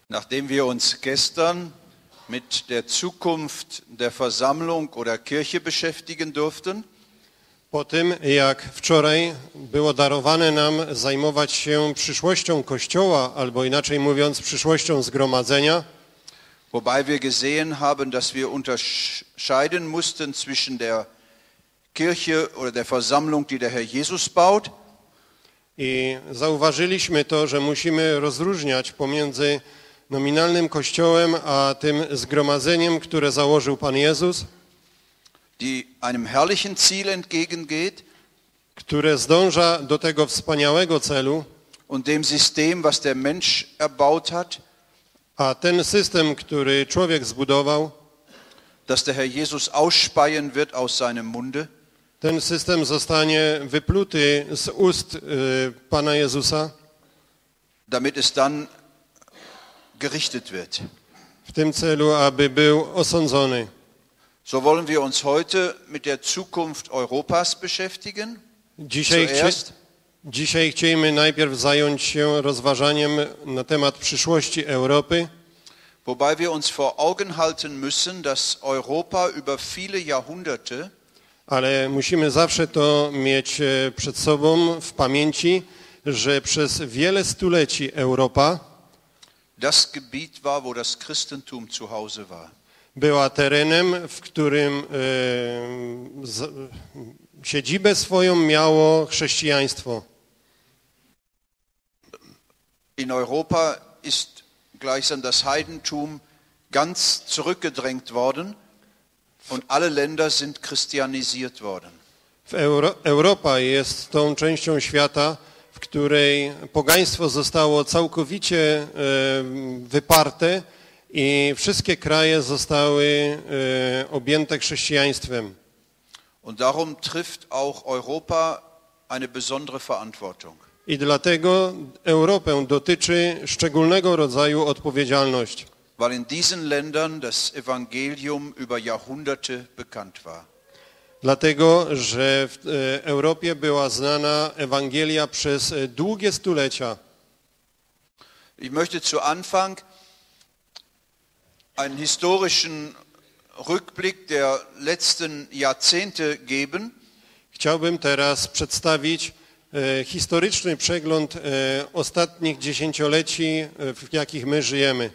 Nachdem wir uns gestern mit der Zukunft der Versammlung oder Kirche beschäftigen durften, Po tym, jak wczoraj było darowane nam zajmować się przyszłością Kościoła, albo inaczej mówiąc, przyszłością zgromadzenia, wobei wir gesehen haben, dass wir unterscheiden mussten zwischen der Kirche oder der Versammlung, die der Herr Jesus baut, i zauważyliśmy to, że musimy rozróżniać pomiędzy nominalnym Kościołem, a tym zgromadzeniem, które założył Pan Jezus, die einem herrlichen Ziel entgegengeht, które zdąża do tego wspaniałego celu, und dem System, was der Mensch erbaut hat, a ten system, który człowiek zbudował, dass der Herr Jesus ausspeien wird aus seinem Munde, ten system zostanie wypluty z ust Pana Jezusa, damit es dann gerichtet wird. w tym celu, aby był osądzony. So wollen wir uns heute mit der Zukunft Europas beschäftigen. Dzisiaj chcielibyśmy najpierw zająć się rozważaniem na temat przyszłości Europy, Wobei wir uns vor Augen halten müssen, dass Europa über viele Jahrhunderte ale musimy zawsze to mieć przed sobą w pamięci, że przez wiele stuleci Europa das Gebiet war, wo das Christentum zu Hause war. była terenem, w którym siedzibę swoją miało chrześcijaństwo. In Europa ist gleichsam das Heidentum ganz zurückgedrängt worden und alle Länder sind christianisiert worden. Europa jest tą częścią świata, w której pogaństwo zostało całkowicie wyparte i wszystkie kraje zostały objęte chrześcijaństwem. Und darum trifft auch Europa eine besondere Verantwortung. I dlatego Europę dotyczy szczególnego rodzaju odpowiedzialność. Weil in diesen Ländern das Evangelium über Jahrhunderte bekannt war. Dlatego, że w Europie była znana Ewangelia przez długie stulecia. Ich möchte zu Anfang einen historischen Rückblick der letzten Jahrzehnte geben. Chciałbym teraz przedstawić historyczny przegląd ostatnich dziesięcioleci, w jakich my żyjemy.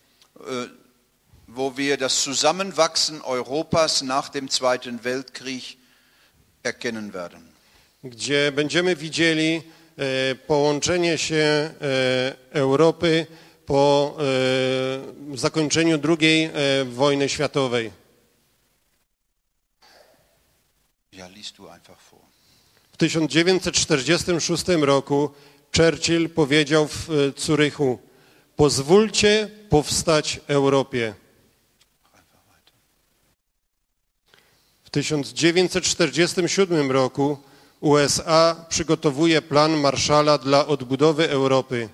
Wo wir das Zusammenwachsen Europas nach dem Zweiten Weltkrieg erkennen werden. Gdzie będziemy widzieli połączenie się Europy po zakończeniu II wojny światowej. Ja, liest du einfach vor. W 1946 roku Churchill powiedział w Zurychu: pozwólcie powstać Europie. W 1947 roku USA przygotowuje plan Marshalla dla odbudowy Europy.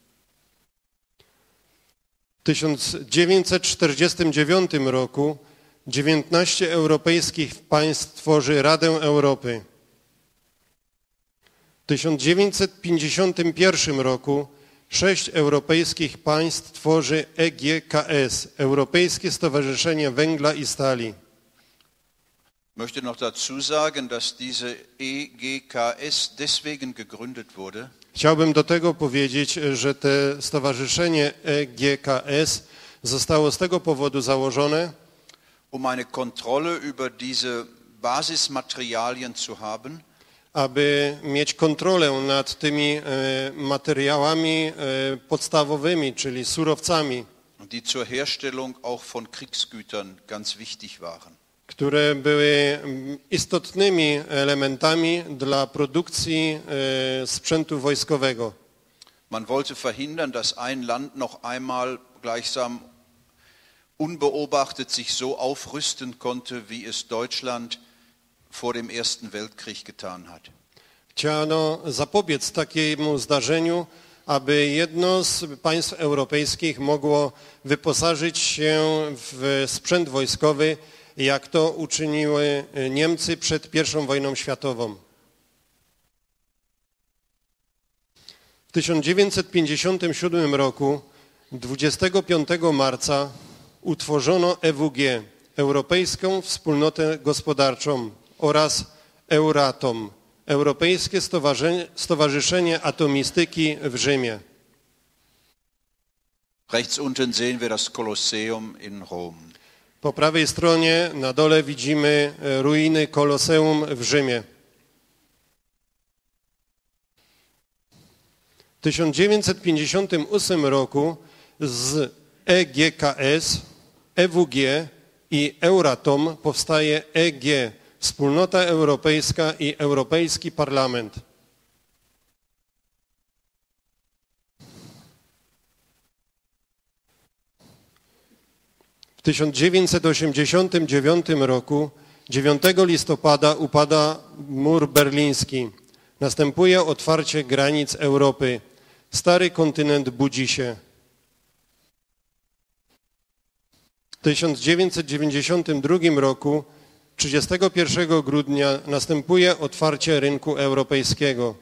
W 1949 roku 19 europejskich państw tworzy Radę Europy. W 1951 roku 6 europejskich państw tworzy EGKS, Europejskie Stowarzyszenie Węgla i Stali. Ich möchte noch dazu sagen, dass diese EGKS deswegen gegründet wurde, Chciałbym do tego powiedzieć, że te stowarzyszenie EGKS zostało z tego powodu założone, um eine Kontrolle über diese Basismaterialien zu haben, aby mieć kontrolę nad tymi materiałami podstawowymi, czyli surowcami, die zur Herstellung auch von Kriegsgütern ganz wichtig waren. które były istotnymi elementami dla produkcji sprzętu wojskowego. Man wollte verhindern, dass ein Land noch einmal gleichsam unbeobachtet sich so aufrüsten konnte, wie es Deutschland vor dem Ersten Weltkrieg getan hat. Chciano zapobiec takiemu zdarzeniu, aby jedno z państw europejskich mogło wyposażyć się w sprzęt wojskowy, jak to uczyniły Niemcy przed I wojną światową. W 1957 roku 25 marca utworzono EWG, Europejską Wspólnotę Gospodarczą oraz Euratom, Europejskie Stowarzyszenie Atomistyki w Rzymie. Rechts unten sehen wir das Kolosseum in Rom. Po prawej stronie na dole widzimy ruiny Koloseum w Rzymie. W 1958 roku z EGKS, EWG i Euratom powstaje EG, Wspólnota Europejska i Europejski Parlament. W 1989 roku, 9 listopada, upada mur berliński. Następuje otwarcie granic Europy. Stary kontynent budzi się. W 1992 roku, 31 grudnia, następuje otwarcie rynku europejskiego.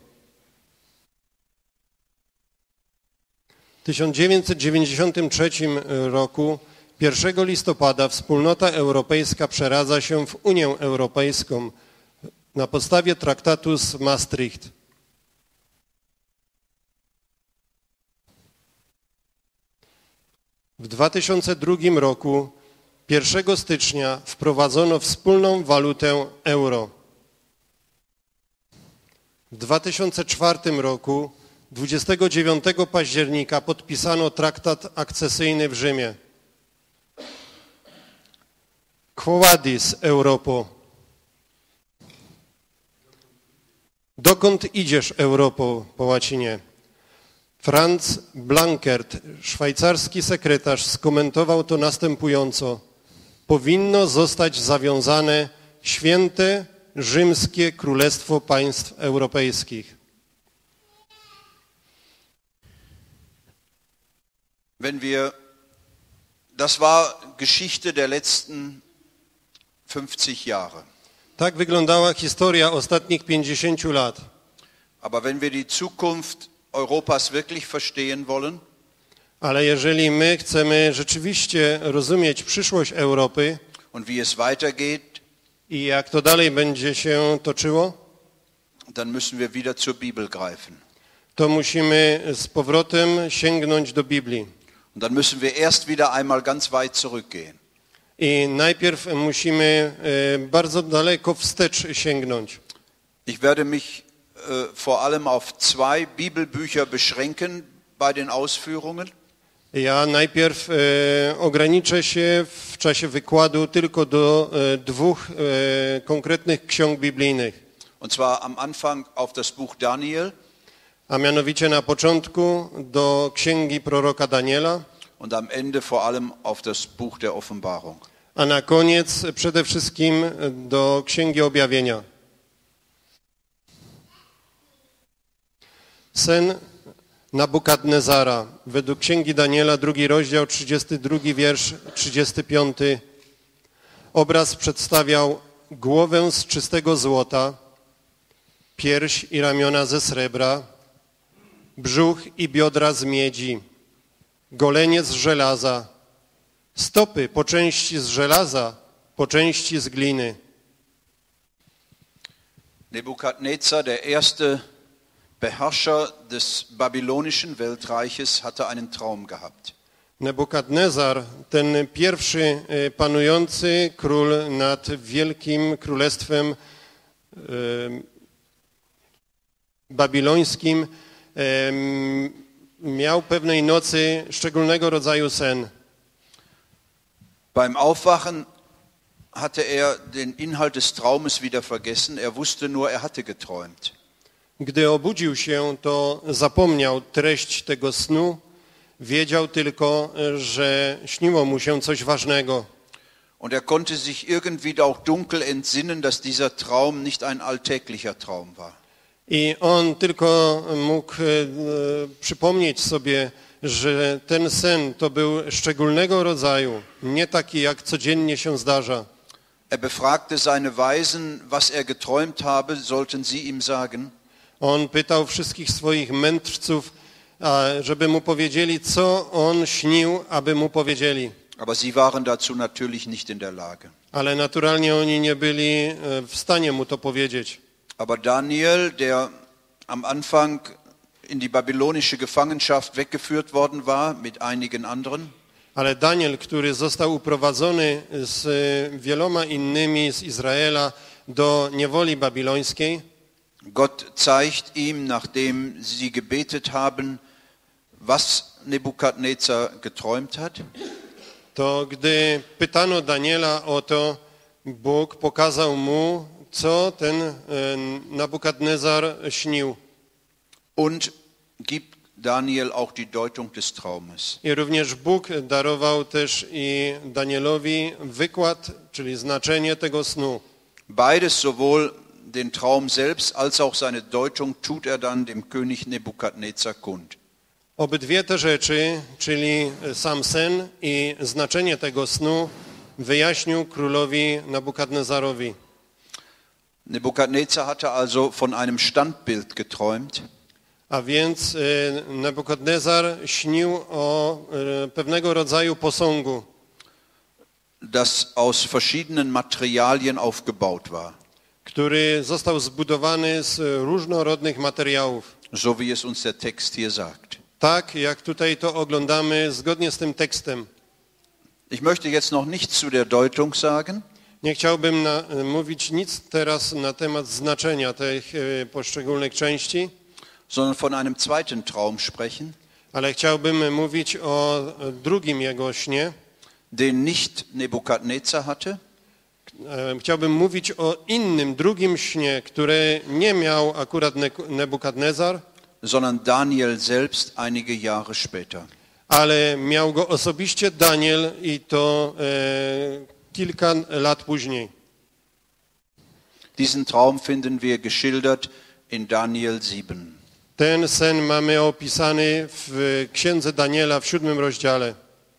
W 1993 roku, 1 listopada, Wspólnota Europejska przeradza się w Unię Europejską na podstawie traktatu z Maastricht. W 2002 roku, 1 stycznia, wprowadzono wspólną walutę euro. W 2004 roku, 29 października, podpisano traktat akcesyjny w Rzymie. Quo vadis, Europo? Dokąd idziesz, Europo, po łacinie? Franz Blankert, szwajcarski sekretarz, skomentował to następująco. Powinno zostać zawiązane święte rzymskie Królestwo Państw Europejskich. Das war Geschichte der letzten 50 Jahre. Tak wyglądała historia ostatnich 50 lat. Aber wenn wir die Zukunft Europas wirklich verstehen wollen, ale jeżeli my chcemy rzeczywiście rozumieć przyszłość Europy und wie es weitergeht, i jak to dalej będzie się toczyło, dann müssen wir wieder zur Bibel greifen. To musimy z powrotem sięgnąć do Biblii. Und dann müssen wir erst wieder einmal ganz weit zurückgehen. I najpierw musimy bardzo daleko wstecz sięgnąć. Ich werde mich vor allem auf 2 Bibelbücher beschränken bei den Ausführungen. Ja najpierw ograniczę się w czasie wykładu tylko do 2 konkretnych ksiąg biblijnych. Und zwar am Anfang auf das Buch Daniel. A mianowicie na początku do księgi proroka Daniela. Und am Ende vor allem auf das Buch der Offenbarung. A na koniec przede wszystkim do księgi objawienia. Sen Nabukadnezara, według księgi Daniela, 2 rozdział, 32 wiersz, 35. Obraz przedstawiał głowę z czystego złota, pierś i ramiona ze srebra, brzuch i biodra z miedzi, golenie z żelaza, stopy po części z żelaza, po części z gliny. Nebukadnezar, der erste Beherrscher des babylonischen Weltreiches, hatte einen Traum gehabt. Nebukadnezar, ten pierwszy panujący król nad wielkim królestwem babilońskim, miał pewnej nocy szczególnego rodzaju sen. Beim Aufwachen hatte er den Inhalt des Traumes wieder vergessen. Er wusste nur, er hatte geträumt. Gdy obudził się, to zapomniał treść tego snu. Wiedział tylko, że śniło mu się coś ważnego. Und er konnte sich irgendwie auch dunkel entsinnen, dass dieser Traum nicht ein alltäglicher Traum war. I on tylko mógł przypomnieć sobie, że ten sen to był szczególnego rodzaju, nie taki jak codziennie się zdarza. Er befragte seine Weisen, was er geträumt habe, sollten sie ihm sagen. On pytał wszystkich swoich mędrców, żeby mu powiedzieli, co on śnił, aby mu powiedzieli. Aber sie waren dazu natürlich nicht in der Lage. Ale naturalnie oni nie byli w stanie mu to powiedzieć. Aber Daniel, der am Anfang in die babylonische Gefangenschaft weggeführt worden war mit einigen anderen, Ale Daniel, który został uprowadzony z wieloma innymi z Izraela do niewoli babilońskiej, Gott zeigt ihm, nachdem sie gebetet haben, was Nebukadnezar geträumt hat. to gdy pytano Daniela o to, Bóg pokazał mu, co ten Nabukadnezar śnił. Und gibt Daniel auch die Deutung des Traumes. I również Bóg darował też i Danielowi wykład, czyli znaczenie tego snu. Beides, sowohl den Traum selbst als auch seine Deutung, tut er dann dem König Nebukadnezar kund. Obydwie te rzeczy, czyli sam sen i znaczenie tego snu, wyjaśnił królowi Nabukadnezarowi. Nebukadnezar hatte also von einem Standbild geträumt, A więc Nabukadnezar śnił o pewnego rodzaju posągu, das aus verschiedenen Materialien aufgebaut war, który został zbudowany z różnorodnych materiałów. so wie es uns der Text hier sagt. Tak, jak tutaj to oglądamy zgodnie z tym tekstem. Ich möchte jetzt noch nichts zu der Deutung sagen, Nie chciałbym mówić nic teraz na temat znaczenia tych poszczególnych części, sondern von einem zweiten Traum sprechen, ale chciałbym mówić o drugim jego śnie. den nicht Nebukadnezar hatte, Chciałbym mówić o innym, drugim śnie, które nie miał akurat Nebukadnezar, sondern Daniel selbst einige Jahre später. ale miał go osobiście Daniel i to kilka lat później. Diesen Traum finden wir geschildert in Daniel 7. Ten sen mamy opisany w Księdze Daniela w 7 rozdziale.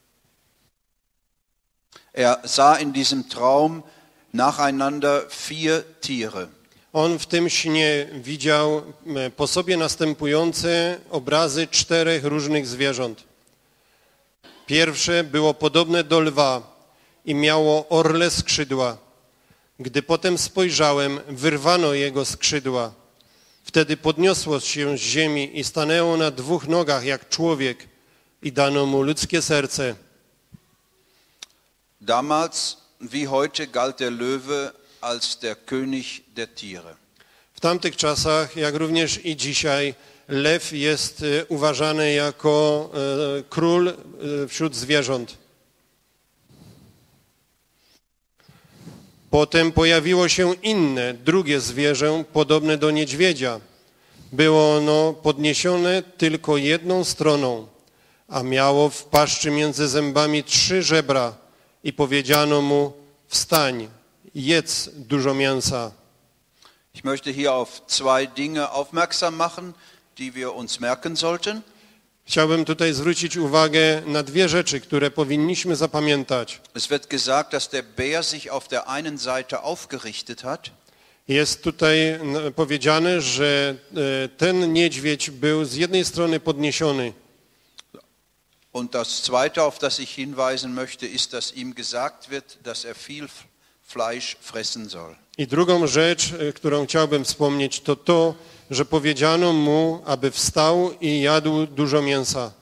Er sah in diesem Traum nacheinander 4 Tiere. On w tym śnie widział po sobie następujące obrazy 4 różnych zwierząt. Pierwsze było podobne do lwa i miało orle skrzydła. Gdy potem spojrzałem, wyrwano jego skrzydła. Wtedy podniosło się z ziemi i stanęło na 2 nogach jak człowiek i dano mu ludzkie serce. Damals wie heute galt der Löwe als der König der Tiere. W tamtych czasach, jak również i dzisiaj, lew jest uważany jako król wśród zwierząt. Potem pojawiło się inne, drugie zwierzę, podobne do niedźwiedzia. Było ono podniesione tylko jedną stroną, a miało w paszczy między zębami 3 żebra i powiedziano mu: wstań, jedz dużo mięsa. Ich möchte hier auf 2 Dinge aufmerksam machen, die wir uns merken sollten. Chciałbym tutaj zwrócić uwagę na 2 rzeczy, które powinniśmy zapamiętać. Es wird gesagt, dass der Bär sich auf der einen Seite aufgerichtet hat Jest tutaj powiedziane, że ten niedźwiedź był z jednej strony podniesiony. und das Zweite, auf das ich hinweisen möchte, ist, dass ihm gesagt wird, dass er viel Fleisch fressen soll. I drugą rzecz, którą chciałbym wspomnieć, to to, że powiedziano mu, aby wstał i jadł dużo mięsa.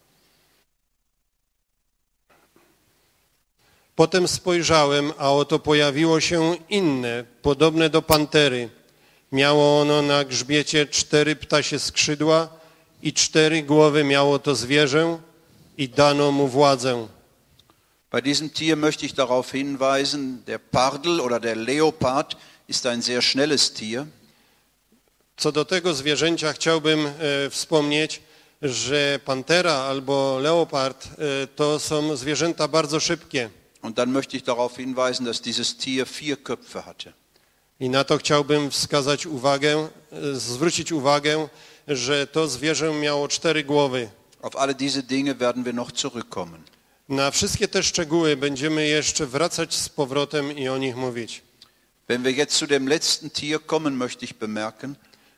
Potem spojrzałem, a oto pojawiło się inne, podobne do pantery. Miało ono na grzbiecie 4 ptasie skrzydła i 4 głowy miało to zwierzę i dano mu władzę. Bei diesem Tier möchte ich darauf hinweisen, der Pardel oder der Leopard ist ein sehr schnelles Tier. Co do tego zwierzęcia chciałbym wspomnieć, że pantera albo leopard to są zwierzęta bardzo szybkie. Und dann möchte ich darauf hinweisen, dass dieses Tier 4 Köpfe hatte. I na to chciałbym wskazać uwagę, zwrócić uwagę, że to zwierzę miało 4 głowy. Auf alle diese Dinge werden wir noch zurückkommen. Na wszystkie te szczegóły będziemy jeszcze wracać z powrotem i o nich mówić. Wenn wir jetzt zu dem letzten Tier kommen, möchte ich bemerken,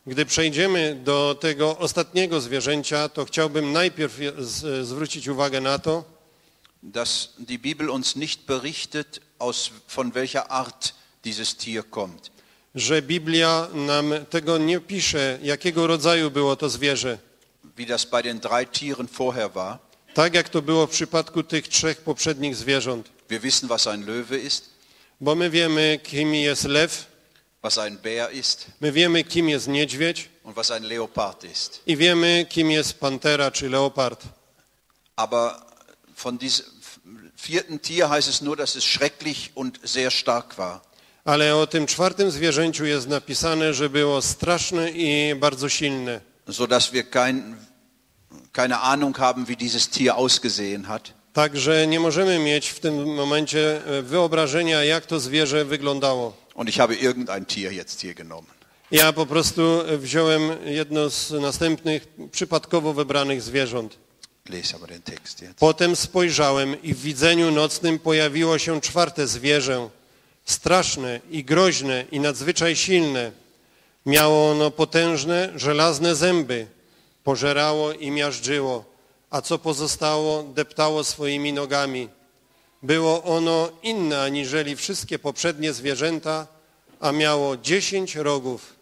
Gdy przejdziemy do tego ostatniego zwierzęcia, to chciałbym najpierw zwrócić uwagę na to, dass die Bibel uns nicht berichtet, von welcher Art dieses Tier kommt. że Biblia nam tego nie pisze, jakiego rodzaju było to zwierzę. Wie das bei den 3 Tieren vorher war. Tak jak to było w przypadku tych 3 poprzednich zwierząt. Wir wissen, was ein Löwe ist, Bo my wiemy, kim jest lew, was ein Bär ist my wiemy, kim jest niedźwiedź und was ein Leopard ist. i wiemy, kim jest pantera czy leopard. Aber von diesem 4. Tier heißt es nur, dass es schrecklich und sehr stark war. Ale o tym 4. zwierzęciu jest napisane, że było straszne i bardzo silne. Sodass wir keine Ahnung haben, wie dieses Tier ausgesehen hat. Także nie możemy mieć w tym momencie wyobrażenia, jak to zwierzę wyglądało. Und ich habe irgendein Tier jetzt hier genommen. Ja po prostu wziąłem jedno z następnych przypadkowo wybranych zwierząt. Lese aber den Text jetzt. Potem spojrzałem i w widzeniu nocnym pojawiło się 4. zwierzę, straszne i groźne i nadzwyczaj silne. Miało ono potężne, żelazne zęby, pożerało i miażdżyło, a co pozostało, deptało swoimi nogami. Było ono inne aniżeli wszystkie poprzednie zwierzęta, a miało 10 rogów.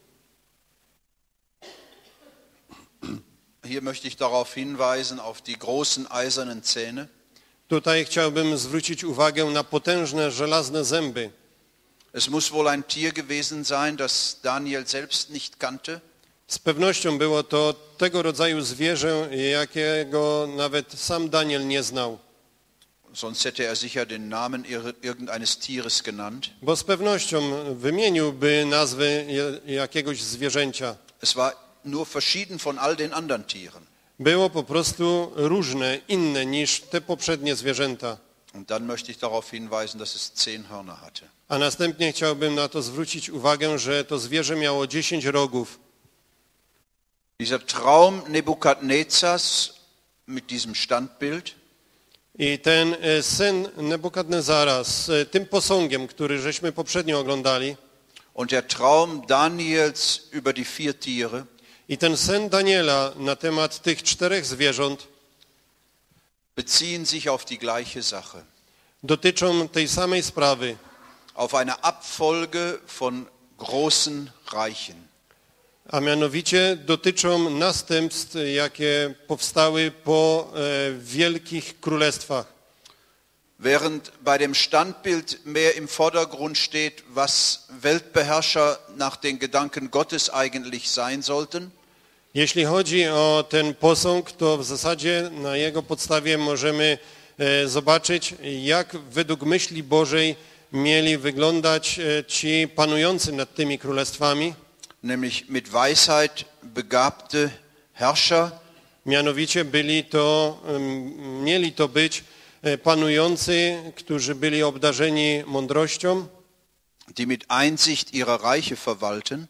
Hier möchte ich darauf hinweisen, auf die großen eisernen Zähne. Tutaj chciałbym zwrócić uwagę na potężne, żelazne zęby. Es muss wohl ein Tier gewesen sein, das Daniel selbst nicht kannte. Z pewnością było to tego rodzaju zwierzę, jakiego nawet sam Daniel nie znał. Sonst hätte er sicher den Namen irgendeines Tieres genannt. Bo z pewnością wymieniłby nazwę jakiegoś zwierzęcia. Es war nur verschieden von all den anderen Tieren. Było po prostu różne, inne niż te poprzednie zwierzęta. Und dann möchte ich darauf hinweisen, dass es 10 Hörner hatte. A następnie chciałbym na to zwrócić uwagę, że to zwierzę miało 10 rogów. Dieser Traum Nebukadnezars mit diesem Standbild I ten sen Nebukadnezara z tym posągiem, który żeśmy poprzednio oglądali, und der Traum Daniels über die 4 Tiere i ten sen Daniela na temat tych 4 zwierząt beziehen sich auf die gleiche Sache. dotyczą tej samej sprawy, Auf eine Abfolge von großen Reichen. a mianowicie dotyczą następstw, jakie powstały po wielkich królestwach. Während bei dem Standbild mehr im Vordergrund steht, was Weltbeherrscher nach den Gedanken Gottes eigentlich sein sollten, Jeśli chodzi o ten posąg, to w zasadzie na jego podstawie możemy zobaczyć, jak według myśli Bożej mieli wyglądać ci panujący nad tymi królestwami, nämlich mit Weisheit begabte Herrscher, mianowicie mieli to być panujący, którzy byli obdarzeni mądrością, die mit Einsicht ihre Reiche verwalten,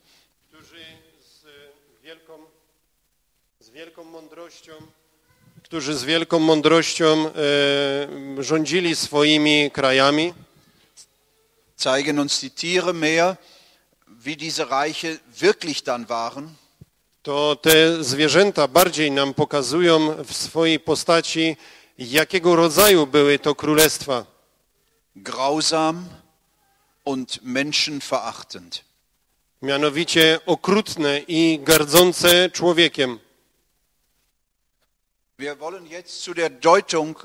którzy z wielką mądrością rządzili swoimi krajami. zeigen uns die Tiere mehr, wie diese Reiche wirklich dann waren. To te zwierzęta bardziej nam pokazują w swojej postaci, jakiego rodzaju były to królestwa. Grausam und menschenverachtend. Mianowicie okrutne i gardzące człowiekiem. Wir wollen jetzt zu der Deutung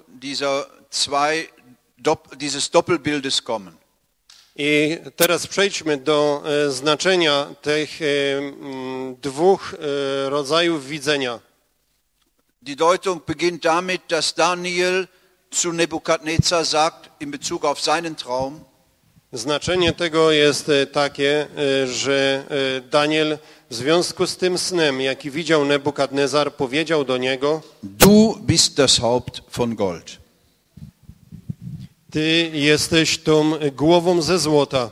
dieses Doppelbildes kommen. I teraz przejdźmy do znaczenia tych 2 rodzajów widzenia. Die Deutung beginnt damit, dass Daniel zu Nebukadnezar sagt in Bezug auf seinen Traum: Znaczenie tego jest takie, że Daniel w związku z tym snem, jaki widział Nebukadnezar, powiedział do niego: Du bist das Haupt von Gold. Ty jesteś tą głową ze złota.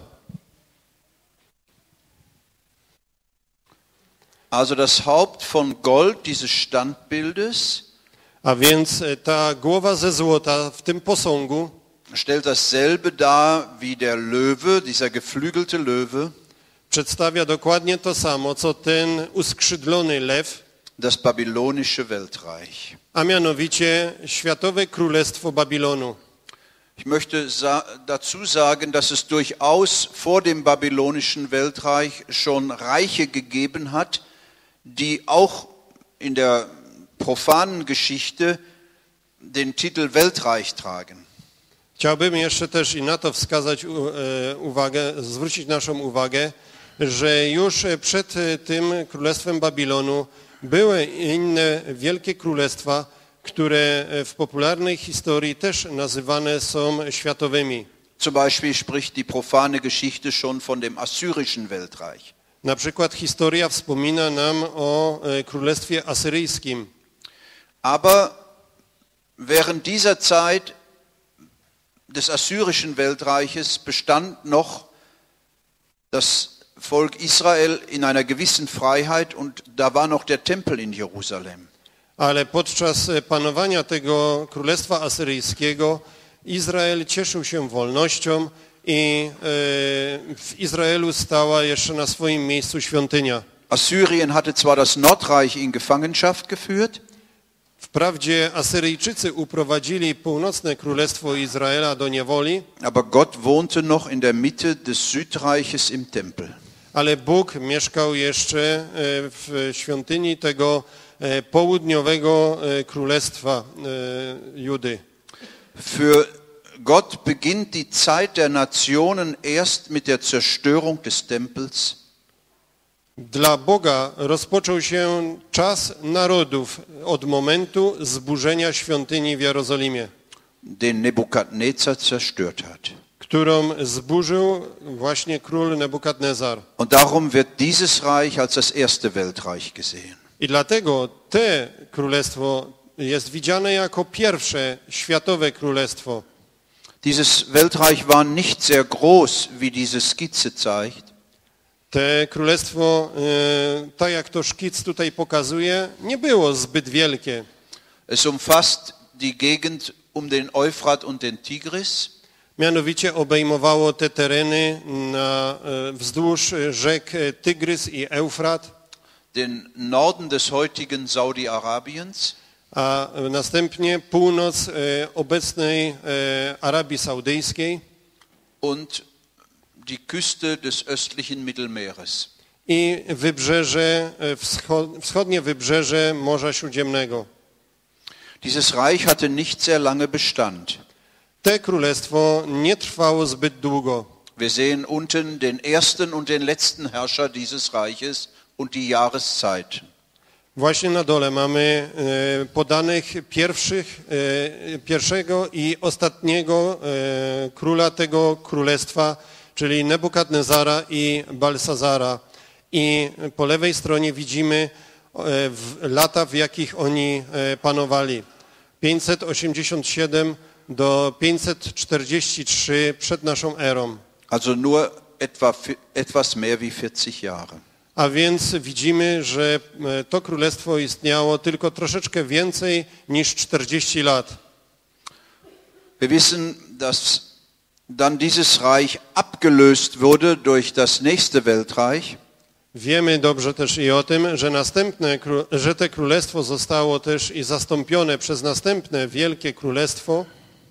Also das Haupt von Gold dieses Standbildes A więc ta głowa ze złota w tym posągu stellt dasselbe dar wie der Löwe, dieser geflügelte Löwe, przedstawia dokładnie to samo, co ten uskrzydlony lew, das babylonische Weltreich. a mianowicie Światowe Królestwo Babilonu. Ich möchte dazu sagen, dass es durchaus vor dem babylonischen Weltreich schon Reiche gegeben hat, die auch in der profanen Geschichte den Titel Weltreich tragen. Chciałbym jeszcze też i na to wskazać uwagę, zwrócić naszą uwagę, że już przed tym Królestwem Babilonu były inne wielkie królestwa, które w popularnej historii też nazywane są światowymi. Zum Beispiel spricht die profane Geschichte schon von dem assyrischen Weltreich. Na przykład historia wspomina nam o Królestwie Asyryjskim. Aber während dieser Zeit des assyrischen Weltreiches bestand noch das Volk Israel in einer gewissen Freiheit und da war noch der Tempel in Jerusalem. Ale podczas panowania tego Królestwa Asyryjskiego Izrael cieszył się wolnością i w Izraelu stała jeszcze na swoim miejscu świątynia. Assyrien hatte zwar das Nordreich in Gefangenschaft geführt, Wprawdzie Asyryjczycy uprowadzili północne królestwo Izraela do niewoli, aber Gott wohnte noch in der Mitte des Südreiches im Tempel. ale Bóg mieszkał jeszcze w świątyni tego południowego królestwa Judy. Für Gott beginnt die Zeit der Nationen erst mit der Zerstörung des Tempels. Dla Boga rozpoczął się czas narodów od momentu zburzenia świątyni w Jerozolimie, Den Nebukadnezar zerstört hat. którą zburzył właśnie król Nebukadnezar. Und darum wird dieses Reich als das erste Weltreich gesehen. I dlatego te królestwo jest widziane jako pierwsze światowe królestwo. Dieses Weltreich war nicht sehr groß, wie diese Skizze zeigt. Te królestwo, tak jak to szkic tutaj pokazuje, nie było zbyt wielkie. Es umfasst die Gegend um den Euphrat und den Tigris, Mianowicie obejmowało te tereny wzdłuż rzek Tygrys i Eufrat, den Norden des heutigen Saudi-Arabiens a następnie północ obecnej Arabii Saudyjskiej und die Küste des östlichen Mittelmeeres. i wybrzeże, wschodnie wybrzeże Morza Śródziemnego. Dieses Reich hatte nicht sehr lange Bestand. Te królestwo nie trwało zbyt długo. Wir sehen unten den ersten und den letzten Herrscher dieses Reiches und die Jahreszeiten. Właśnie na dole mamy podanych pierwszego i ostatniego króla tego królestwa, czyli Nebukadnezara i Balsazara. I po lewej stronie widzimy lata, w jakich oni panowali. 587 do 543 przed naszą erą. Also nur etwas mehr wie 40 Jahre. A więc widzimy, że to królestwo istniało tylko troszeczkę więcej niż 40 lat. Wir wissen, dass dann dieses Reich abgelöst wurde durch das nächste Weltreich. Wiemy dobrze też i o tym, że te królestwo zostało też i zastąpione przez następne wielkie królestwo,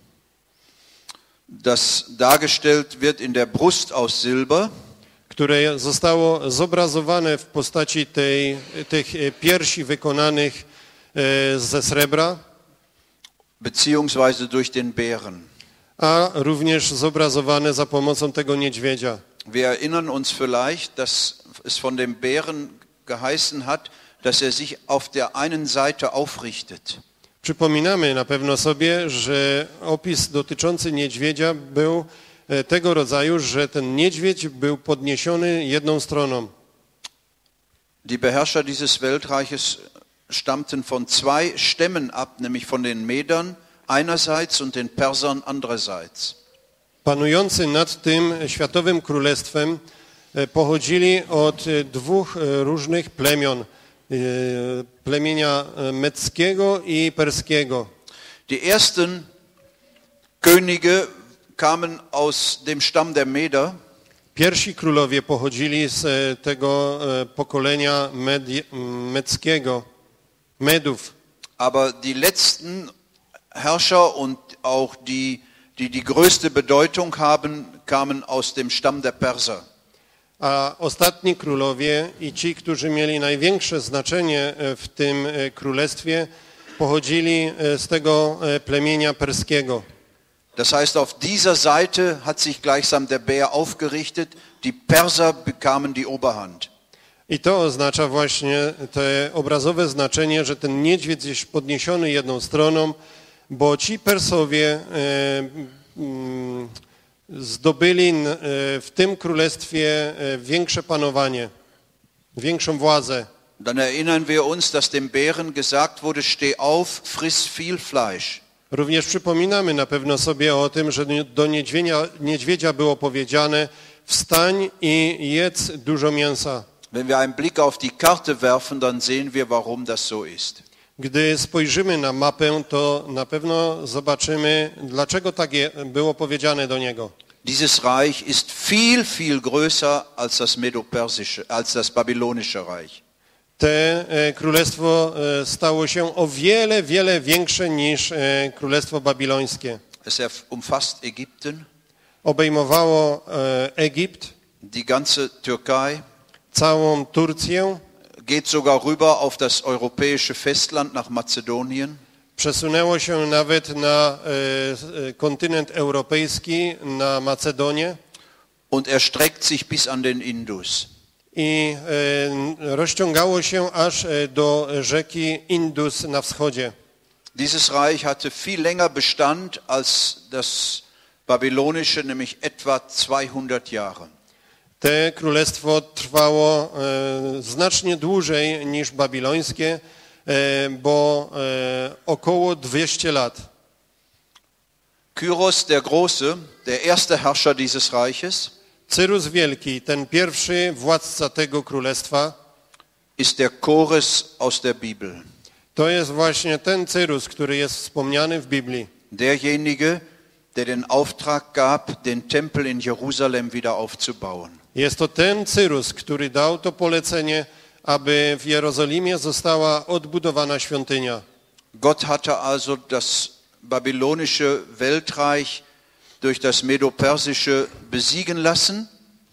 Das dargestellt wird in der Brust aus Silber. które zostało zobrazowane w postaci tych piersi wykonanych ze srebra, Beziehungsweise durch den Bären. a również zobrazowane za pomocą tego niedźwiedzia. Wir erinnern uns vielleicht, dass es von dem Bären geheißen hat, dass er sich auf der einen Seite aufrichtet. Przypominamy na pewno sobie, że opis dotyczący niedźwiedzia był tego rodzaju, że ten niedźwiedź był podniesiony jedną stroną. Die Beherrscher dieses Weltreiches stammten von zwei Stämmen ab, nämlich von den Medern einerseits und den Persern andererseits. Panujący nad tym światowym królestwem pochodzili od dwóch różnych plemion, plemienia medzkiego i perskiego. Die ersten Könige kamen aus dem Stamm der Meder. Pierwsi królowie pochodzili z tego pokolenia medzkiego, Medów. Aber die letzten Herrscher und auch die größte Bedeutung haben, kamen aus dem Stamm der Perser. A ostatni królowie i ci, którzy mieli największe znaczenie w tym królestwie, pochodzili z tego plemienia perskiego. Das heißt, auf dieser Seite hat sich gleichsam der Bär aufgerichtet, die Perser bekamen die Oberhand. I to oznacza właśnie te obrazowe znaczenie, że ten niedźwiedź jest podniesiony jedną stroną, bo ci Persowie zdobyli w tym królestwie większe panowanie, większą władzę. Dann erinnern wir uns, dass dem Bären gesagt wurde, steh auf, friss viel Fleisch. Również przypominamy na pewno sobie o tym, że do niedźwiedzia było powiedziane: wstań i jedz dużo mięsa. Wenn wir einen Blick auf die Karte werfen, dann sehen wir, warum das so ist. Gdy spojrzymy na mapę, to na pewno zobaczymy, dlaczego tak było powiedziane do niego. Dieses Reich ist viel, viel größer als das Medo-Persische, als das babylonische Reich. Te królestwo stało się o wiele, wiele większe niż królestwo babilońskie. Es umfasst Ägypten, Obejmowało Egipt, die ganze Türkei, całą Turcję, geht sogar rüber auf das europäische Festland nach Mazedonien. przesunęło się nawet na kontynent europejski, na Macedonię Und erstreckt sich bis an den Indus. i rozciągało się aż do rzeki Indus na wschodzie. Dieses Reich hatte viel länger Bestand als das babylonische, nämlich etwa 200 Jahre. Te królestwo trwało znacznie dłużej niż babilońskie, bo około 200 lat. Kyros der Große, der erste Herrscher dieses Reiches, Cyrus Wielki, ten pierwszy władca tego królestwa, ist der Kores aus der Bibel. to jest właśnie ten Cyrus, który jest wspomniany w Biblii. Derjenige, der den Auftrag gab, den Tempel in Jerusalem wieder aufzubauen. Jest to ten Cyrus, który dał to polecenie, aby w Jerozolimie została odbudowana świątynia. Gott hatte also das babylonische Weltreich durch das Medo-Persische besiegen lassen.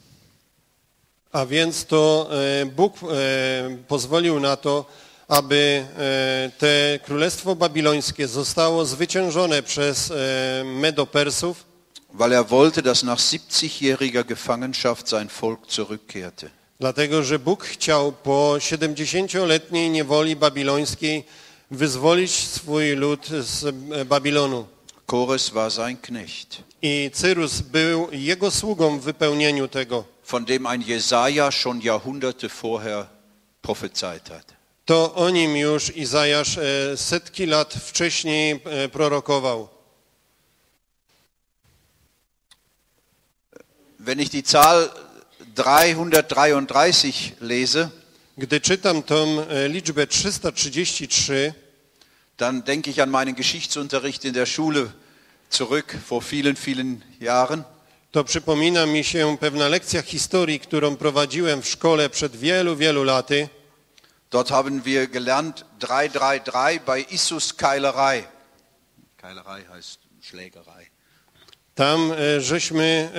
A więc to Bóg pozwolił na to, aby te królestwo babilońskie zostało zwyciężone przez Medo-Persów, Weil wollte, dass nach 70-jähriger Gefangenschaft sein Volk zurückkehrte. dlatego że Bóg chciał po 70-letniej niewoli babilońskiej wyzwolić swój lud z Babilonu. Kores war sein Knecht, I Cyrus był jego sługą w wypełnieniu tego. von dem ein Jesaja schon Jahrhunderte vorher prophezeit hat. To o nim już Izajasz setki lat wcześniej prorokował. Wenn ich die Zahl 333 lese, Gdy czytam tą liczbę 333, dann denke ich an meinen Geschichtsunterricht in der Schule zurück vor vielen, vielen Jahren. to przypomina mi się pewna lekcja historii, którą prowadziłem w szkole przed wielu, wielu laty. Dort haben wir gelernt 333 bei Issus Keilerei. Keilerei heißt Schlägerei. Tam żeśmy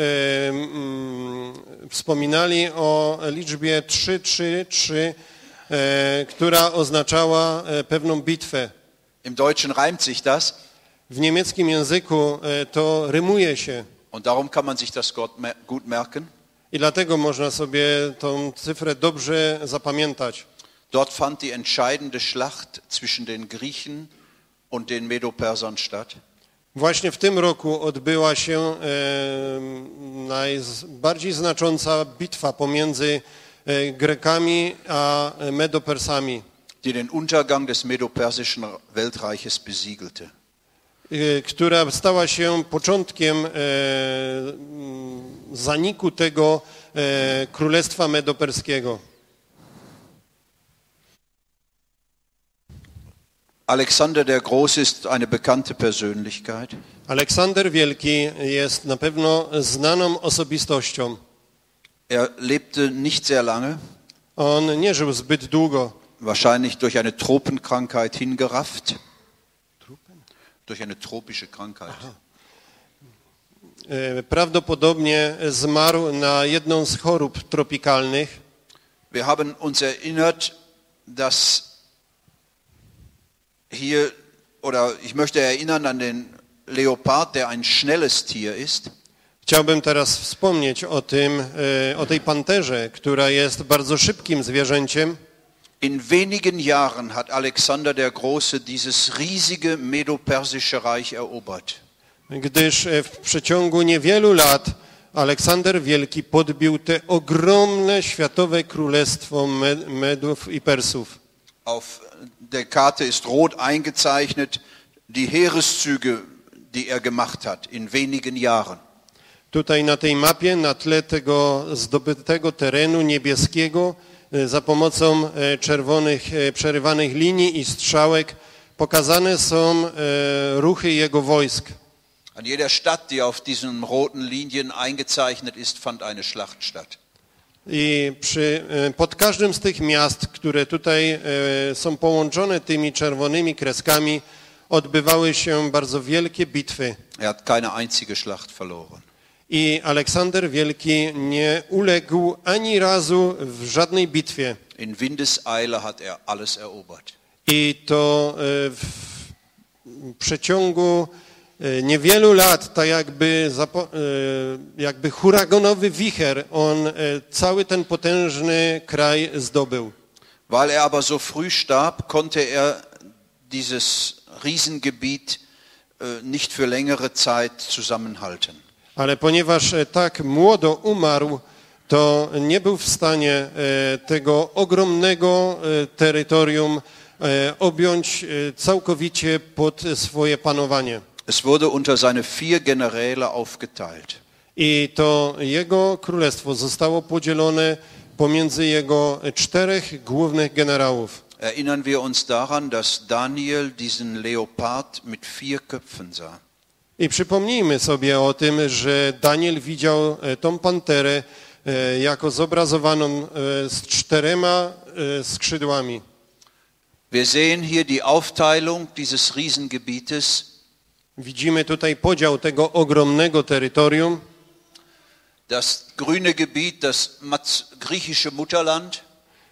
wspominali o liczbie 333, która oznaczała pewną bitwę. Im Deutschen reimt sich das W niemieckim języku to rymuje się und darum kann man sich das gut merken. i dlatego można sobie tą cyfrę dobrze zapamiętać. Dort fand die entscheidende Schlacht zwischen den Griechen und den Medo-Persern statt. Właśnie w tym roku odbyła się najbardziej znacząca bitwa pomiędzy Grekami a Medopersami, die den Untergang des Medo-Persischen Weltreiches besiegelte. która stała się początkiem zaniku tego królestwa medoperskiego. Alexander der Große ist eine bekannte Persönlichkeit. Aleksander Wielki jest na pewno znaną osobistością. Er lebte nicht sehr lange, On nie żył zbyt długo. wahrscheinlich durch eine Tropenkrankheit hingerafft. Durch eine tropische Krankheit. Prawdopodobnie zmarł na jedną z chorób tropikalnych. Wir haben uns erinnert, dass hier, oder ich möchte erinnern an den Leopard, der ein schnelles Tier ist. Chciałbym teraz wspomnieć o tej panterze, która jest bardzo szybkim zwierzęciem. In wenigen Jahren hat Alexander der Große dieses riesige Medo-Persische Reich erobert. Gdyż w przeciągu niewielu lat Aleksander Wielki podbił te ogromne światowe królestwo Medów i Persów. Auf der Karte ist rot eingezeichnet die Heereszüge, die er gemacht hat in wenigen Jahren. Tutaj na tej mapie, na tle tego zdobytego terenu niebieskiego, za pomocą czerwonych przerywanych linii i strzałek pokazane są ruchy jego wojsk. An jeder Stadt, die auf diesen roten Linien eingezeichnet ist, fand eine Schlacht statt. I pod każdym z tych miast, które tutaj są połączone tymi czerwonymi kreskami, odbywały się bardzo wielkie bitwy. Er hat keine einzige Schlacht verloren. I Aleksander Wielki nie uległ ani razu w żadnej bitwie. In Windeseile hat er alles erobert. I to w przeciągu niewielu lat, tak jakby huraganowy wicher, on cały ten potężny kraj zdobył. Weil er aber so früh starb, konnte er dieses Riesengebiet nicht für längere Zeit zusammenhalten. Ale ponieważ tak młodo umarł, to nie był w stanie tego ogromnego terytorium objąć całkowicie pod swoje panowanie. Es wurde unter seine 4 Generäle aufgeteilt. I to jego królestwo zostało podzielone pomiędzy jego 4 głównych generałów. Erinnern wir uns daran, dass Daniel diesen Leopard mit 4 Köpfen sah. I przypomnijmy sobie o tym, że Daniel widział tą panterę jako zobrazowaną z 4 skrzydłami. Wir sehen hier die Aufteilung dieses Riesengebietes. Widzimy tutaj podział tego ogromnego terytorium. Das grüne Gebiet, das griechische Mutterland.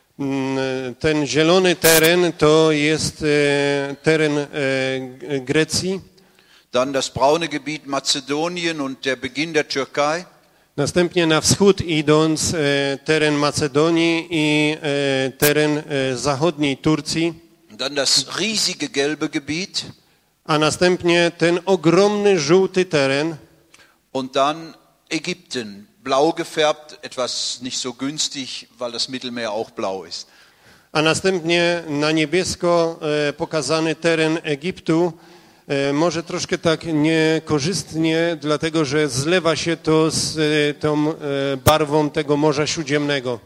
Ten zielony teren to jest teren Grecji. Dann das braune Gebiet Mazedonien und der Beginn der Türkei. Następnie na wschód idąc teren Macedonii i teren zachodniej Turcji. Dann das riesige gelbe Gebiet. A następnie ten ogromny żółty teren. Und dann Ägypten, blau gefärbt, etwas nicht so günstig, weil das Mittelmeer auch blau ist. A następnie na niebiesko pokazany teren Egiptu, może troszkę tak niekorzystnie, dlatego że zlewa się to z tą barwą tego Morza Śródziemnego.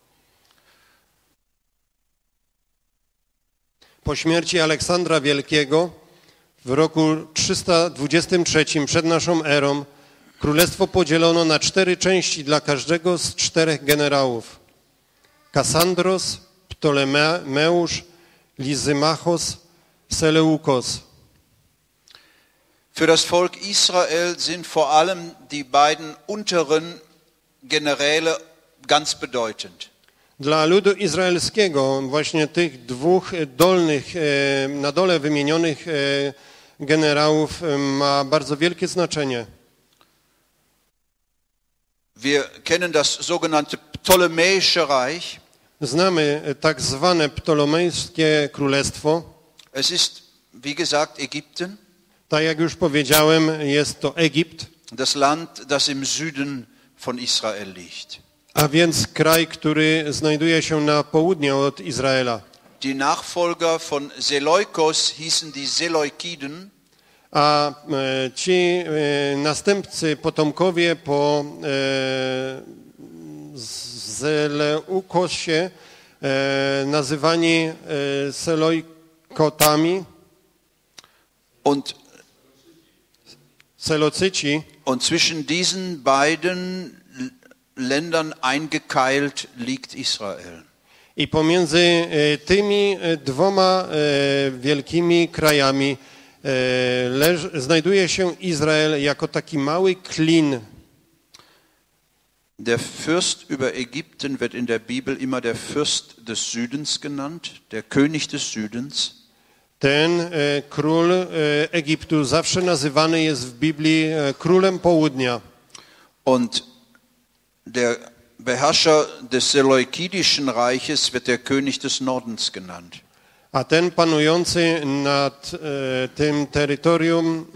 Po śmierci Aleksandra Wielkiego w roku 323 przed naszą erą królestwo podzielono na 4 części dla każdego z 4 generałów. Kassandros, Ptolemeusz, Lysymachos, Seleukos. Für das Volk Israel sind vor allem die beiden unteren Generäle ganz bedeutend. Dla ludu izraelskiego właśnie tych 2 dolnych, na dole wymienionych generałów ma bardzo wielkie znaczenie. Wir kennen das sogenannte Ptolemäische Reich. Znamy tak zwane ptolomejskie królestwo. Es ist, wie gesagt, Ägypten. Tak jak już powiedziałem, jest to Egipt. Das Land, das im Süden von Israel liegt. A więc kraj, który znajduje się na południe od Izraela. Die Nachfolger von Seleukos hießen die Seleukiden. A ci następcy, potomkowie po Seleukosie, nazywani Seleukotami, Und Selocyci. zwischen diesen beiden Ländern eingekeilt liegt Israel. I pomiędzy tymi dwoma wielkimi krajami znajduje się Izrael jako taki mały klin. Der Fürst über Ägypten wird in der Bibel immer der Fürst des Südens genannt, der König des Südens. Ten król Egiptu zawsze nazywany jest w Biblii królem południa. Und der Beherrscher des Seleukidischen Reiches wird der König des Nordens genannt. A ten panujący nad tym terytorium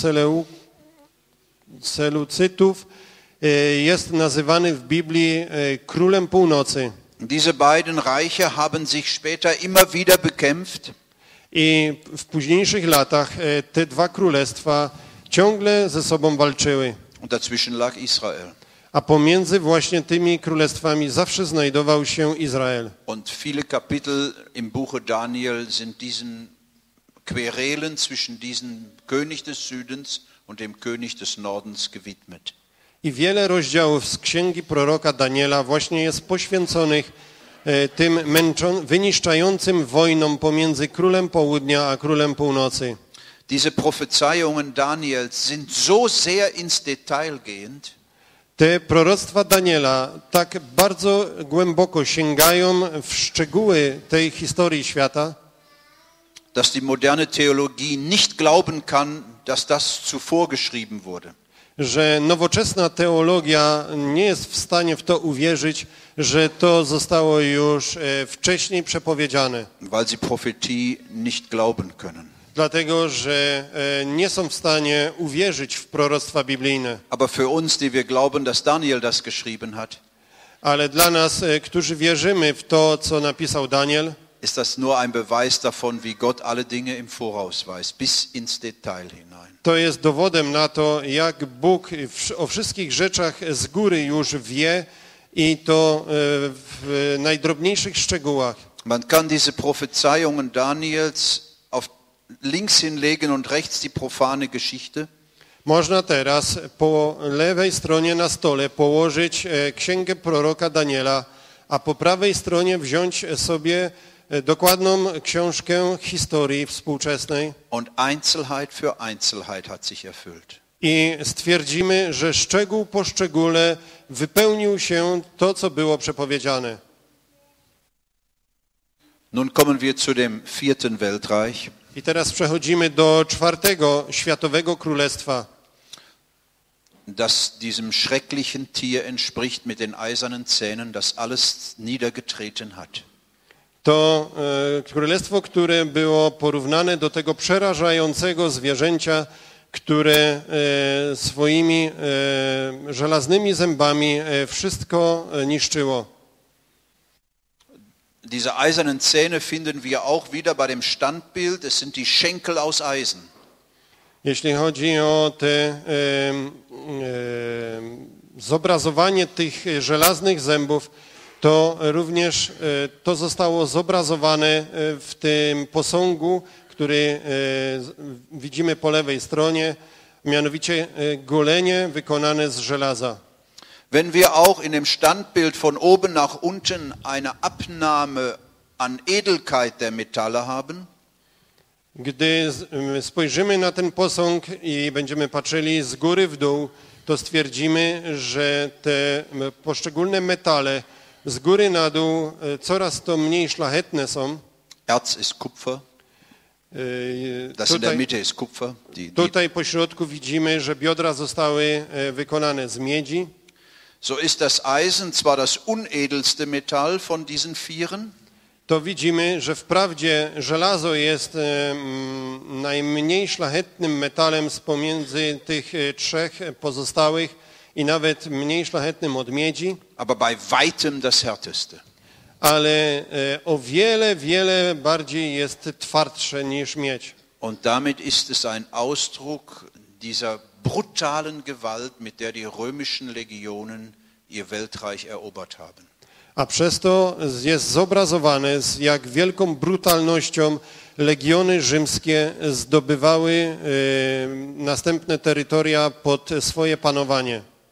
Selucytów jest nazywany w Biblii królem północy. Diese beiden Reiche haben sich später immer wieder bekämpft. I w późniejszych latach te dwa królestwa ciągle ze sobą walczyły. Und dazwischen lag Israel. A pomiędzy właśnie tymi królestwami zawsze znajdował się Izrael. Und viele Kapitel im Buche Daniel sind diesen Querelen zwischen diesem König des Südens und dem König des Nordens gewidmet. I wiele rozdziałów z księgi proroka Daniela właśnie jest poświęconych tym wyniszczającym wojnom pomiędzy królem południa a królem północy. Diese Prophezeiungen Daniels sind so sehr ins Detail gehend, te proroctwa Daniela tak bardzo głęboko sięgają w szczegóły tej historii świata, dass die moderne Theologie nicht glauben kann, dass das zuvor geschrieben wurde. Że nowoczesna teologia nie jest w stanie w to uwierzyć, że to zostało już wcześniej przepowiedziane. Weil sie Prophetie nicht glauben können. Dlatego, że nie są w stanie uwierzyć w proroctwa biblijne. Aber für uns, die wir glauben, dass Daniel das geschrieben hat, ale dla nas, którzy wierzymy w to, co napisał Daniel, ist das nur ein Beweis davon, wie Gott alle Dinge im Voraus weiß, bis ins Detail hinein. To jest dowodem na to, jak Bóg o wszystkich rzeczach z góry już wie i to w najdrobniejszych szczegółach. Man kann diese Prophezeiungen Daniels auf links hinlegen und rechts die profane Geschichte. Można teraz po lewej stronie na stole położyć księgę proroka Daniela, a po prawej stronie wziąć sobie dokładną książkę historii współczesnej. Und Einzelheit für Einzelheit hat sich erfüllt. I stwierdzimy, że szczegół po szczególe wypełnił się to, co było przepowiedziane. Nun kommen wir zu dem vierten Weltreich. I teraz przechodzimy do czwartego światowego królestwa. Das diesem schrecklichen Tier entspricht mit den eisernen Zähnen, das alles niedergetreten hat. To królestwo, które było porównane do tego przerażającego zwierzęcia, które swoimi żelaznymi zębami wszystko niszczyło. Diese eisernen Zähne finden wir auch wieder bei dem Standbild. Es sind die Schenkel aus Eisen. Jeśli chodzi o te zobrazowanie tych żelaznych zębów, to również to zostało zobrazowane w tym posągu, który widzimy po lewej stronie, mianowicie golenie wykonane z żelaza. Wenn wir auch in dem Standbild von oben nach unten eine Abnahme an Edelkeit der Metalle haben, gdy spojrzymy na ten posąg i będziemy patrzyli z góry w dół, to stwierdzimy, że te poszczególne metale z góry na dół coraz to mniej szlachetne są. Erz ist Kupfer. Das in der Mitte ist Kupfer. Tutaj po środku widzimy, że biodra zostały wykonane z miedzi. So ist das Eisen zwar das unedelste Metall von diesen vieren, to widzimy, że wprawdzie żelazo jest najmniej szlachetnym metalem z pomiędzy tych trzech pozostałych i nawet mniej szlachetnym od miedzi, aber bei weitem das härteste. Ale o wiele, wiele bardziej jest twardsze niż miedź. Und damit ist es ein Ausdruck dieser brutalen Gewalt, mit der die römischen Legionen ihr Weltreich erobert haben. A przez to jest zobrazowane, z jak wielką brutalnością legiony rzymskie zdobywały następne terytoria pod swoje panowanie.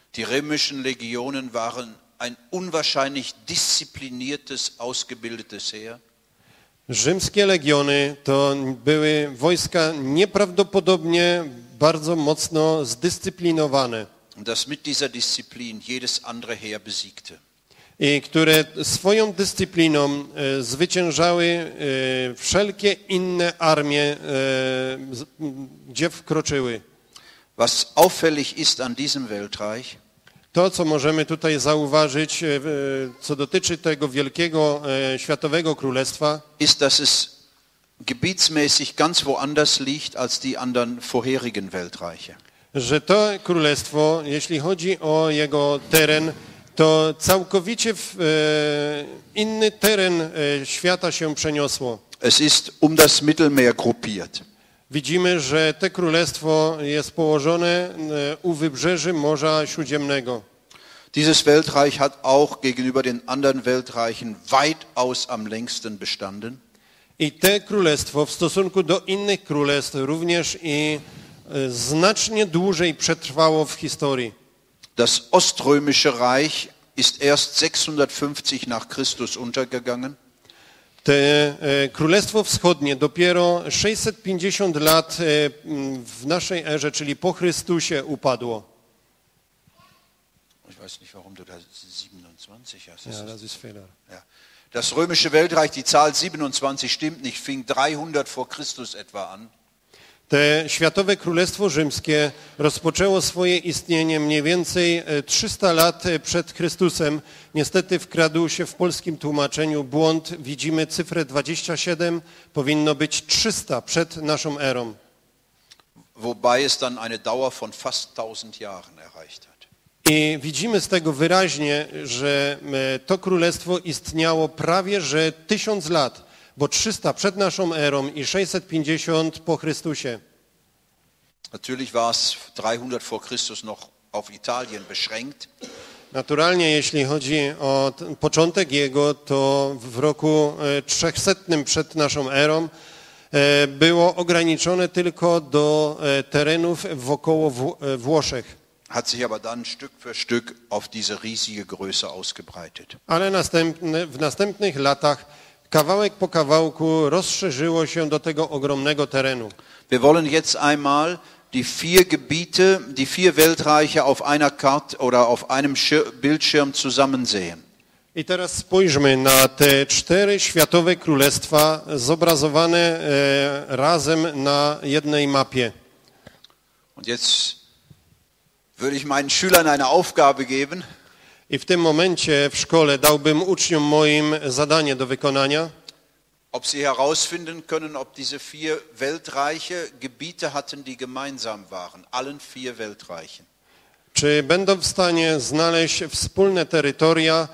Die römischen Legionen waren ein unwahrscheinlich diszipliniertes, ausgebildetes Heer. Rzymskie legiony to były wojska nieprawdopodobnie bardzo mocno zdyscyplinowane Und das mit dieser Disziplin jedes andere Heer besiegte. i które swoją dyscypliną zwyciężały wszelkie inne armie, gdzie wkroczyły. Was auffällig ist an diesem Weltreich, To, co możemy tutaj zauważyć, co dotyczy tego wielkiego światowego królestwa, ist, dass es gebietsmäßig ganz woanders liegt als die anderen vorherigen Weltreiche. że to królestwo, jeśli chodzi o jego teren, to całkowicie w inny teren świata się przeniosło. Es ist das Mittelmeer gruppiert. Widzimy, że to królestwo jest położone u wybrzeży Morza Śródziemnego. Dieses Weltreich hat auch gegenüber den anderen Weltreichen weitaus am längsten bestanden. I to królestwo w stosunku do innych królestw również i znacznie dłużej przetrwało w historii. Das Oströmische Reich ist erst 650 nach Christus untergegangen. Te Królestwo Wschodnie dopiero 650 lat w naszej erze, czyli po Chrystusie, upadło. Ich weiß nicht, warum du da 27 hast. Ja, das ist Fehler. Ja. Das römische Weltreich, die Zahl 27 stimmt nicht, fing 300 vor Christus etwa an. Te Światowe Królestwo Rzymskie rozpoczęło swoje istnienie mniej więcej 300 lat przed Chrystusem. Niestety wkradł się w polskim tłumaczeniu błąd. Widzimy cyfrę 27, powinno być 300 przed naszą erą. Wobei es dann eine Dauer von fast 1000 Jahren erreicht hat. I widzimy z tego wyraźnie, że to królestwo istniało prawie że 1000 lat. Bo 300 przed naszą erą i 650 po Chrystusie. Natürlich war es 300 vor Christus noch auf Italien beschränkt. Naturalnie, jeśli chodzi o początek jego, to w roku 300 przed naszą erą było ograniczone tylko do terenów wokoło Włoszech. Hat sich aber dann Stück für Stück auf diese riesige Größe ausgebreitet. Ale w następnych latach kawałek po kawałku rozszerzyło się do tego ogromnego terenu. Wir wollen jetzt einmal die 4 Gebiete, die 4 Weltreiche auf einer Karte oder auf einem Bildschirm zusammen sehen. I teraz spójrzmy na te 4 światowe królestwa zobrazowane razem na jednej mapie. Und jetzt würde ich meinen Schülern eine Aufgabe geben. I w tym momencie w szkole dałbym uczniom moim zadanie do wykonania. Ob sie herausfinden können, ob diese 4 Weltreiche Gebiete hatten, die gemeinsam waren, allen 4 Weltreichen. Czy będą w stanie znaleźć wspólne terytoria,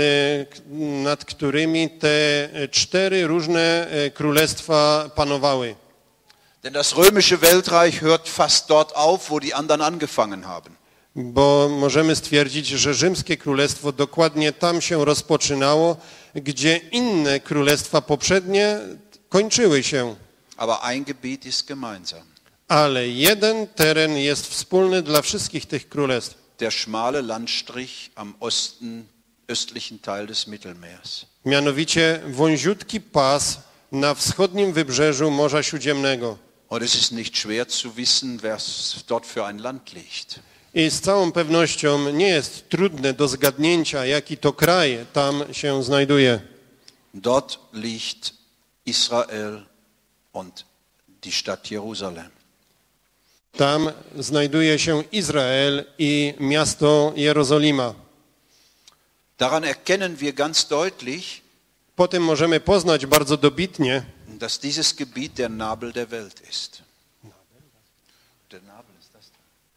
nad którymi te 4 różne królestwa panowały? Denn das römische Weltreich hört fast dort auf, wo die anderen angefangen haben. Bo możemy stwierdzić, że Rzymskie Królestwo dokładnie tam się rozpoczynało, gdzie inne królestwa poprzednie kończyły się. Aber ein Gebiet ist gemeinsam. Ale jeden teren jest wspólny dla wszystkich tych królestw. Der schmale Landstrich am östlichen Teil des Mittelmeers. Mianowicie wąziutki pas na wschodnim wybrzeżu Morza Śródziemnego. Und es ist nicht schwer zu wissen, was dort für ein Land liegt. I z całą pewnością nie jest trudne do zgadnięcia, jaki to kraj tam się znajduje. Dort liegt Israel und die Stadt Jerusalem. Tam znajduje się Izrael i miasto Jerozolima. Daran erkennen wir ganz deutlich, Po tym możemy poznać bardzo dobitnie, dass dieses Gebiet der Nabel der Welt ist. Der Nabel ist das.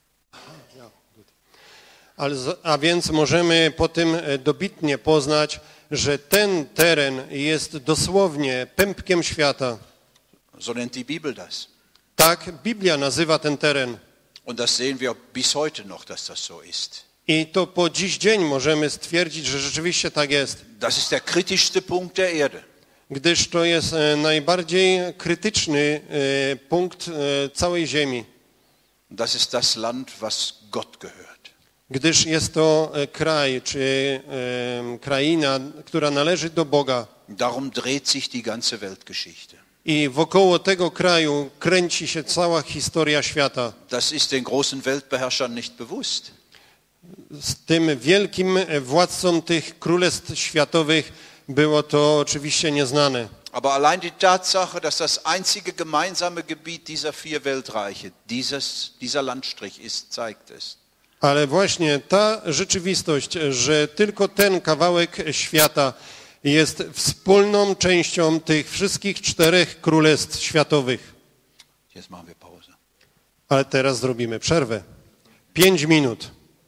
a więc możemy po tym dobitnie poznać, że ten teren jest dosłownie pępkiem świata. So nennt die Bibel das. Tak Biblia nazywa ten teren. Und das sehen wir bis heute noch, dass das so ist. I to po dziś dzień możemy stwierdzić, że rzeczywiście tak jest. Das ist der kritischste Punkt der Erde. Gdyż to jest najbardziej krytyczny punkt całej ziemi. Das ist das Land, was Gott gehört. gdyż jest to kraj czy kraina, która należy do Boga. Darum dreht sich die ganze Weltgeschichte. I wokoło tego kraju kręci się cała historia świata. Das ist den großen Weltbeherrschern nicht bewusst. Z tym wielkim władcom tych królestw światowych było to oczywiście nieznane. Aber allein die Tatsache, dass das einzige gemeinsame Gebiet dieser 4 Weltreiche dieser Landstrich ist, zeigt es. Ale właśnie ta rzeczywistość, że tylko ten kawałek świata jest wspólną częścią tych wszystkich 4 królestw światowych. Jetzt machen wir Pause. Ale teraz zrobimy przerwę. 5 minut.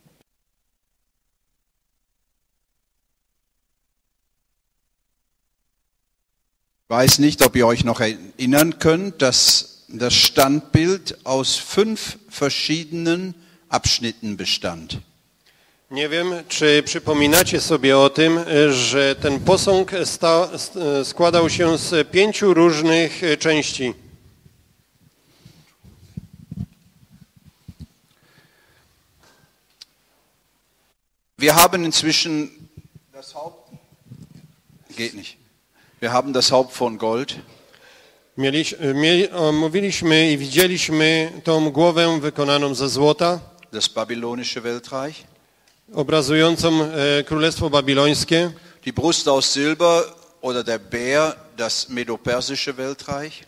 Ich weiß nicht, ob ihr euch noch erinnern könnt, dass das Standbild aus 5 verschiedenen Abschnitten bestand. Nie wiem, czy przypominacie sobie o tym, że ten posąg składał się z 5 różnych części. Wir haben inzwischen das Haupt, geht nicht. Wir haben das Haupt von Gold. Mówiliśmy i widzieliśmy tą głowę wykonaną ze złota, Das babylonische Weltreich. obrazującą Królestwo Babilońskie. Die Brust aus Silber oder der Bär, das medopersische Weltreich.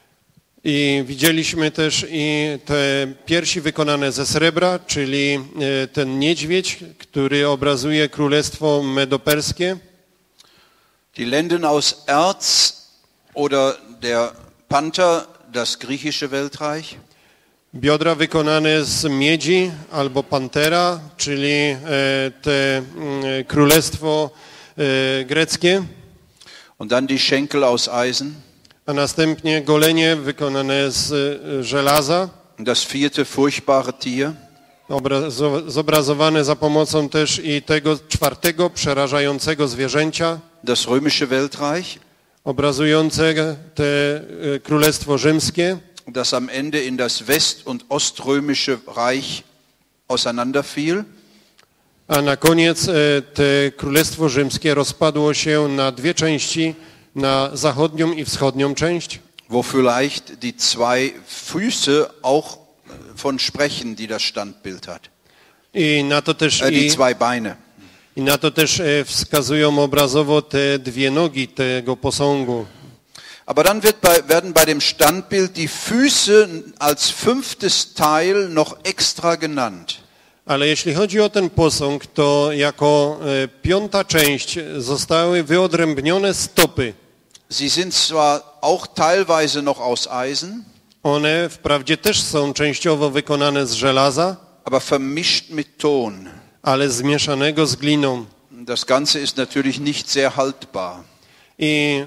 I widzieliśmy też i te piersi wykonane ze srebra, czyli ten niedźwiedź, który obrazuje Królestwo Medoperskie. Die Lenden aus Erz oder der Panther, das griechische Weltreich. Biodra wykonane z miedzi albo pantera, czyli te królestwo greckie. Und dann die Schenkel aus Eisen. A następnie golenie wykonane z żelaza. Das 4. furchtbare Tier. Zobrazowane za pomocą też i tego 4. przerażającego zwierzęcia. Das römische Weltreich. Obrazujące te królestwo rzymskie. Das am Ende in das west- und oströmische Reich auseinanderfiel. A na koniec te królestwo rzymskie rozpadło się na 2 części, na zachodnią i wschodnią część. Wo vielleicht die 2 Füße auch von sprechen, die das Standbild hat. I na to też Die 2 Beine. i na to też wskazują obrazowo te 2 nogi tego posągu. Aber dann werden bei dem Standbild die Füße als 5. Teil noch extra genannt. Ale jeśli chodzi o ten posąg, to jako 5. część zostały wyodrębnione stopy. Sie sind zwar auch teilweise noch aus Eisen, One wprawdzie też są częściowo wykonane z żelaza, aber vermischt mit Ton. ale zmieszanego z gliną. Das Ganze ist natürlich nicht sehr haltbar. I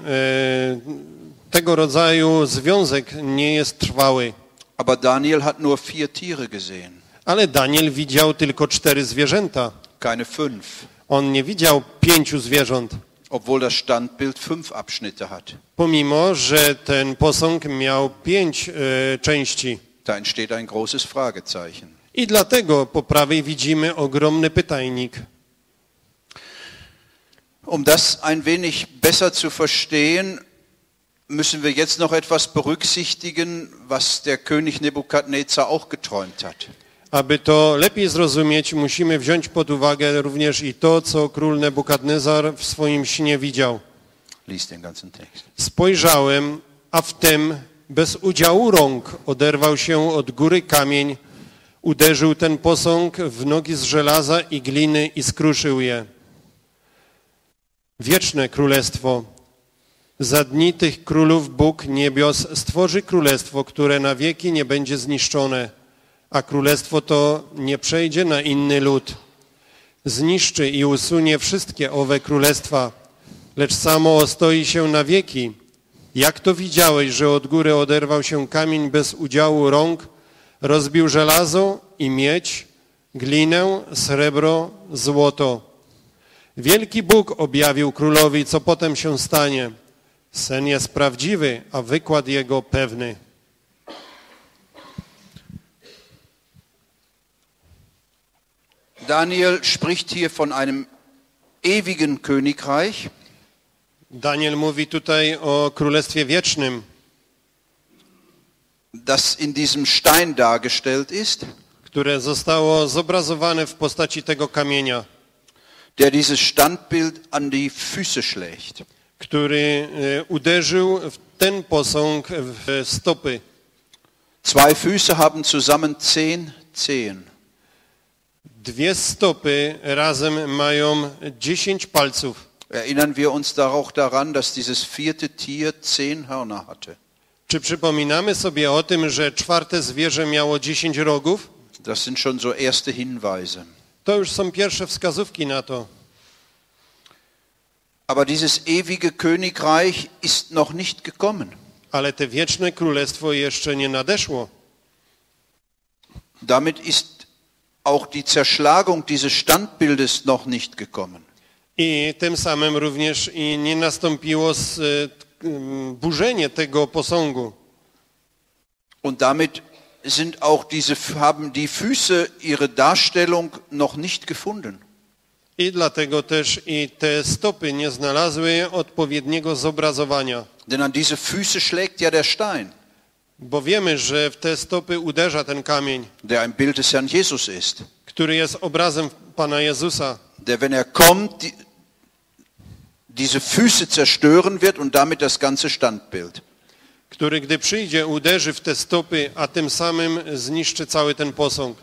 tego rodzaju związek nie jest trwały. Aber Daniel hat nur 4 Tiere gesehen, Ale Daniel widział tylko 4 zwierzęta. keine 5, On nie widział 5 zwierząt, obwohl das Standbild 5 Abschnitte hat. pomimo że ten posąg miał 5 części. Da entsteht ein großes Fragezeichen. I dlatego po prawej widzimy ogromny pytajnik. Um das ein wenig besser zu verstehen, müssen wir jetzt noch etwas berücksichtigen, was der König Nebukadnezar auch geträumt hat. Aby to lepiej zrozumieć, musimy wziąć pod uwagę również i to, co król Nebukadnezar w swoim śnie widział. Lies den ganzen Text. Spojrzałem, a wtem bez udziału rąk oderwał się od góry kamień, uderzył ten posąg w nogi z żelaza i gliny i skruszył je. Wieczne królestwo. Za dni tych królów Bóg niebios stworzy królestwo, które na wieki nie będzie zniszczone, a królestwo to nie przejdzie na inny lud. Zniszczy i usunie wszystkie owe królestwa, lecz samo ostoi się na wieki. Jak to widziałeś, że od góry oderwał się kamień bez udziału rąk, rozbił żelazo i miedź, glinę, srebro, złoto. Wielki Bóg objawił królowi, co potem się stanie. Sen jest prawdziwy, a wykład jego pewny. Daniel spricht hier von einem ewigen Königreich. Daniel mówi tutaj o królestwie wiecznym, das in diesem Stein dargestellt ist, które zostało zobrazowane w postaci tego kamienia, der dieses Standbild an die Füße schlägt. który uderzył w ten posąg w stopy. Zwei Füße haben zusammen 10 Zehen. Dwie stopy razem mają 10 palców. Erinnern wir uns auch daran, dass dieses vierte Tier 10 Hörner hatte. Czy przypominamy sobie o tym, że czwarte zwierzę miało 10 rogów? Das sind schon so erste Hinweise. To już są pierwsze wskazówki na to. Aber dieses ewige Königreich ist noch nicht gekommen. Ale te wieczne królestwo jeszcze nie nadeszło. Damit ist auch die Zerschlagung dieses Standbildes noch nicht gekommen. I tym samym również i nie nastąpiło burzenie tego posągu. Und damit haben die Füße ihre Darstellung noch nicht gefunden. I dlatego też i te stopy nie znalazły odpowiedniego zobrazowania. Denn an diese Füße schlägt ja der Stein, Bo wiemy, że w te stopy uderza ten kamień, der ein Bild des Herrn Jesus ist. który jest obrazem Pana Jezusa, Der, wenn er kommt, diese Füße zerstören wird und damit das ganze Standbild. który gdy przyjdzie, uderzy w te stopy, a tym samym zniszczy cały ten posąg.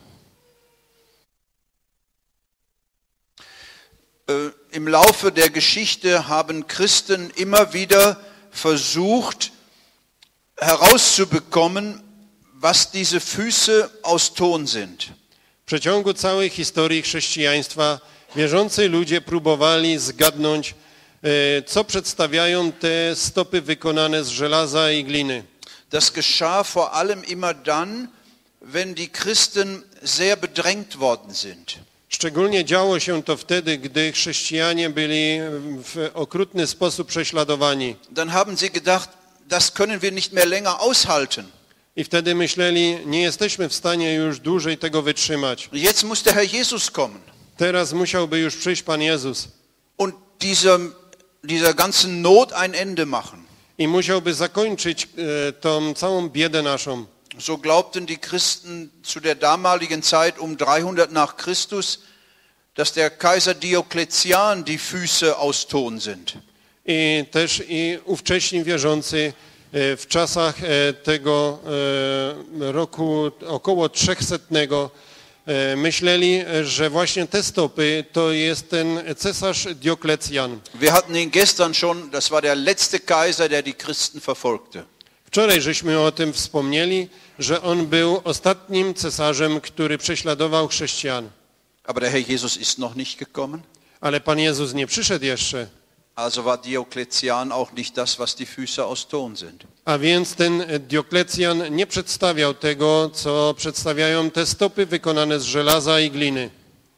Im Laufe der Geschichte haben Christen immer wieder versucht herauszubekommen, was diese Füße aus Ton sind. W przeciągu całej historii chrześcijaństwa wierzący ludzie próbowali zgadnąć, co przedstawiają te stopy wykonane z żelaza i gliny. Das geschah vor allem immer dann, wenn die Christen sehr bedrängt worden sind. Szczególnie działo się to wtedy, gdy chrześcijanie byli w okrutny sposób prześladowani. Dann haben sie gedacht, das können wir nicht mehr länger aushalten. I wtedy myśleli, nie jesteśmy w stanie już dłużej tego wytrzymać. Jetzt muss der Herr Jesus kommen. Teraz musiałby już przyjść Pan Jezus. Und dieser ganzen Not ein Ende machen. I musiałby zakończyć tą całą biedę naszą. So glaubten die Christen zu der damaligen Zeit 300 nach Christus, dass der Kaiser Diokletian die Füße aus Ton sind. I też i ówcześni wierzący w czasach tego roku około 300 myśleli, że właśnie te stopy to jest ten cesarz Dioklecjan. Wir hatten ihn gestern schon, das war der letzte Kaiser, der die Christen verfolgte. Wczoraj żeśmy o tym wspomnieli, że on był ostatnim cesarzem, który prześladował chrześcijan. Aber der Herr Jesus ist noch nicht gekommen. Ale Pan Jezus nie przyszedł jeszcze. Also war Diokletian auch nicht das, was die Füße aus Ton sind. A więc ten Dioklecjan nie przedstawiał tego, co przedstawiają te stopy wykonane z żelaza i gliny.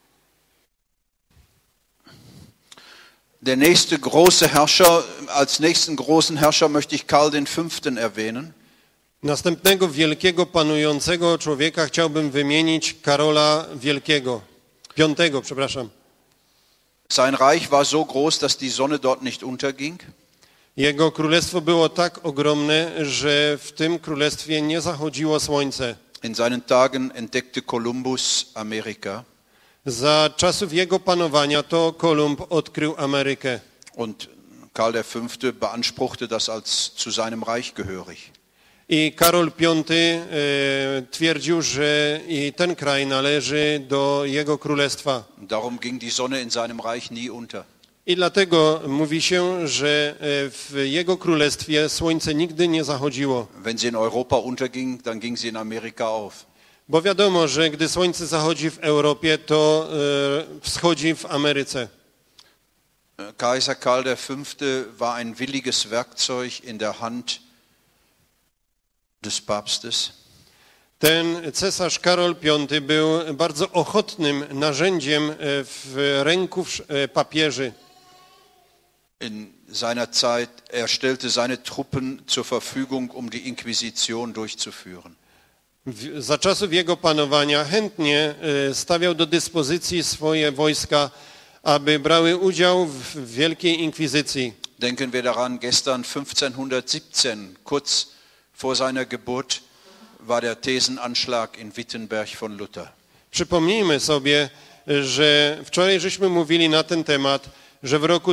Der nächste große Herrscher, als nächsten großen Herrscher möchte ich Karl V. erwähnen. Następnego wielkiego panującego człowieka chciałbym wymienić Karola Wielkiego, V, przepraszam. Sein Reich war so groß, dass die Sonne dort nicht unterging. Jego królestwo było tak ogromne, że w tym królestwie nie zachodziło słońce. In seinen Tagen entdeckte Kolumbus Amerika. Za czasów jego panowania to Kolumb odkrył Amerykę. Und Karl V. beanspruchte das als zu seinem Reich gehörig. I Karol V twierdził, że i ten kraj należy do jego królestwa. Darum ging die Sonne in seinem Reich nie unter. I dlatego mówi się, że w jego królestwie słońce nigdy nie zachodziło. Wenn sie in Europa unterging, dann ging sie in Amerika auf. Bo wiadomo, że gdy słońce zachodzi w Europie, to wschodzi w Ameryce. Kaiser Karl V. war ein williges Werkzeug in der Hand des Papstes. Ten cesarz Karol V był bardzo ochotnym narzędziem w ręku papieży. In seiner Zeit, er stellte seine Truppen zur Verfügung, um die Inquisition durchzuführen. Za czasów jego panowania chętnie stawiał do dyspozycji swoje wojska, aby brały udział w Wielkiej Inkwizycji. Denken wir daran, gestern 1517, kurz vor seiner Geburt, war der Thesenanschlag in Wittenberg von Luther. Przypomnijmy sobie, że wczoraj żeśmy mówili na ten temat, że w roku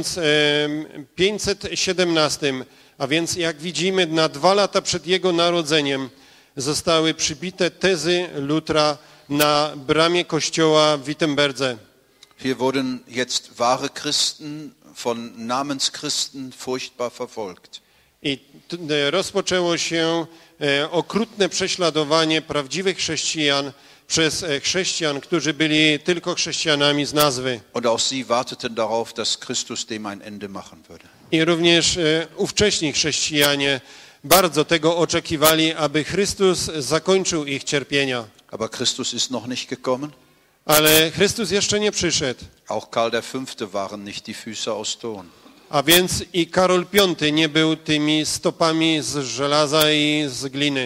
1517, a więc jak widzimy na 2 lata przed jego narodzeniem, zostały przybite tezy Lutra na bramie kościoła w Wittenberdze. Hier wurden jetzt wahre Christen von Namenschristen furchtbar verfolgt. I rozpoczęło się okrutne prześladowanie prawdziwych chrześcijan przez chrześcijan, którzy byli tylko chrześcijanami z nazwy. Und auch sie warteten darauf, dass Christus dem ein Ende machen würde. I również ówcześni chrześcijanie bardzo tego oczekiwali, aby Chrystus zakończył ich cierpienia. Aber Christus ist noch nicht gekommen. Ale Chrystus jeszcze nie przyszedł. Auch Karl V. waren nicht die Füße aus Ton. A więc i Karol V nie był tymi stopami z żelaza i z gliny.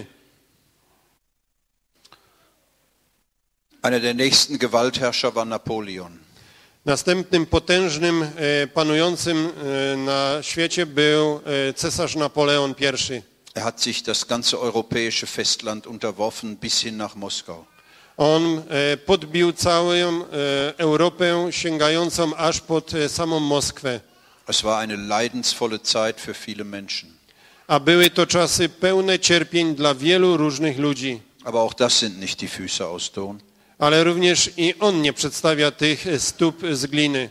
Einer der nächsten Gewaltherrscher war Napoleon. Następnym potężnym panującym na świecie był cesarz Napoleon I. Er hat sich das ganze europäische Festland unterworfen bis hin nach Moskau. On podbił całą Europę, sięgającą aż pod samą Moskwę. Es war eine leidensvolle Zeit für viele Menschen. A były to czasy pełne cierpień dla wielu różnych ludzi. Aber auch das sind nicht die Füße aus Ton. Ale również i on nie przedstawia tych stóp z gliny.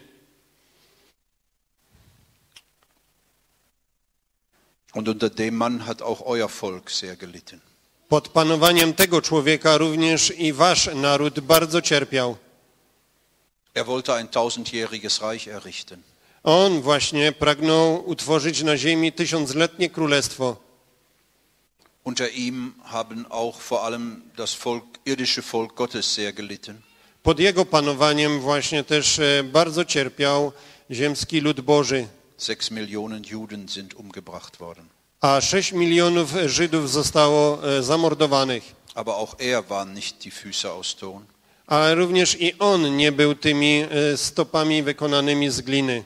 Und unter dem Mann hat auch euer Volk sehr gelitten. Pod panowaniem tego człowieka również i wasz naród bardzo cierpiał. Er wollte ein 1000-jähriges Reich errichten. On właśnie pragnął utworzyć na ziemi 1000-letnie królestwo. Unter ihm haben auch vor allem das irdische Volk Gottes sehr gelitten. Pod jego panowaniem właśnie też bardzo cierpiał ziemski lud Boży. 6 Millionen Juden sind umgebracht worden. A 6 milionów Żydów zostało zamordowanych. Aber auch er war nicht die Füße aus Ton. Ale również i on nie był tymi stopami wykonanymi z gliny.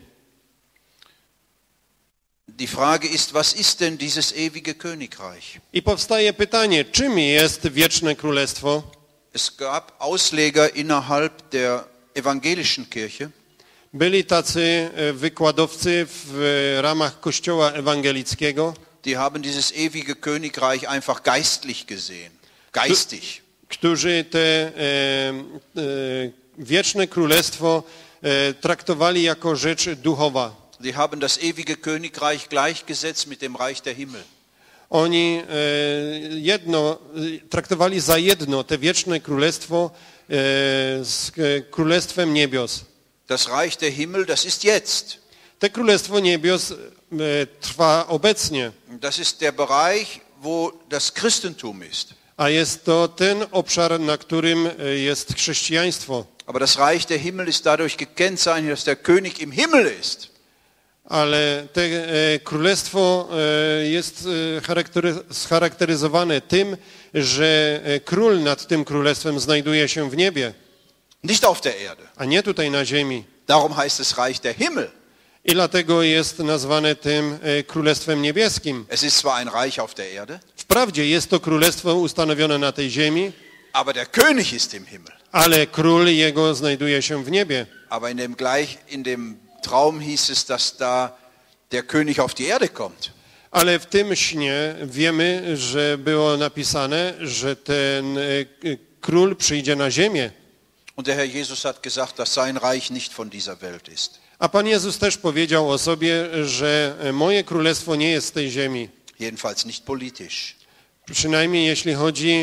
Die Frage ist, was ist denn dieses ewige Königreich? I powstaje pytanie, czym jest wieczne królestwo? Es gab Ausleger innerhalb der evangelischen Kirche, Byli tacy wykładowcy w ramach Kościoła ewangelickiego, die haben dieses ewige Königreich einfach geistlich gesehen. Geistig. którzy te wieczne królestwo traktowali jako rzecz duchowa. Die haben das ewige Königreich gleichgesetzt mit dem Reich der Himmel. Oni traktowali za jedno te wieczne królestwo z królestwem niebios. Das Reich der Himmel, das ist jetzt. Te królestwo niebios trwa obecnie, Das ist der Bereich, wo das Christentum ist. a jest to ten obszar, na którym jest chrześcijaństwo. Aber das Reich der Himmel ist dadurch gekennzeichnet, dass der König im Himmel ist. Ale te królestwo jest scharakteryzowane tym, że król nad tym królestwem znajduje się w niebie, Nicht auf der Erde. a nie tutaj na ziemi. Darum heißt es Reich der Himmel. I dlatego jest nazwane tym królestwem niebieskim. Es ist zwar ein Reich auf der Erde, Wprawdzie jest to królestwo ustanowione na tej ziemi, aber der König ist im Himmel. ale król jego znajduje się w niebie. Aber in dem Traum hieß es, dass da der König auf die Erde kommt. Ale w tym śnie wiemy, że było napisane, że ten król przyjdzie na ziemię. Und der Herr Jesus hat gesagt, dass sein Reich nicht von dieser Welt ist. A Pan Jezus też powiedział o sobie, że moje królestwo nie jest z tej ziemi. Jedenfalls nicht politisch. Przynajmniej jeśli chodzi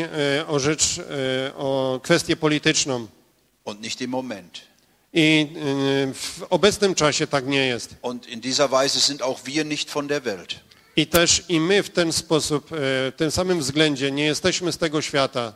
o kwestię polityczną. Und nicht im Moment. I w obecnym czasie tak nie jest. Und in dieser Weise sind auch wir nicht von der Welt. I też i my w ten sposób, w tym samym względzie nie jesteśmy z tego świata.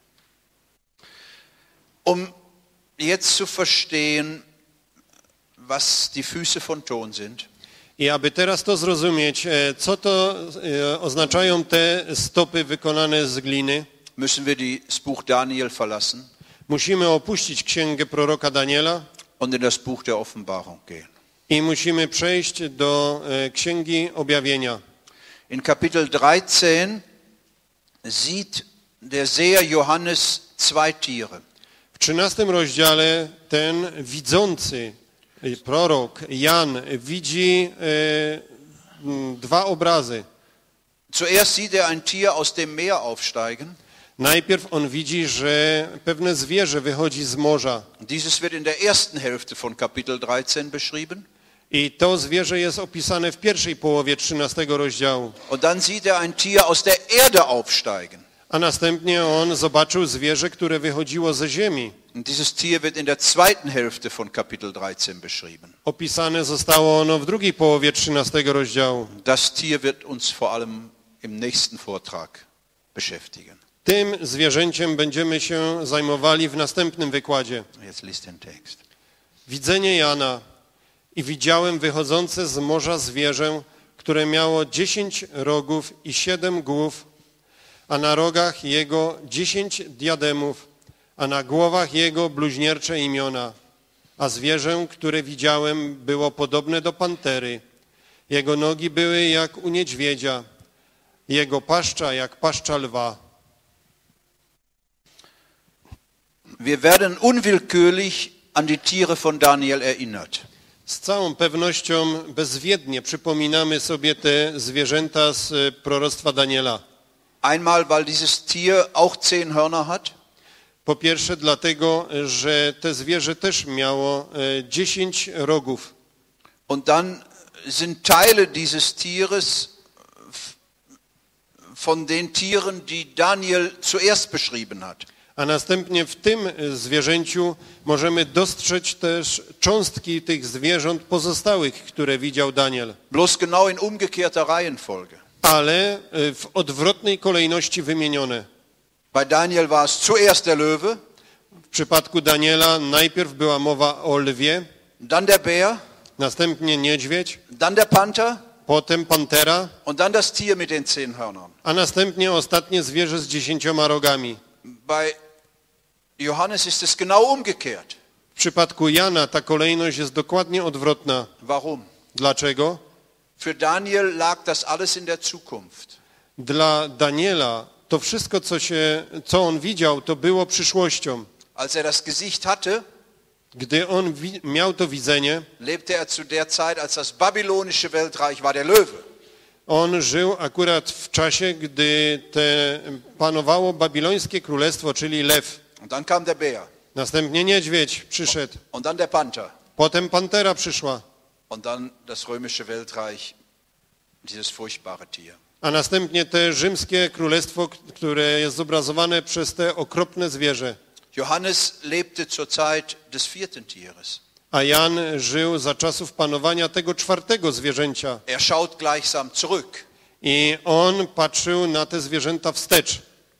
Um jetzt zu verstehen, was die Füße von Ton sind, I aby teraz to zrozumieć, co to oznaczają te stopy wykonane z gliny, müssen wir das Buch Daniel verlassen Musimy opuścić księgę proroka Daniela und in das Buch der Offenbarung gehen. i musimy przejść do księgi objawienia. In Kapitel 13 sieht der Seher Johannes zwei Tiere. W 13 rozdziale ten widzący prorok Jan widzi dwa obrazy. Zuerst sieht ein Tier aus dem Meer aufsteigen. Najpierw on widzi, że pewne zwierzę wychodzi z morza. Dieses wird in der ersten Hälfte von Kapitel 13 beschrieben. I to zwierzę jest opisane w pierwszej połowie 13 rozdziału. Und dann sieht ein Tier aus der Erde aufsteigen. A następnie on zobaczył zwierzę, które wychodziło ze ziemi. Und dieses Tier wird in der zweiten Hälfte von Kapitel 13 beschrieben. Opisane zostało ono w drugiej połowie 13 rozdziału. Das Tier wird uns vor allem im nächsten Vortrag beschäftigen. Tym zwierzęciem będziemy się zajmowali w następnym wykładzie. Jetzt liest den Text. Widzenie Jana. I widziałem wychodzące z morza zwierzę, które miało 10 rogów i 7 głów, a na rogach jego 10 diademów, a na głowach jego bluźniercze imiona. A zwierzę, które widziałem, było podobne do pantery. Jego nogi były jak u niedźwiedzia, jego paszcza jak paszcza lwa. Wir werden unwillkürlich an die Tiere von Daniel erinnert. Z całą pewnością bezwiednie przypominamy sobie te zwierzęta z proroctwa Daniela. Einmal, weil dieses Tier auch 10 Hörner hat. Po pierwsze dlatego, że to zwierzę też miało 10 rogów. Und dann sind Teile dieses Tieres von den Tieren, die Daniel zuerst beschrieben hat. A następnie w tym zwierzęciu możemy dostrzec też cząstki tych zwierząt pozostałych, które widział Daniel. Bloß genau in umgekehrter Reihenfolge. Ale w odwrotnej kolejności wymienione. Bei Daniel war es zuerst der Löwe. W przypadku Daniela najpierw była mowa o lwie, Dann der Bär. następnie niedźwiedź, Dann der Panther. potem pantera, Und dann das Tier mit den 10 Hörnern. a następnie ostatnie zwierzę z 10 rogami. Bei Johannes ist es genau umgekehrt. W przypadku Jana ta kolejność jest dokładnie odwrotna. Warum? Dlaczego? Für Daniel lag das alles in der Zukunft. Dla Daniela to wszystko, co on widział, to było przyszłością. Als das Gesicht hatte, Gdy on miał to widzenie, lebte zu der Zeit, als das babylonische Weltreich war der Löwe. on żył akurat w czasie, gdy panowało babilońskie królestwo, czyli lew. Und dann kam der Bär. Następnie niedźwiedź przyszedł. Und dann der Panther. Potem pantera przyszła. Und dann das römische Weltreich, dieses furchtbare Tier. A następnie te rzymskie królestwo, które jest zobrazowane przez te okropne zwierzę. Johannes lebte zur Zeit des 4. Tieres. A Jan żył za czasów panowania tego 4. zwierzęcia. Er schaut gleichsam zurück. I on patrzył na te zwierzęta wstecz.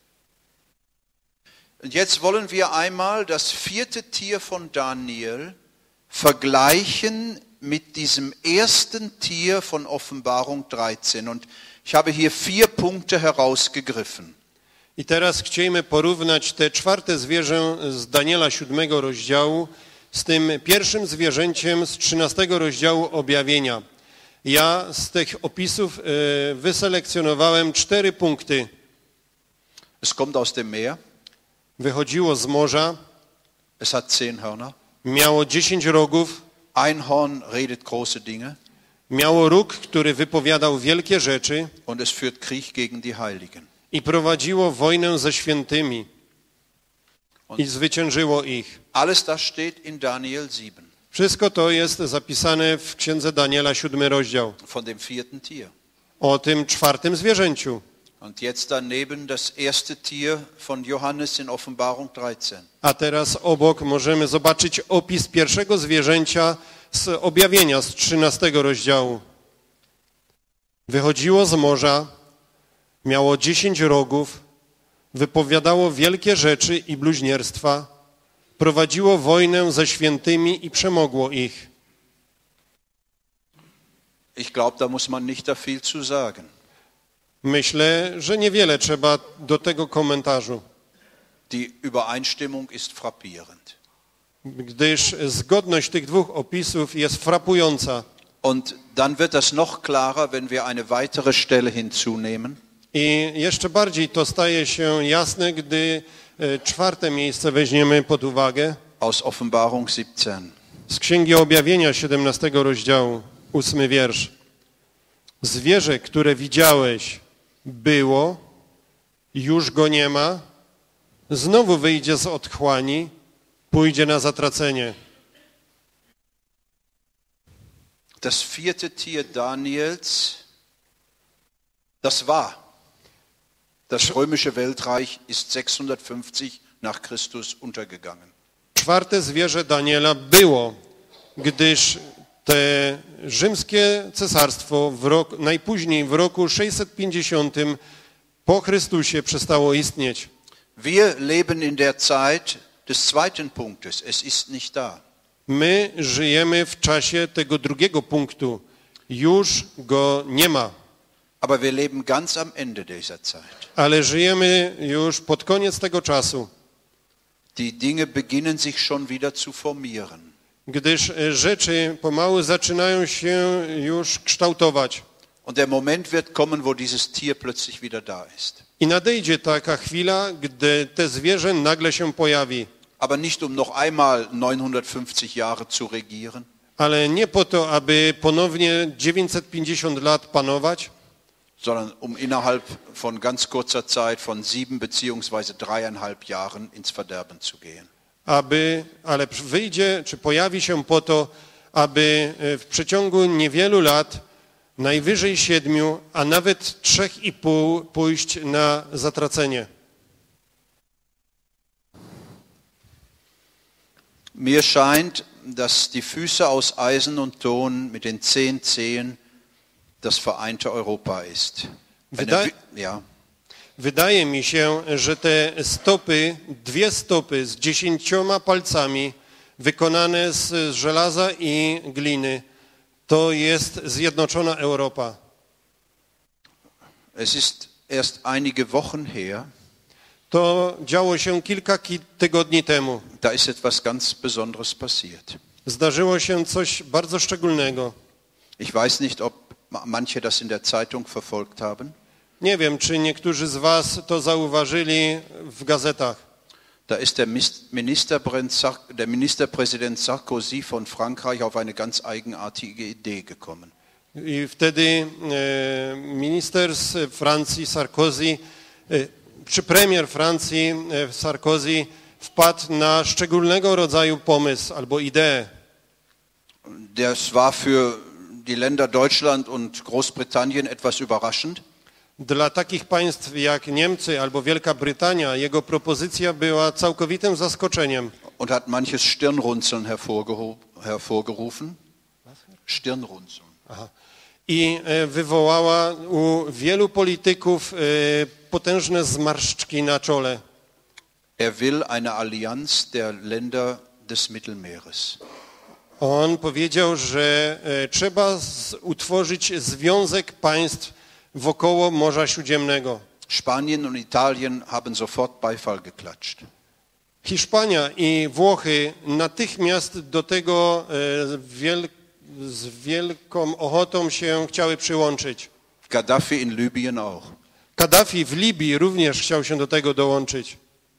Und jetzt wollen wir einmal das 4. Tier von Daniel vergleichen mit diesem ersten Tier von Offenbarung 13. Und ich habe hier 4 Punkte herausgegriffen. I teraz chcielibyśmy porównać te 4. zwierzę z Daniela 7 rozdziału z tym pierwszym zwierzęciem z 13 rozdziału objawienia. Ja z tych opisów wyselekcjonowałem 4 punkty. Es kommt aus dem Meer. Wychodziło z morza, Es hat 10 Hörner. miało 10 rogów, Ein Horn redet große Dinge. miało róg, który wypowiadał wielkie rzeczy Und es führt Krieg gegen die Heiligen. i prowadziło wojnę ze świętymi i zwyciężyło ich. Alles das steht in Daniel 7, Wszystko to jest zapisane w księdze Daniela 7 rozdział von dem 4. Tier. o tym 4. zwierzęciu. Und jetzt daneben das erste Tier von Johannes in Offenbarung 13. A teraz obok możemy zobaczyć opis pierwszego zwierzęcia z objawienia z 13 rozdziału. Wychodziło z morza, miało 10 rogów, wypowiadało wielkie rzeczy i bluźnierstwa, prowadziło wojnę ze świętymi i przemogło ich. Ich glaube, da muss man nicht da viel zu sagen. Myślę, że niewiele trzeba do tego komentarzu, Die Übereinstimmung ist frappierend. gdyż zgodność tych dwóch opisów jest frapująca. Und dann wird das noch klarer, wenn wir eine weitere Stelle hinzunehmen. I jeszcze bardziej to staje się jasne, gdy czwarte miejsce weźmiemy pod uwagę. Aus Offenbarung 17. Z Księgi Objawienia 17 rozdziału, 8 wiersz. Zwierzę, które widziałeś, było, już go nie ma, znowu wyjdzie z otchłani, pójdzie na zatracenie. Das vierte Tier Daniels, das war. Das römische Weltreich ist 650 nach Christus untergegangen. Czwarte zwierzę Daniela było, gdyż te rzymskie cesarstwo najpóźniej w roku 650 po Chrystusie przestało istnieć. Wir leben in der Zeit des zweiten Punktes. Es ist nicht da. My żyjemy w czasie tego drugiego punktu. Już go nie ma. Aber wir leben ganz am Ende dieser Zeit. Ale żyjemy już pod koniec tego czasu, Die Dinge beginnen sich schon wieder zu formieren. gdyż rzeczy pomału zaczynają się już kształtować. Und der Moment wird kommen, wo dieses Tier plötzlich wieder da ist. I nadejdzie taka chwila, gdy te zwierzę nagle się pojawi. Aber nicht noch einmal 950 Jahre zu regieren, Ale nie po to, aby ponownie 950 lat panować, sondern innerhalb von ganz kurzer Zeit, von 7 beziehungsweise 3,5 Jahren ins Verderben zu gehen. ale wyjdzie, czy pojawi się po to, aby w przeciągu niewielu lat, najwyżej 7, a nawet 3,5 pójść na zatracenie. Mir scheint, dass die Füße aus Eisen und Ton mit den 10 Zehen das vereinte Europa ist. Wydaje mi się, że te stopy, 2 stopy z 10 palcami wykonane z żelaza i gliny, to jest zjednoczona Europa. Es ist erst einige Wochen her. To działo się kilka tygodni temu. Da ist etwas ganz Besonderes passiert. Zdarzyło się coś bardzo szczególnego. Ich weiß nicht, ob manche das in der Zeitung verfolgt haben. Nie wiem, czy niektórzy z was to zauważyli w gazetach. Da ist der Ministerpräsident Sarkozy von Frankreich auf eine ganz eigenartige Idee gekommen. I wtedy minister z Francji Sarkozy, czy premier Francji Sarkozy wpadł na szczególnego rodzaju pomysł albo ideę. Das war für die Länder Deutschland und Großbritannien etwas überraschend. Dla takich państw jak Niemcy albo Wielka Brytania jego propozycja była całkowitym zaskoczeniem. Und hat manches Stirnrunzeln hervorgerufen. Stirnrunzeln. Aha. I wywołała u wielu polityków potężne zmarszczki na czole. Er will eine Allianz der Länder des Mittelmeeres. On powiedział, że trzeba utworzyć związek państw wokoło Morza Śródziemnego. Spanien und Italien haben sofort Beifall geklatscht. Hiszpania i Włochy natychmiast do tego z wielką ochotą się chciały przyłączyć. Gaddafi in Libyen auch. Kaddafi w Libii również chciał się do tego dołączyć.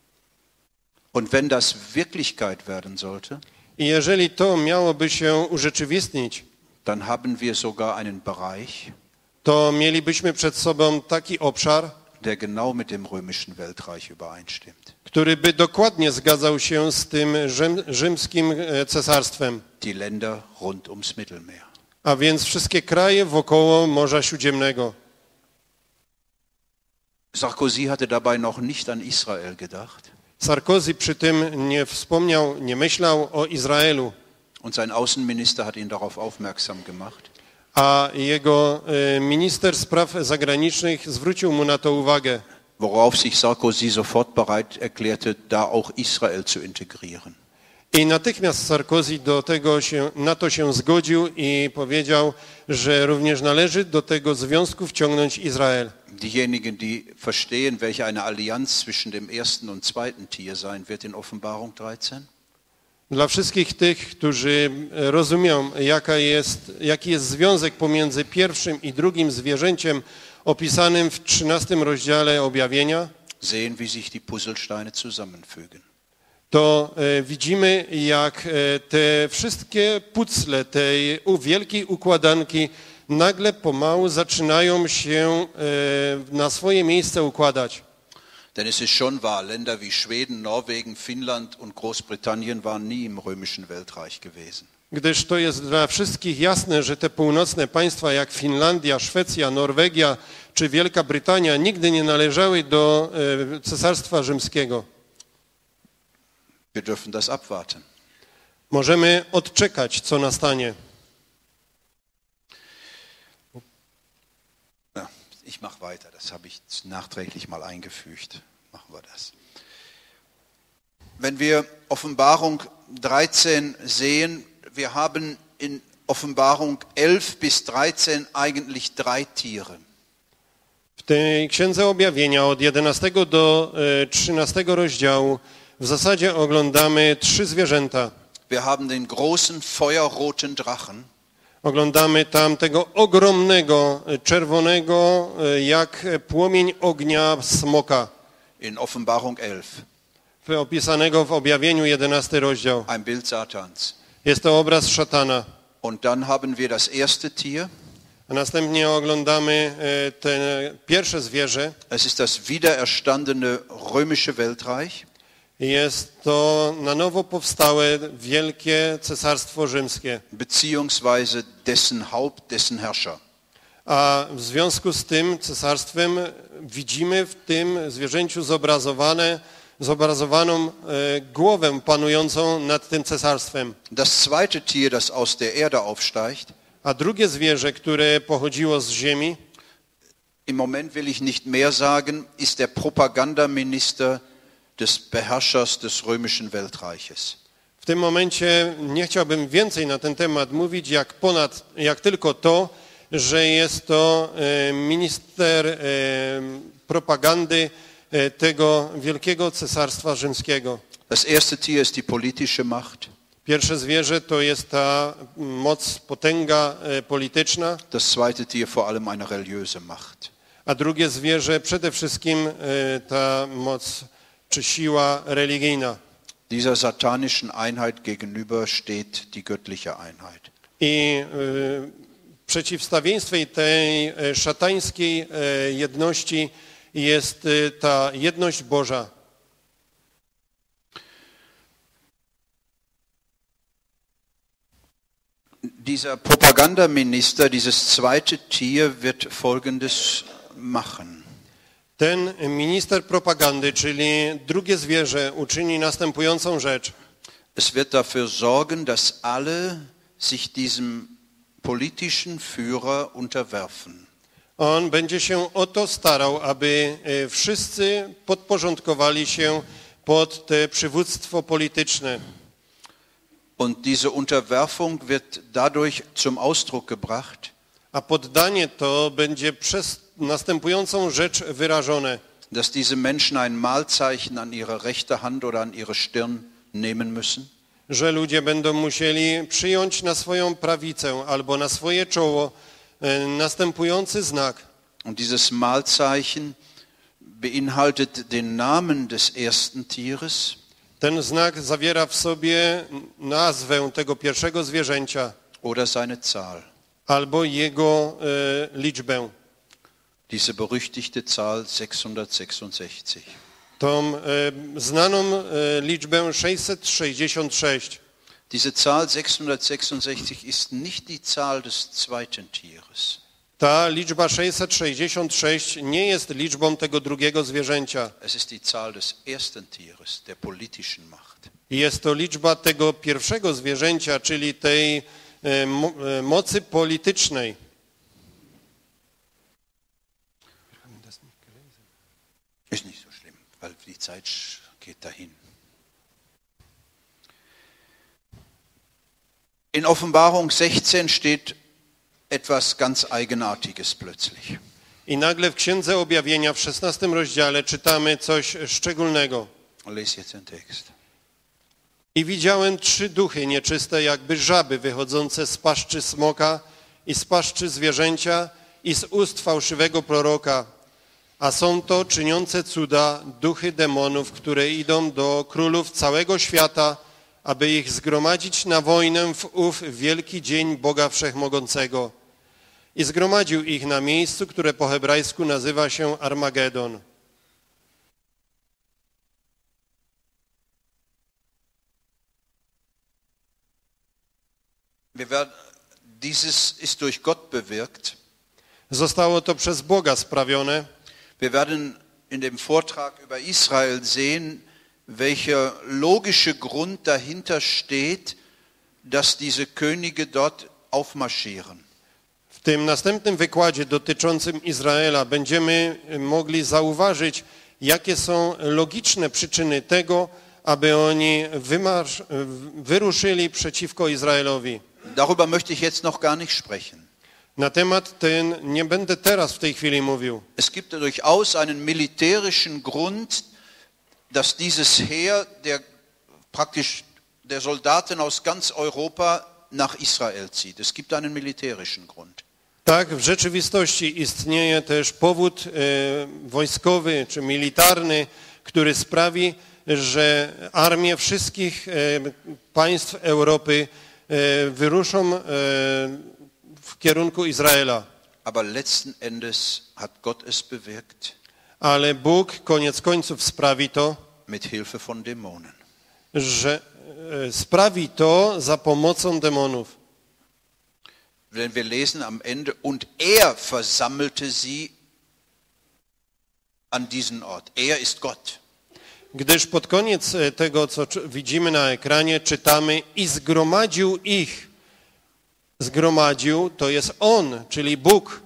Und wenn das Wirklichkeit werden sollte, I jeżeli to miałoby się urzeczywistnić, dann haben wir sogar einen Bereich, to mielibyśmy przed sobą taki obszar, der genau mit dem römischen Weltreich übereinstimmt. który by dokładnie zgadzał się z tym rzymskim cesarstwem, Die Länder rund ums Mittelmeer. a więc wszystkie kraje wokoło Morza Śródziemnego. Sarkozy hatte dabei noch nicht an Israel gedacht. Sarkozy przy tym nie wspomniał, nie myślał o Izraelu, Und sein Außenminister hat ihn darauf aufmerksam gemacht. a jego minister spraw zagranicznych zwrócił mu na to uwagę. Worauf sich Sarkozy sofort bereit erklärte, da auch Israel zu integrieren. I natychmiast Sarkozy na to się zgodził i powiedział, że również należy do tego związku wciągnąć Izrael. Diejenigen, die verstehen, welche eine Allianz zwischen dem ersten und zweiten Tier sein wird in Offenbarung 13. Dla wszystkich tych, którzy rozumią, jaki jest związek pomiędzy pierwszym i drugim zwierzęciem opisanym w 13 rozdziale Objawienia, sehen, wie sich die Puzzlesteine zusammenfügen. To widzimy, jak te wszystkie pucle tej wielkiej układanki nagle pomału zaczynają się na swoje miejsce układać. Denn es ist schon wahr, Länder wie Schweden, Norwegen, Finnland und Großbritannien waren nie im römischen Weltreich gewesen. Gdyż to jest dla wszystkich jasne, że te północne państwa jak Finlandia, Szwecja, Norwegia czy Wielka Brytania nigdy nie należały do Cesarstwa Rzymskiego. Wir dürfen das abwarten. Możemy odczekać, co nastanie. Ja, ich mache weiter, das habe ich nachträglich mal eingefügt. Machen wir das. Wenn wir Offenbarung 13 sehen, wir haben in Offenbarung 11 bis 13 eigentlich 3 Tiere. W tej Księdze Objawienia od 11 do 13 rozdziału w zasadzie oglądamy 3 zwierzęta. Wir haben den großen feuerroten Drachen. Oglądamy tam tego ogromnego, czerwonego, jak płomień ognia smoka. In Offenbarung 11. Opisanego w Objawieniu 11 rozdział. Ein Bild Satans. Jest to obraz szatana. Und dann haben wir das erste Tier. A następnie oglądamy te pierwsze zwierzę. Es ist das wiedererstandene römische Weltreich. Jest to na nowo powstałe wielkie cesarstwo rzymskie. Beziehungsweise dessen Haupt, dessen Herrscher. A w związku z tym cesarstwem widzimy w tym zwierzęciu zobrazowaną głowę panującą nad tym cesarstwem. Das zweite Tier, das aus der Erde aufsteigt. A drugie zwierzę, które pochodziło z ziemi, im Moment will ich nicht mehr sagen, ist der Propagandaminister des Beherrschers des römischen Weltreiches. W tym momencie nie chciałbym więcej na ten temat mówić, jak tylko to, że jest to minister propagandy tego wielkiego cesarstwa rzymskiego. Das erste Tier ist die politische Macht. Pierwsze zwierzę to jest ta moc, potęga polityczna. Das zweite Tier vor allem eine religiöse Macht. A drugie zwierzę przede wszystkim ta moc czy siła religijna. Dieser satanischen Einheit gegenüber steht die göttliche Einheit. I w przeciwstawieństwie tej szatańskiej jedności jest ta jedność Boża. Dieser Propagandaminister, dieses zweite Tier wird Folgendes machen. Ten minister propagandy, czyli drugie zwierzę, uczyni następującą rzecz. Es wird dafür sorgen, dass alle sich diesem politischen Führer unterwerfen. On będzie się o to starał, aby wszyscy podporządkowali się pod te przywództwo polityczne. Und diese Unterwerfung wird dadurch zum Ausdruck gebracht, A poddanie to będzie przez następującą rzecz wyrażone. dass diese Menschen ein Malzeichen an ihre rechte Hand oder an ihre Stirn nehmen müssen. Że ludzie będą musieli przyjąć na swoją prawicę albo na swoje czoło następujący znak. Und dieses Malzeichen beinhaltet den Namen des ersten Tieres. Ten znak zawiera w sobie nazwę tego pierwszego zwierzęcia Oder seine Zahl. albo jego liczbę. Diese berüchtigte Zahl 666. Tą znaną liczbę 666. Diese Zahl 666 ist nicht die Zahl des zweiten Tieres. Ta liczba 666 nie jest liczbą tego drugiego zwierzęcia. Es ist die Zahl des ersten Tieres, der politischen Macht. Jest to liczba tego pierwszego zwierzęcia, czyli tej mocy politycznej. Ist nicht so schlimm, weil die Zeit geht dahin. In Offenbarung 16 steht etwas ganz Eigenartiges plötzlich. I nagle w Księdze Objawienia w 16 rozdziale czytamy coś szczególnego. Lese jetzt den Text. I widziałem 3 duchy nieczyste, jakby żaby wychodzące z paszczy smoka i z paszczy zwierzęcia i z ust fałszywego proroka. A są to czyniące cuda duchy demonów, które idą do królów całego świata, aby ich zgromadzić na wojnę w ów wielki dzień Boga Wszechmogącego. I zgromadził ich na miejscu, które po hebrajsku nazywa się Armagedon. Dieses ist durch Gott bewirkt. Zostało to przez Boga sprawione. Wir werden in dem Vortrag über Israel sehen, welcher logische Grund dahinter steht, dass diese Könige dort aufmarschieren. W tym następnym wykładzie dotyczącym Izraela będziemy mogli zauważyć, jakie są logiczne przyczyny tego, aby oni wyruszyli przeciwko Izraelowi. Darüber möchte ich jetzt noch gar nicht sprechen. Na temat ten nie będę teraz w tej chwili mówił. Es gibt durchaus einen militärischen Grund, dass dieses Heer der Soldaten aus ganz Europa nach Israel zieht. Es gibt einen militärischen Grund. Tak, w rzeczywistości istnieje też powód wojskowy czy militarny, który sprawi, że armie wszystkich państw Europy wyruszą w kierunku Izraela. Aber letzten Endes hat Gott es bewirkt. Ale Bóg koniec końców sprawi to, Mit Hilfe von Dämonen. że sprawi to za pomocą demonów. Wenn wir lesen am Ende, und er versammelte sie an diesen Ort. Er ist Gott. Gdyż pod koniec tego, co widzimy na ekranie, czytamy i zgromadził ich. Zgromadził to jest On, czyli Bóg.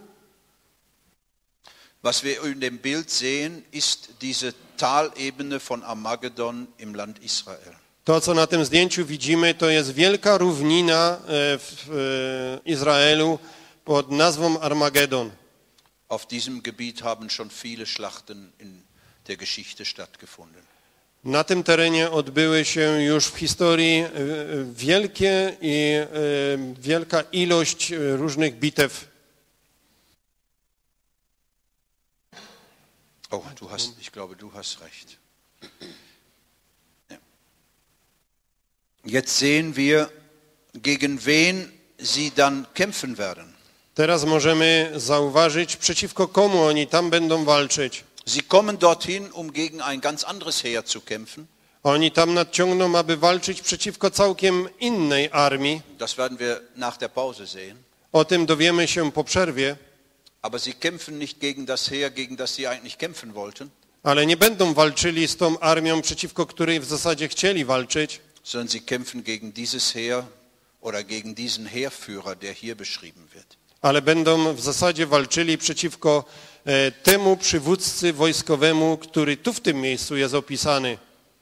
Was wir in dem Bild sehen, ist diese Talebene von Armageddon im Land Israel. To, co na tym zdjęciu widzimy, to jest wielka równina w Izraelu pod nazwą Armagedon. Auf diesem Gebiet haben schon viele Schlachten in der Geschichte stattgefunden. Na tym terenie odbyły się już w historii wielka ilość różnych bitew. Oh, ich glaube, du hast recht. Ja. Jetzt sehen wir, gegen wen sie dann kämpfen werden. Teraz możemy zauważyć, przeciwko komu oni tam będą walczyć. Sie kommen dorthin, um gegen ein ganz anderes Heer zu kämpfen. Oni tam nadciągną, aby walczyć przeciwko całkiem innej armii. Das werden wir nach der Pause sehen. O tym dowiemy się po przerwie. Aber sie kämpfen nicht gegen das Heer, gegen das sie eigentlich kämpfen wollten. Ale nie będą walczyli z tą armią, przeciwko której w zasadzie chcieli walczyć. Sondern sie kämpfen gegen dieses Heer oder gegen diesen Heerführer, der hier beschrieben wird. Ale będą w zasadzie walczyli przeciwko temu przywódcy wojskowemu, który tu w tym miejscu jest opisany.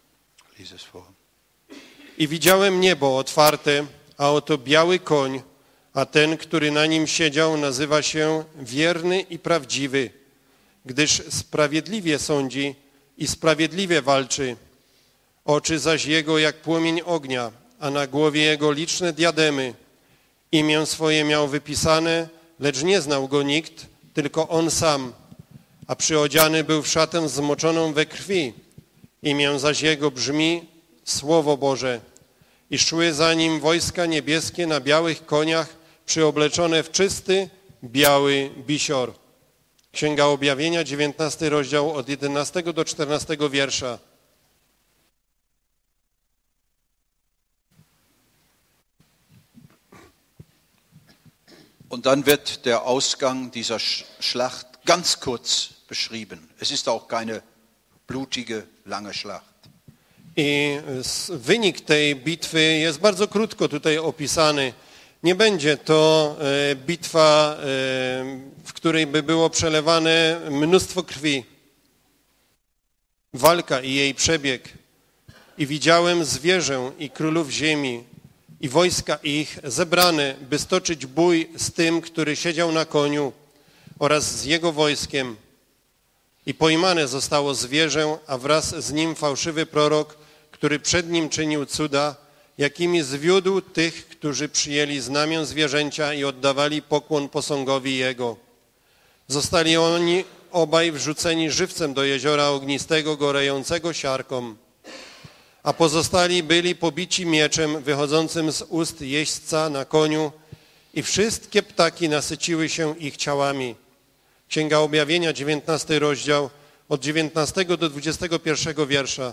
I widziałem niebo otwarte, a oto biały koń, a ten, który na nim siedział, nazywa się Wierny i Prawdziwy, gdyż sprawiedliwie sądzi i sprawiedliwie walczy. Oczy zaś jego jak płomień ognia, a na głowie jego liczne diademy. Imię swoje miał wypisane, lecz nie znał go nikt, tylko on sam, a przyodziany był w szatę zmoczoną we krwi. Imię zaś jego brzmi Słowo Boże. I szły za nim wojska niebieskie na białych koniach, przyobleczone w czysty, biały bisior. Księga Objawienia, 19 rozdział, od 11 do 14 wiersza. Und dann wird der Ausgang dieser Schlacht ganz kurz beschrieben. Es ist auch keine blutige, lange Schlacht. I wynik tej bitwy jest bardzo krótko tutaj opisany. Nie będzie to bitwa, w której by było przelewane mnóstwo krwi. Walka i jej przebieg. I widziałem zwierzę i królów ziemi i wojska ich zebrane, by stoczyć bój z tym, który siedział na koniu oraz z jego wojskiem. I pojmane zostało zwierzę, a wraz z nim fałszywy prorok, który przed nim czynił cuda, jakimi zwiódł tych, którzy przyjęli znamię zwierzęcia i oddawali pokłon posągowi jego. Zostali oni obaj wrzuceni żywcem do jeziora ognistego, gorejącego siarką, a pozostali byli pobici mieczem wychodzącym z ust jeźdźca na koniu i wszystkie ptaki nasyciły się ich ciałami. Księga Objawienia, 19 rozdział, od 19 do 21 wiersza.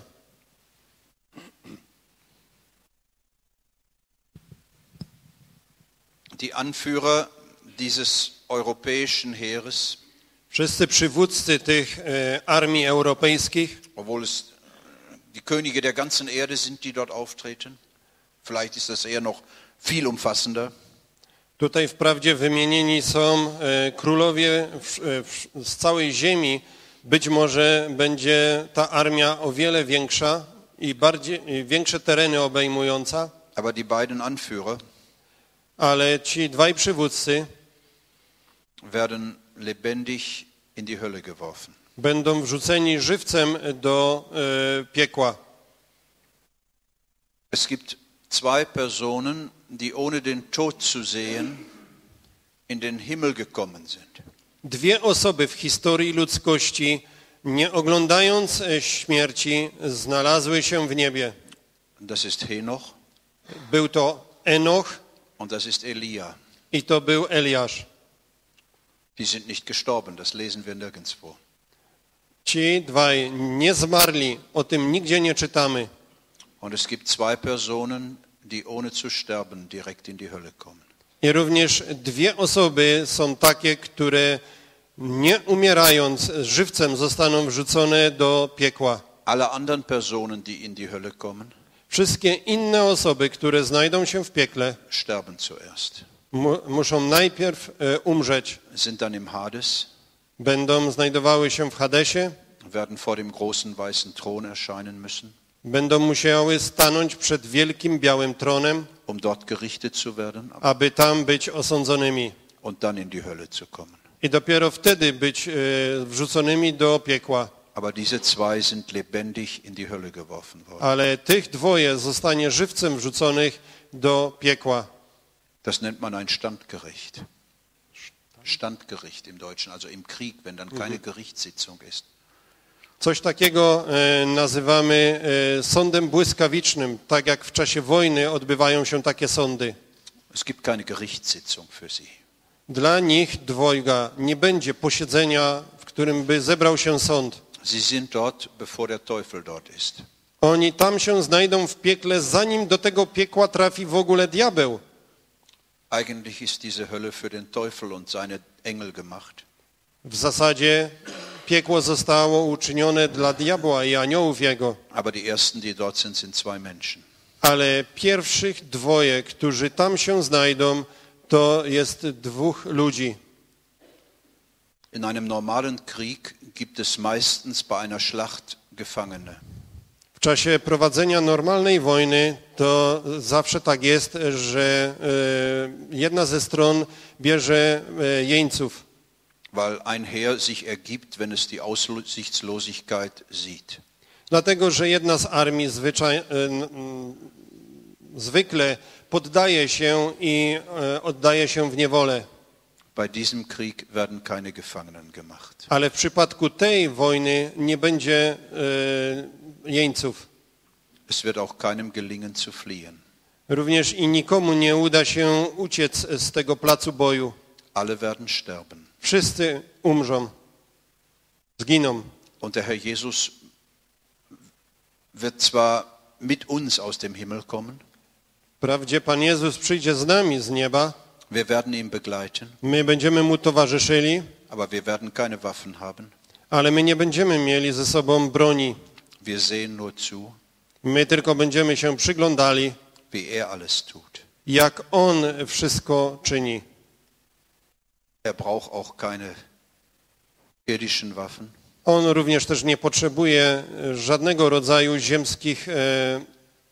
Die Anführer dieses europäischen Heeres, Wszyscy przywódcy tych armii europejskich, obwohl es die Könige der ganzen Erde sind, die dort auftreten, vielleicht ist das eher noch viel umfassender. tutaj wprawdzie wymienieni są królowie z całej ziemi, być może będzie ta armia o wiele większa i większe tereny obejmująca, Aber die beiden Anführer ale ci dwaj przywódcy werden lebendig in die Hölle geworfen. będą wrzuceni żywcem do piekła. Es gibt zwei Personen, die ohne den Tod zu sehen in den Himmel gekommen sind. Dwie osoby w historii ludzkości, nie oglądając śmierci, znalazły się w niebie. Das ist Henoch Był to Enoch und das ist Elia. i to był Eliasz. Die sind nicht gestorben, das lesen wir nirgendwo. Ci dwaj nie zmarli, o tym nigdzie nie czytamy. Und es gibt zwei Personen, die ohne zu sterben direkt in die Hölle kommen. I również dwie osoby są takie, które nie umierając żywcem zostaną wrzucone do piekła. Alle anderen Personen, die in die Hölle kommen, Wszystkie inne osoby, które znajdą się w piekle, sterben zuerst. muszą najpierw umrzeć. Sind dann im Hades, Będą znajdowały się w Hadesie, werden vor dem großen weißen Thron erscheinen müssen, będą musiały stanąć przed wielkim białym tronem, um dort gerichtet zu werden aby tam być osądzonymi. und dann in die Hölle zu kommen. I dopiero wtedy być wrzuconymi do piekła. Aber diese zwei sind lebendig in die Hölle geworfen worden. Ale tych dwoje zostanie żywcem wrzuconych do piekła. Das nennt man ein Standgericht. Standgericht im Deutschen, also im Krieg, wenn dann keine Gerichtssitzung ist. Coś takiego nazywamy sądem błyskawicznym, tak jak w czasie wojny odbywają się takie sądy. Es gibt keine Gerichtssitzung für sie. Dla nich dwojga nie będzie posiedzenia, w którym by zebrał się sąd. Sie sind dort, bevor der Teufel dort ist. Oni tam się znajdą w piekle, zanim do tego piekła trafi w ogóle diabeł. Eigentlich ist diese Hölle für den Teufel und seine Engel gemacht. W zasadzie piekło zostało uczynione dla diabła i aniołów jego. Aber die ersten, die dort sind, sind zwei Menschen. Ale pierwszych dwoje, którzy tam się znajdą, to jest dwóch ludzi. In einem normalen Krieg gibt es meistens bei einer Schlacht Gefangene. W czasie prowadzenia normalnej wojny to zawsze tak jest, że jedna ze stron bierze jeńców. Weil ein Heer sich ergibt, wenn es die Aussichtslosigkeit sieht. Dlatego, że jedna z armii zwykle poddaje się i oddaje się w niewolę. Bei diesem Krieg werden keine Gefangenen gemacht. Ale w przypadku tej wojny nie będzie jeńców. Es wird auch keinem gelingen zu fliehen. Również i nikomu nie uda się uciec z tego placu boju. Alle werden sterben. Wszyscy umrzą, zginą. Und der Herr Jesus wird zwar mit uns aus dem Himmel kommen, Wprawdzie Pan Jezus przyjdzie z nami z nieba, wir werden ihn begleiten, my będziemy Mu towarzyszyli, aber wir werden keine Waffen haben. ale my nie będziemy mieli ze sobą broni. Wir sehen nur zu, My tylko będziemy się przyglądali, wie er alles tut. jak On wszystko czyni. Er braucht auch keine irdischen Waffen. On również też nie potrzebuje żadnego rodzaju ziemskich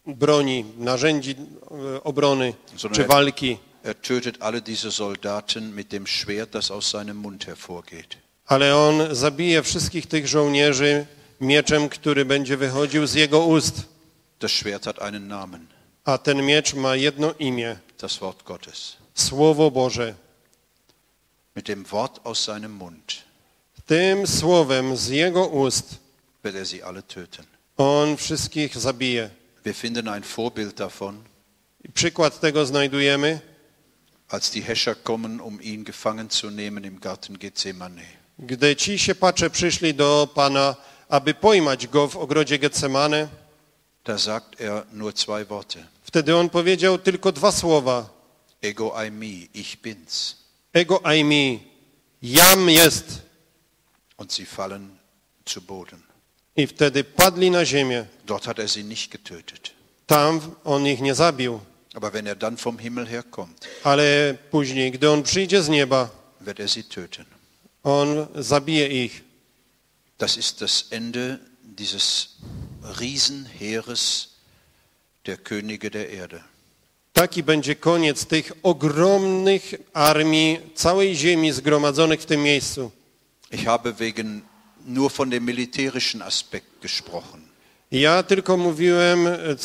broni, narzędzi obrony czy Sondern walki, er tötet alle diese Soldaten mit dem Schwert, das aus seinem Mund hervorgeht. ale on zabije wszystkich tych żołnierzy mieczem, który będzie wychodził z jego ust. Das Schwert hat einen Namen, A ten miecz ma jedno imię, das Wort Gottes. Słowo Boże. Mit dem Wort aus seinem Mund Tym słowem z jego ust wird er sie alle töten. on wszystkich zabije. Wir finden ein Vorbild davon, Przykład tego znajdujemy, als die Häscher kommen, um ihn gefangen zu nehmen im Garten Gethsemane. gdy ci siepacze przyszli do Pana, aby pojmać go w ogrodzie Getsemane. Da sagt er nur zwei Worte. Wtedy on powiedział tylko dwa słowa. Ego eimi, ich bin's. Ego eimi, jam jest. Und sie fallen zu Boden. I wtedy padli na ziemię. Dort hat er sie nicht getötet. Tam on ich nie zabił. Aber wenn er dann vom Himmel herkommt, Ale później, gdy on przyjdzie z nieba, wird er sie töten. on zabije ich. Das ist das Ende dieses Riesenheeres der Könige der Erde. Taki będzie koniec tych ogromnych armii całej ziemi zgromadzonych w tym miejscu. Ich habe nur von dem militärischen Aspekt gesprochen. Ja tylko mówiłem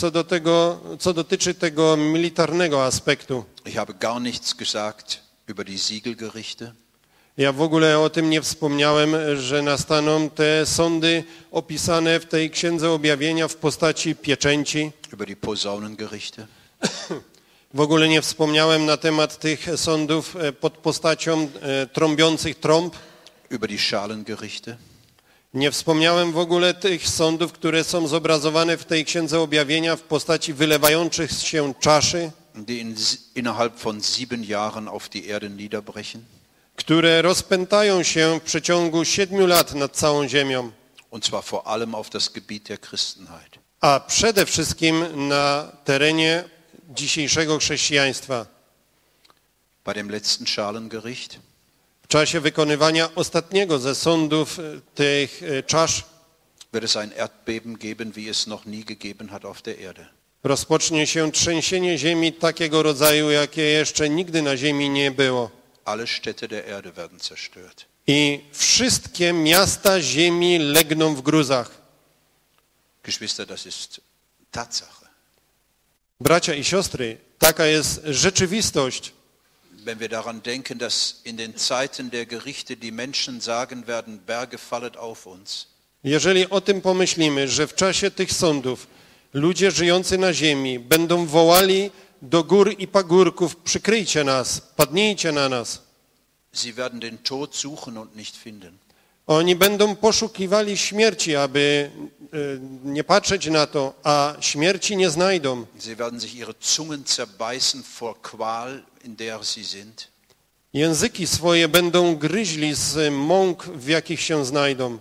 co dotyczy tego militarnego aspektu. Ich habe gar nichts gesagt über die Siegelgerichte, Ja w ogóle o tym nie wspomniałem, że nastaną te sądy opisane w tej Księdze Objawienia w postaci pieczęci. über die Posaunengerichte, W ogóle nie wspomniałem na temat tych sądów pod postacią trąbiących trąb. über die Schalengerichte, Nie wspomniałem w ogóle tych sądów, które są zobrazowane w tej Księdze Objawienia w postaci wylewających się czaszy, die innerhalb von 7 Jahren auf die Erde niederbrechen, które rozpętają się w przeciągu 7 lat nad całą ziemią, und zwar vor allem auf das Gebiet der Christenheit. a przede wszystkim na terenie dzisiejszego chrześcijaństwa. Bei dem letzten Schalengericht W czasie wykonywania ostatniego ze sądów tych czasz wird es ein Erdbeben geben, wie es noch nie gegeben hat auf der Erde. rozpocznie się trzęsienie ziemi takiego rodzaju, jakie jeszcze nigdy na ziemi nie było. Alle Städte der Erde werden zerstört. I wszystkie miasta ziemi legną w gruzach. Geschwister, das ist Tatsache. Bracia i siostry, taka jest rzeczywistość. Wenn wir daran denken, dass in den Zeiten der Gerichte die Menschen sagen werden, Berge fallet auf uns, Jeżeli o tym pomyślimy, że w czasie tych sądów ludzie żyjący na ziemi będą wołali do gór i pagórków, przykryjcie nas, padnijcie na nas. sie werden den Tod suchen und nicht finden. Oni będą poszukiwali śmierci, aby nie patrzeć na to, a śmierci nie znajdą. Sie werden sich ihre Zungen zerbeißen vor Qual, in der sie sind. Języki swoje będą gryźli z mąk, w jakich się znajdą.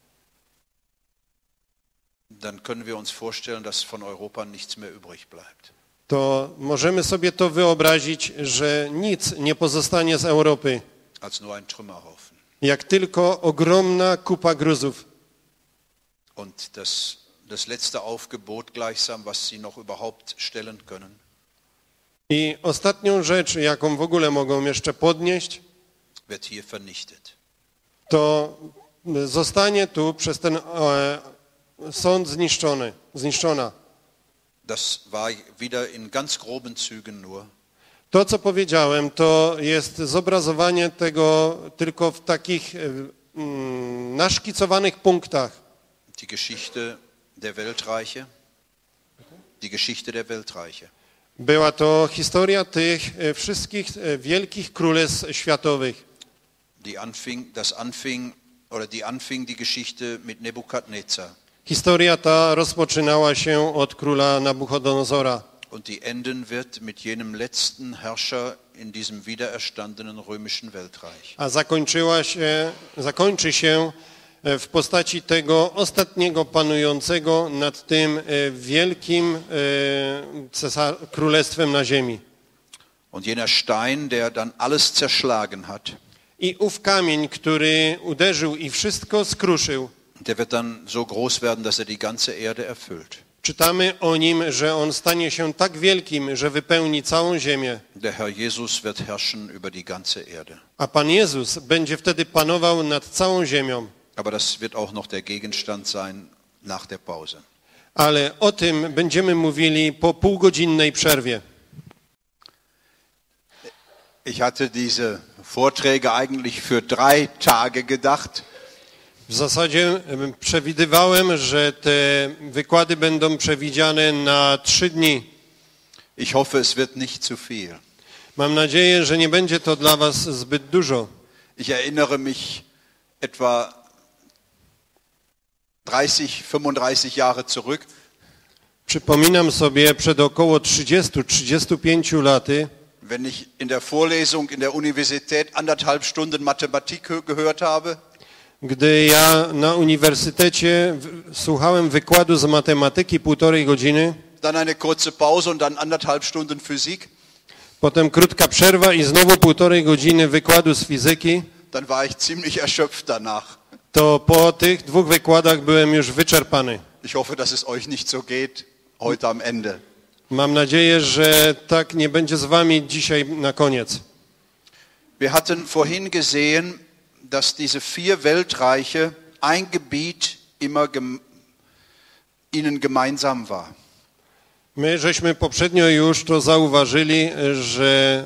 Dann können wir uns vorstellen, dass von Europa nichts mehr übrig bleibt. To możemy sobie to wyobrazić, że nic nie pozostanie z Europy, Als nur ein Trümmerhaufen. jak tylko ogromna kupa gruzów. Und das letzte Aufgebot gleichsam, was sie noch überhaupt stellen können, I ostatnią rzecz, jaką w ogóle mogą jeszcze podnieść, wird hier vernichtet. to zostanie tu przez ten sąd zniszczona. Das war wieder in ganz groben Zügen nur. To, co powiedziałem, to jest zobrazowanie tego tylko w takich naszkicowanych punktach. Die Geschichte der Weltreiche. Die Geschichte der Weltreiche. Była to historia tych wszystkich wielkich królestw światowych. Die anfing die Geschichte mit Nebukadnezar. Historia ta rozpoczynała się od króla Nabuchodonozora. Und die enden wird mit jenem letzten Herrscher in diesem wiedererstandenen römischen Weltreich. A zakończy się w postaci tego ostatniego panującego nad tym wielkim królestwem na ziemi. Und jener Stein, der dann alles zerschlagen hat, I ów kamień, który uderzył i wszystko skruszył, der wird dann so groß werden, dass er die ganze Erde erfüllt. Czytamy o nim, że on stanie się tak wielkim, że wypełni całą ziemię. Der Herr Jesus wird herrschen über die ganze Erde. A Pan Jezus będzie wtedy panował nad całą ziemią. Aber das wird auch noch der Gegenstand sein nach der Pause. Ale o tym będziemy mówili po półgodzinnej przerwie. Ich hatte diese Vorträge eigentlich für 3 Tage gedacht. W zasadzie przewidywałem, że te wykłady będą przewidziane na 3 dni. Ich hoffe, es wird nicht zu viel. Mam nadzieję, że nie będzie to dla was zbyt dużo. Ich erinnere mich etwa 30-35 Jahre zurück. Przypominam sobie przed około 30-35 laty, Wenn ich in der Vorlesung in der Universität 1,5 Stunden Mathematik gehört habe, gdy ja na uniwersytecie słuchałem wykładu z matematyki 1,5 godziny, dann eine kurze Pause und dann 1,5 Stunden Physik, potem krótka przerwa i znowu 1,5 godziny wykładu z fizyki, dann war ich ziemlich erschöpft danach. to po tych 2 wykładach byłem już wyczerpany. Ich hoffe, dass es euch nicht so geht heute am Ende. Mam nadzieję, że tak nie będzie z wami dzisiaj na koniec. Wir hatten vorhin gesehen, dass diese 4 Weltreiche ein Gebiet immer ihnen gemeinsam war. My żeśmy poprzednio już to zauważyli, że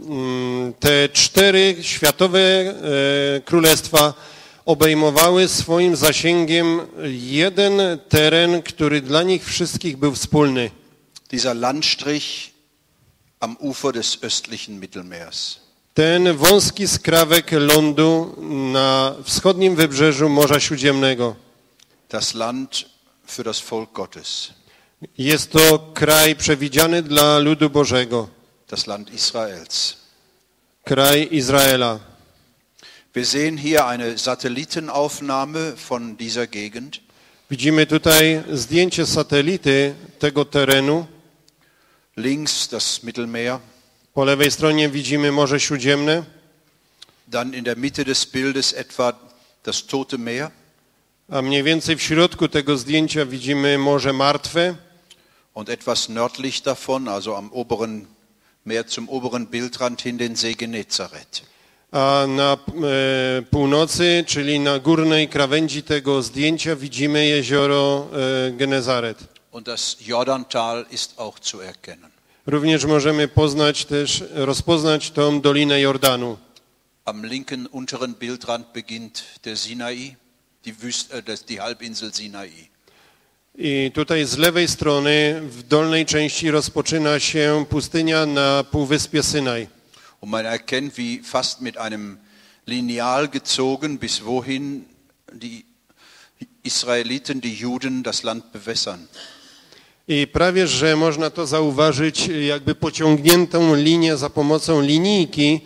te 4 światowe królestwa obejmowały swoim zasięgiem jeden teren, który dla nich wszystkich był wspólny. Dieser Landstrich am Ufer des östlichen Mittelmeers. Ten wąski skrawek lądu na wschodnim wybrzeżu Morza Śródziemnego. Das Land für das Volk Gottes. Jest to kraj przewidziany dla ludu Bożego. Das Land Israels. Kraj Izraela. Wir sehen hier eine Satellitenaufnahme von dieser Gegend. Widzimy tutaj zdjęcie satelity tego terenu. Links das Mittelmeer. Po lewej stronie widzimy Morze Śródziemne. Dann in der Mitte des Bildes etwa das Tote Meer. A mniej więcej w środku tego zdjęcia widzimy Morze Martwe. Und etwas nördlich davon, also am oberen, mehr zum oberen Bildrand hin, den See Genezareth. A na północy, czyli na górnej krawędzi tego zdjęcia widzimy jezioro Genezaret. Und das Jordantal ist auch zu erkennen. Również możemy rozpoznać tą Dolinę Jordanu. Am linken unteren Bildrand beginnt der Sinai, die Halbinsel Sinai. I tutaj z lewej strony w dolnej części rozpoczyna się pustynia na półwyspie Synaj. Und man erkennt, wie fast mit einem Lineal gezogen, bis wohin die Israeliten, die Juden, das Land bewässern. I prawie, że można to zauważyć jakby pociągniętą linię za pomocą linijki,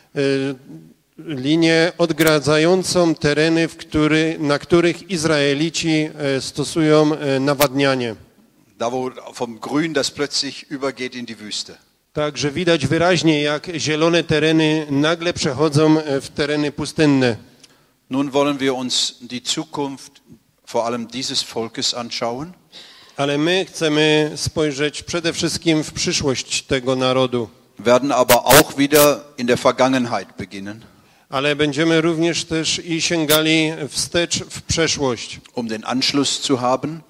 linię odgradzającą tereny, na których Izraelici stosują nawadnianie. Da wo vom Grün das plötzlich übergeht in die Wüste. Także widać wyraźnie, jak zielone tereny nagle przechodzą w tereny pustynne. Nun wollen wir uns die Zukunft vor allem dieses Volkes anschauen. Ale my chcemy spojrzeć przede wszystkim w przyszłość tego narodu. Werden aber auch wieder in der Vergangenheit beginnen. Ale będziemy również też i sięgali wstecz w przeszłość. Um den Anschluss zu haben,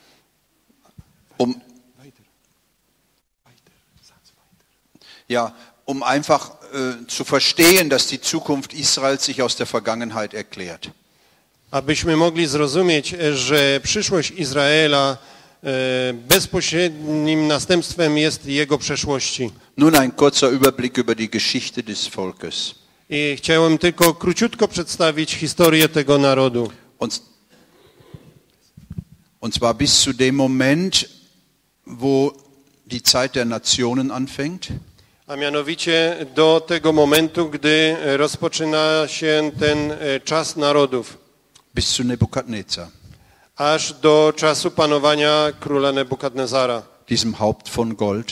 um einfach zu verstehen, dass die Zukunft Israels sich aus der Vergangenheit erklärt. Abyśmy mogli zrozumieć, że przyszłość Izraela bezpośrednim następstwem jest jego przeszłości. Nun ein kurzer Überblick über die Geschichte des Volkes. I chciałem tylko króciutko przedstawić historię tego narodu. Und zwar bis zu dem Moment, wo die Zeit der Nationen anfängt. A mianowicie do tego momentu, gdy rozpoczyna się ten czas narodów. Bis zu Nebukadnezar. Aż do czasu panowania króla Nebukadnezara. Diesem Haupt von Gold.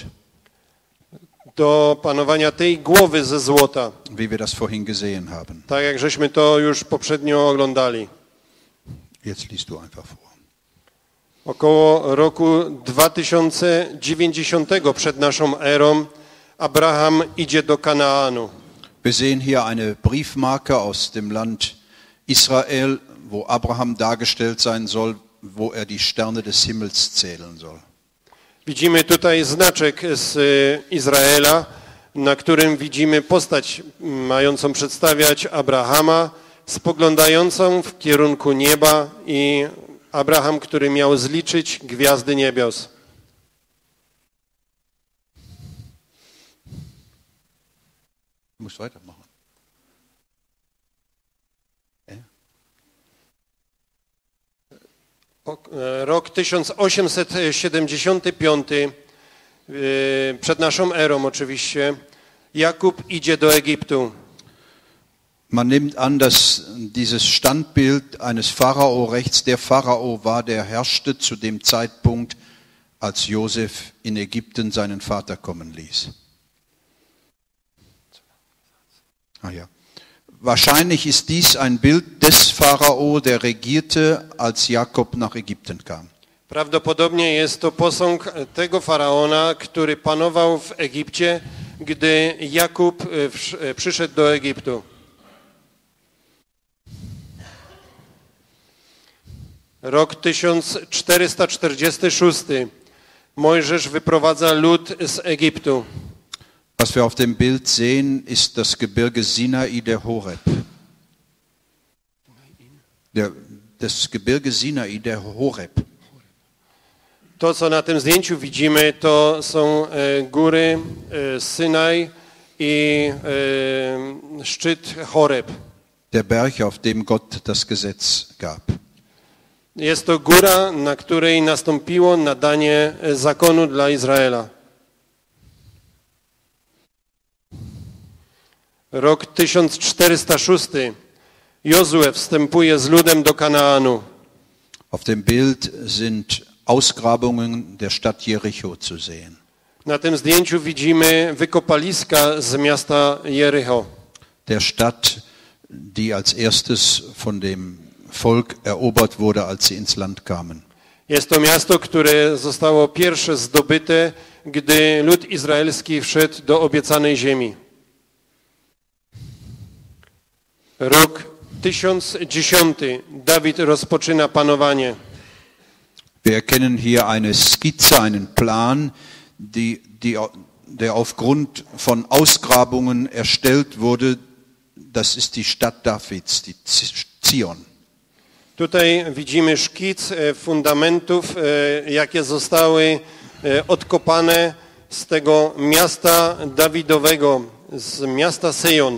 Do panowania tej głowy ze złota. Wie wir das vorhin gesehen haben. Tak jak żeśmy to już poprzednio oglądali. Jetzt liest du einfach vor. Około roku 2090 przed naszą erą Abraham idzie do Kanaanu. Wir sehen hier eine Briefmarke aus dem Land Israel, wo Abraham dargestellt sein soll, wo er die Sterne des Himmels zählen soll. Widzimy tutaj znaczek z Izraela, na którym widzimy postać mającą przedstawiać Abrahama, spoglądającą w kierunku nieba i Abraham, który miał zliczyć gwiazdy niebios. Du musst weitermachen. Rok 1875, przed naszą erą oczywiście, Jakub idzie do Egiptu. Man nimmt an, dass dieses Standbild eines Pharao rechts der Pharao war, der herrschte zu dem Zeitpunkt, als Josef in Ägypten seinen Vater kommen ließ. Ja. Wahrscheinlich ist dies ein Bild des Pharao, der regierte, als Jakob nach Ägypten kam. Prawdopodobnie jest to posąg tego faraona, który panował w Egipcie, gdy Jakub przyszedł do Egiptu. Rok 1446. Mojżesz wyprowadza lud z Egiptu. Was wir auf dem Bild sehen, ist das Gebirge Sinai der Horeb. Das Gebirge Sinai der Horeb. To, co na tym zdjęciu widzimy, to są góry Synaj i szczyt Horeb. Der Berg, auf dem Gott das Gesetz gab. Jest to góra, na której nastąpiło nadanie zakonu dla Izraela. Rok 1406. Jozue wstępuje z ludem do Kanaanu. Auf dem Bild sind Ausgrabungen der Stadt Jericho zu sehen. Na tym zdjęciu widzimy wykopaliska z miasta Jericho. Der Stadt, die als erstes von dem Volk erobert wurde, als sie ins Land kamen. Jest to miasto, które zostało pierwsze zdobyte, gdy lud izraelski wszedł do obiecanej ziemi. Rok 1010. Dawid rozpoczyna panowanie. Wir erkennen hier eine Skizze, einen Plan, der aufgrund von Ausgrabungen erstellt wurde. Das ist die Stadt Davids, die Zion. Tutaj widzimy szkic fundamentów, jakie zostały odkopane z tego miasta Dawidowego, z miasta Syjon.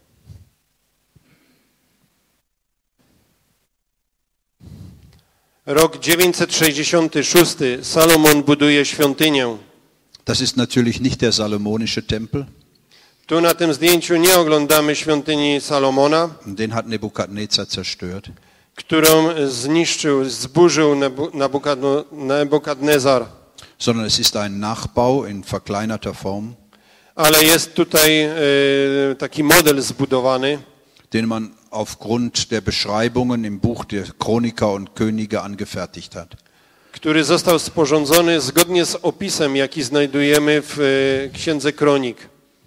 Rok 966. Salomon buduje świątynię. Das ist natürlich nicht der salomonische Tempel. Tu na tym zdjęciu nie oglądamy świątyni Salomona, Den hat Nebukadnezar zerstört. którą zniszczył, zburzył Nebukadnezar. Sondern es ist ein Nachbau in verkleinerter Form, Ale jest tutaj taki model zbudowany, den man aufgrund der Beschreibungen im Buch der Chroniker und Könige angefertigt hat. który został sporządzony zgodnie z opisem, jaki znajdujemy w Księdze Kronik.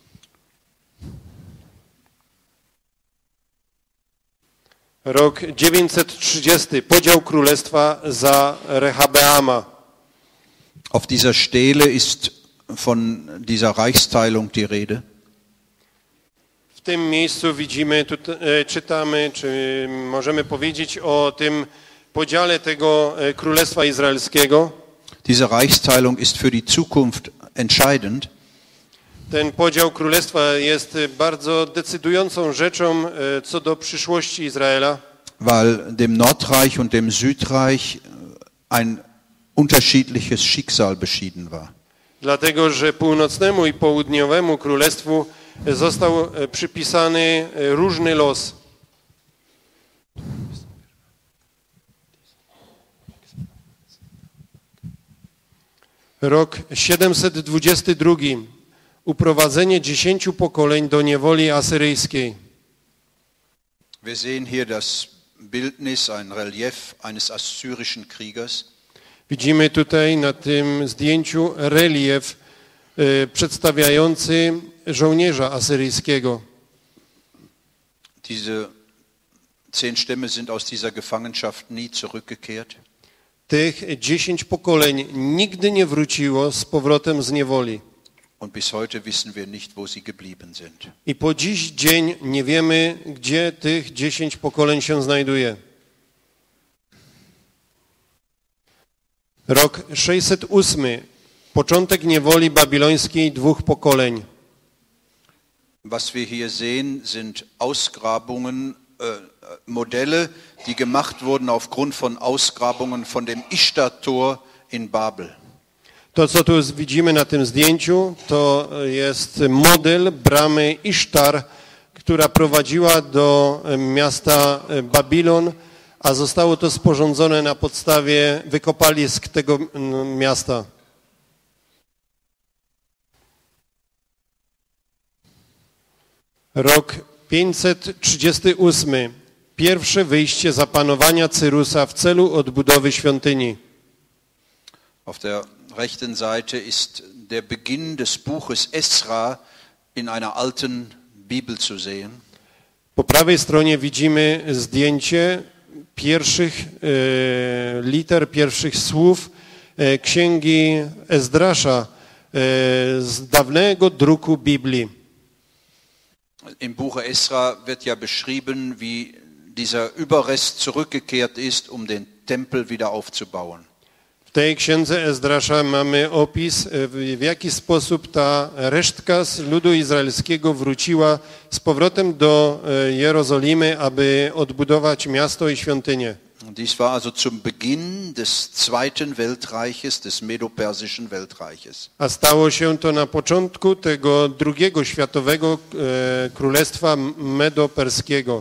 Rok 930. Podział królestwa za Rehabeama. Auf dieser Stele ist von dieser Reichsteilung die Rede. W tym miejscu widzimy, czytamy, czy możemy powiedzieć o tym podziale tego królestwa izraelskiego. Diese Reichsteilung ist für die Zukunft entscheidend. Ten podział królestwa jest bardzo decydującą rzeczą co do przyszłości Izraela. Weil dem Nordreich und dem Südreich ein unterschiedliches Schicksal beschieden war. Dlatego, że północnemu i południowemu królestwu został przypisany różny los. Rok 722. Uprowadzenie 10 pokoleń do niewoli asyryjskiej. Wir sehen hier das Bildnis, ein Relief eines assyrischen Kriegers. Widzimy tutaj na tym zdjęciu relief przedstawiający żołnierza asyryjskiego. Diese 10 Stämme sind aus dieser Gefangenschaft nie zurückgekehrt. Tych 10 pokoleń nigdy nie wróciło z powrotem z niewoli. Und bis heute wissen wir nicht, wo sie geblieben sind. I po dziś dzień nie wiemy, gdzie tych 10 pokoleń się znajduje. Rok 608. Początek niewoli babilońskiej 2 pokoleń. Was wir hier sehen, sind Ausgrabungen, Modelle, die gemacht wurden aufgrund von Ausgrabungen von dem Ishtar-Tor in Babel. To, co tu widzimy na tym zdjęciu, to jest model bramy Isztar, która prowadziła do miasta Babilon, a zostało to sporządzone na podstawie wykopalisk tego miasta. Rok 538. Pierwsze wyjście zapanowania Cyrusa w celu odbudowy świątyni. Auf der rechten Seite ist der Beginn des Buches Esra in einer alten Bibel zu sehen. Po prawej stronie widzimy zdjęcie pierwszych liter, pierwszych słów księgi Ezdrasza z dawnego druku Biblii. Im Buche Esra wird ja beschrieben, wie dieser Überrest zurückgekehrt ist, um den Tempel wieder aufzubauen. W tej księdze Ezdrasza mamy opis, w jaki sposób ta resztka z ludu izraelskiego wróciła z powrotem do Jerozolimy, aby odbudować miasto i świątynię. Dies war also zum Beginn des Zweiten Weltreiches, des Medo-Persischen Weltreiches. A stało się to na początku tego drugiego światowego królestwa medo-perskiego.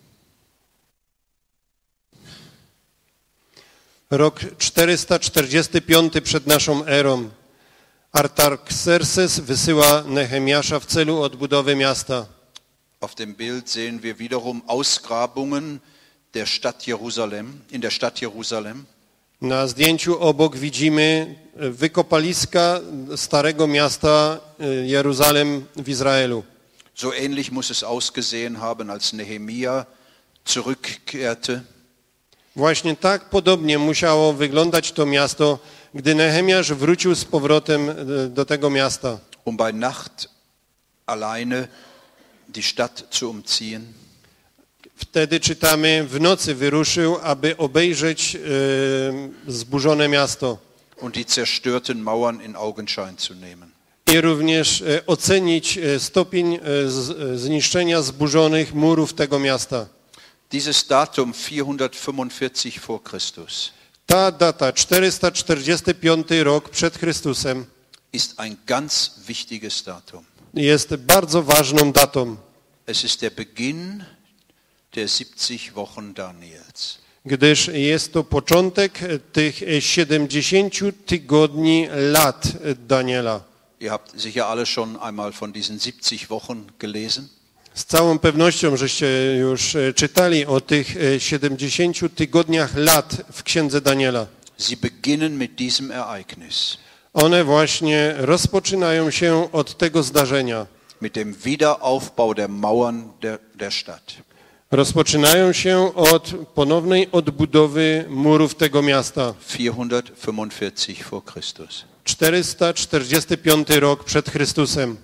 Rok 445 przed naszą erą. Artaxerxes wysyła Nehemiasza w celu odbudowy miasta. Auf dem Bild sehen wir wiederum Ausgrabungen der Stadt Jerusalem, in der Stadt Jerusalem. Na zdjęciu obok widzimy wykopaliska starego miasta Jeruzalem w Izraelu. So ähnlich muss es ausgesehen haben, als Nehemia zurückkehrte. Właśnie tak podobnie musiało wyglądać to miasto, gdy Nehemiasz wrócił z powrotem do tego miasta. Um bei Nacht alleine die Stadt zu umziehen. Wtedy czytamy, w nocy wyruszył, aby obejrzeć zburzone miasto. Und die zerstörten Mauern in Augenschein zu nehmen. I również ocenić stopień zniszczenia zburzonych murów tego miasta. Dieses Datum 445 vor Christus Ta data, 445 rok przed Chrystusem, ist ein ganz wichtiges Datum. jest bardzo ważną datą, Es ist der Beginn der 70 Wochen Daniels. gdyż jest to początek tych 70 tygodni lat Daniela. Ihr habt sicher alle schon einmal von diesen 70 Wochen gelesen. Z całą pewnością, żeście już czytali o tych 70 tygodniach lat w księdze Daniela. Sie beginnen mit diesem Ereignis, One właśnie rozpoczynają się od tego zdarzenia. mit dem Wiederaufbau der Mauern der Stadt. Rozpoczynają się od ponownej odbudowy murów tego miasta. 445 vor Christus. 445 rok przed Chrystusem.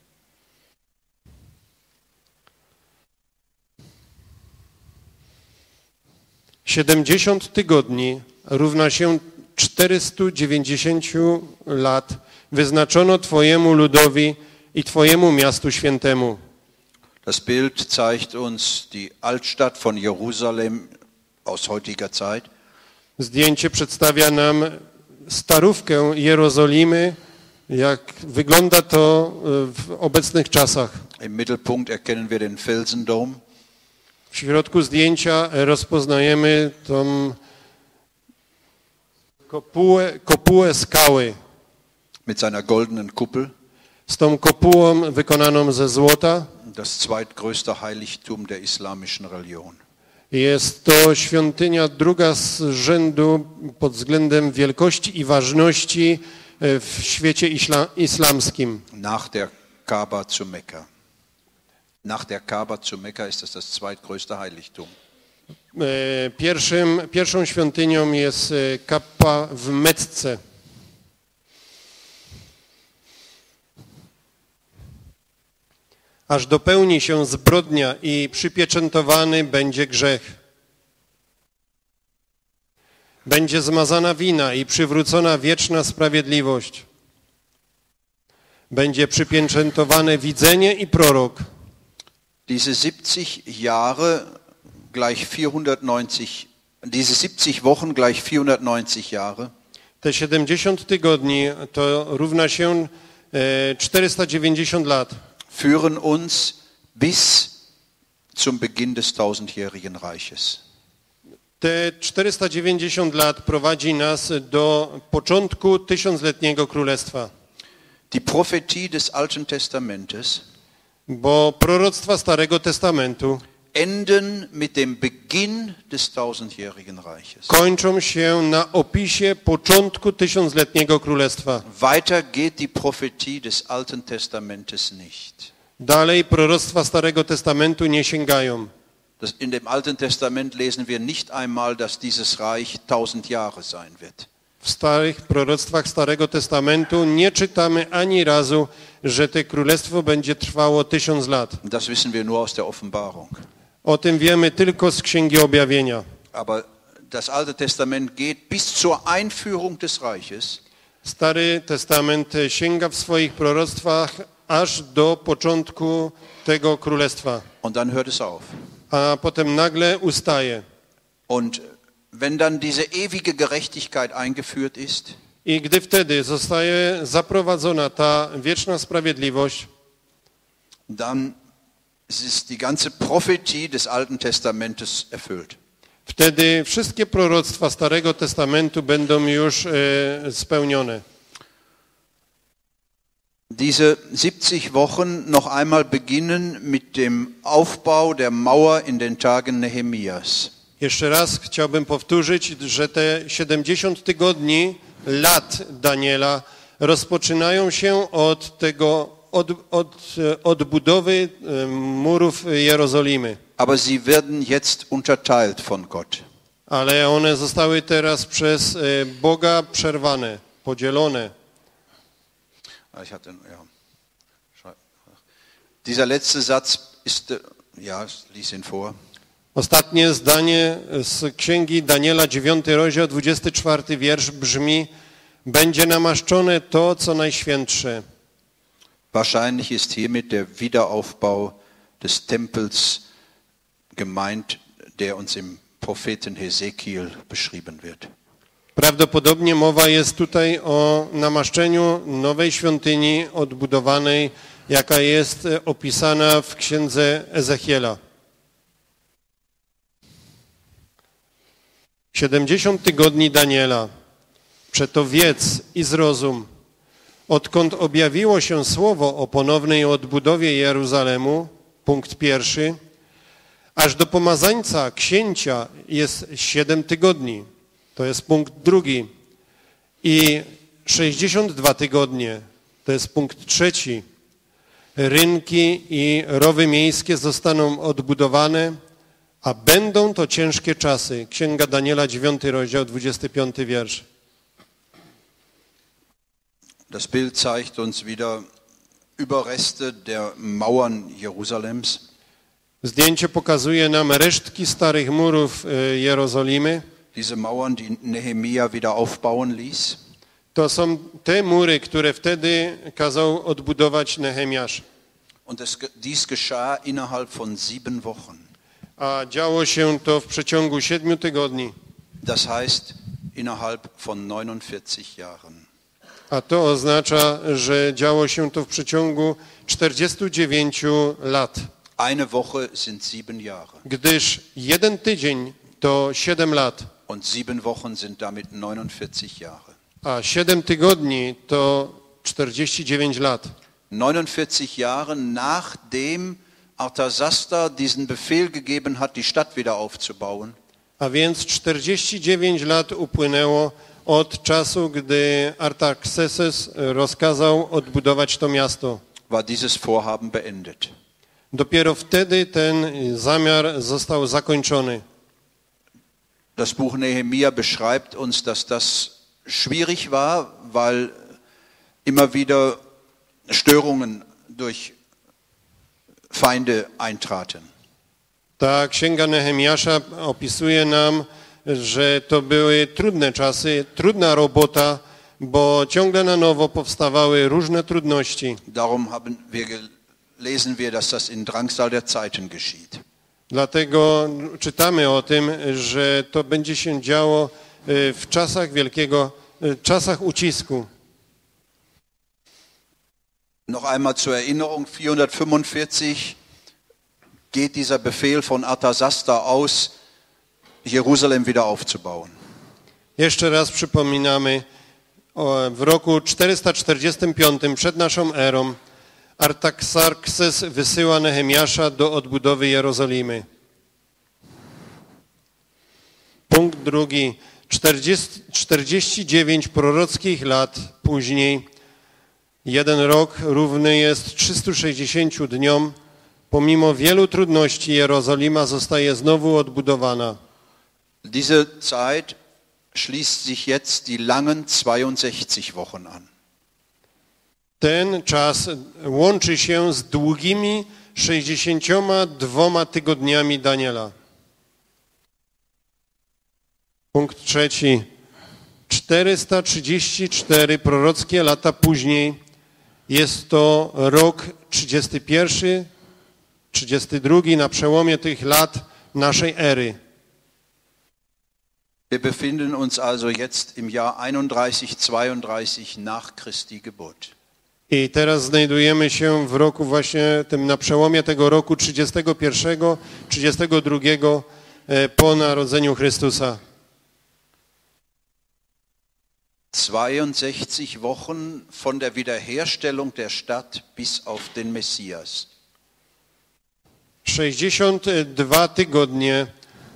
Siedemdziesiąt tygodni równa się 490 lat wyznaczono Twojemu ludowi i Twojemu miastu świętemu. Das Bild zeigt uns die Altstadt von Jerusalem aus heutiger Zeit. Zdjęcie przedstawia nam starówkę Jerozolimy, jak wygląda to w obecnych czasach. Im Mittelpunkt erkennen wir den Felsendom. W środku zdjęcia rozpoznajemy tą kopułę skały Mit seiner goldenen Kuppel, z tą kopułą wykonaną ze złota. das zweitgrößte Heiligtum der islamischen Religion. Jest to świątynia druga z rzędu pod względem wielkości i ważności w świecie islamskim. Nach der Kaaba zu Mekka. Nach der Kaaba zu Mekka ist das zweitgrößte Heiligtum. Pierwszą świątynią jest Kappa w Mekce. Aż dopełni się zbrodnia i przypieczętowany będzie grzech. Będzie zmazana wina i przywrócona wieczna sprawiedliwość. Będzie przypieczętowane widzenie i prorok. Diese 70 Jahre gleich 490, diese 70 Wochen gleich 490 Jahre. Te 70 tygodni to równa się 490 lat. Führen uns bis zum Beginn des tausendjährigen Reiches. Te 490 lat prowadzi nas do początku tysiącletniego królestwa. Die Prophetie des Alten Testamentes Bo proroctwa Starego Testamentu enden mit dem Beginn des tausendjährigen Reiches. kończą się na opisie początku tysiącletniego królestwa. Weiter geht die Prophetie des Alten Testamentes nicht. Dalej proroctwa Starego Testamentu nie sięgają. In dem Alten Testament lesen wir nicht einmal, dass dieses Reich 1000 Jahre sein wird. W starych proroctwach Starego Testamentu nie czytamy ani razu, że to królestwo będzie trwało 1000 lat. Das wissen wir nur aus der Offenbarung. O tym wiemy tylko z Księgi Objawienia. Aber das Alte Testament geht bis zur Einführung des Reiches. Stary Testament sięga w swoich proroctwach aż do początku tego królestwa, Und dann hört es auf. a potem nagle ustaje. Und wenn dann diese ewige Gerechtigkeit eingeführt ist, I gdy wtedy zostaje zaprowadzona ta wieczna sprawiedliwość, dann ist die ganze Prophetie des Alten Testamentes erfüllt. wtedy wszystkie proroctwa Starego Testamentu będą już spełnione. Diese 70 Wochen noch einmal beginnen mit dem Aufbau der Mauer in den Tagen Nehemias. Jeszcze raz chciałbym powtórzyć, że te 70 tygodni, lat Daniela rozpoczynają się od odbudowy murów Jerozolimy. Aber sie werden jetzt unterteilt von Gott. Ale one zostały teraz przez Boga przerwane, podzielone. Dieser letzte Satz ist, ja, lies ihn vor. Ostatnie zdanie z Księgi Daniela, 9 rozdział, 24 wiersz brzmi: będzie namaszczone to, co najświętsze. Wahrscheinlich ist hiermit der Wiederaufbau des Tempels gemeint, der uns im Propheten Hesekiel beschrieben wird. Prawdopodobnie mowa jest tutaj o namaszczeniu nowej świątyni odbudowanej, jaka jest opisana w księdze Ezechiela. 70 tygodni Daniela. Przeto wiedz i zrozum, odkąd objawiło się słowo o ponownej odbudowie Jeruzalemu, punkt 1, aż do pomazańca księcia jest 7 tygodni, to jest punkt 2, i 62 tygodnie, to jest punkt 3. Rynki i rowy miejskie zostaną odbudowane, a będą to ciężkie czasy. Księga Daniela, 9 rozdział, 25 wiersz. Das Bild zeigt uns wieder Überreste der Mauern Jerusalems. Zdjęcie pokazuje nam resztki starych murów Jerozolimy. Diese Mauern, die Nehemia wieder aufbauen ließ. To są te mury, które wtedy kazał odbudować Nehemiasz. Und dies geschah innerhalb von 7 Wochen. A działo się to w przeciągu 7 tygodni. Das heißt innerhalb von 49 Jahren. A to oznacza, że działo się to w przeciągu 49 lat. Eine Woche sind 7 Jahre. Gdyż jeden tydzień to 7 lat, Und 7 Wochen sind damit 49 Jahre. a 7 tygodni to 49 lat. 49 Jahre nachdem Artasasta diesen Befehl gegeben hat, die Stadt wieder aufzubauen, A więc 49 lat upłynęło od czasu, gdy Artaxerxes rozkazał odbudować to miasto. war dieses Vorhaben beendet. Dopiero wtedy ten zamiar został zakończony. Das Buch Nehemia beschreibt uns, dass das schwierig war, weil immer wieder Störungen durch Feinde eintraten. Ta księga Nehemiasza opisuje nam, że to były trudne czasy, trudna robota, bo ciągle na nowo powstawały różne trudności. Darum lesen wir, dass das in Drangsal der Zeiten geschieht. Dlatego czytamy o tym, że to będzie się działo w czasach ucisku. Noch einmal zur Erinnerung, 445 geht dieser Befehl von Artasasta aus, Jerusalem wieder aufzubauen. Jeszcze raz przypominamy, w roku 445 przed naszą erą Artaxerxes wysyła Nehemiasza do odbudowy Jerozolimy. Punkt drugi. 49 prorockich lat później, jeden rok równy jest 360 dniom, pomimo wielu trudności Jerozolima zostaje znowu odbudowana. Diese Zeit schließt sich jetzt die langen 62 Wochen an. Ten czas łączy się z długimi 62 tygodniami Daniela. Punkt trzeci. 434 prorockie lata później jest to rok 31, 32 na przełomie tych lat naszej ery. Wir befinden uns also jetzt im Jahr 31-32 nach Christi Geburt. I teraz znajdujemy się w roku właśnie tym na przełomie tego roku 31, 32 po narodzeniu Chrystusa. 62 Wochen von der Wiederherstellung der Stadt bis auf den Messias. 62 tygodnie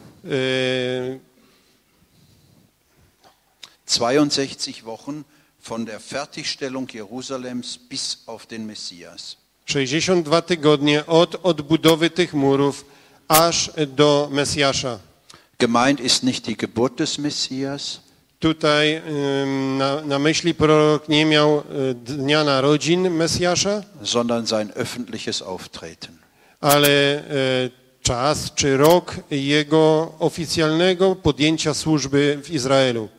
62 Wochen von der Fertigstellung Jerusalems bis auf den Messias. 62 tygodnie od odbudowy tych murów aż do Mesjasza. Gemeint ist nicht die Geburt des Messias, Tutaj na myśli prorok nie miał dnia narodzin Mesjasza, sondern sein öffentliches Auftreten. ale czas czy rok jego oficjalnego podjęcia służby w Izraelu.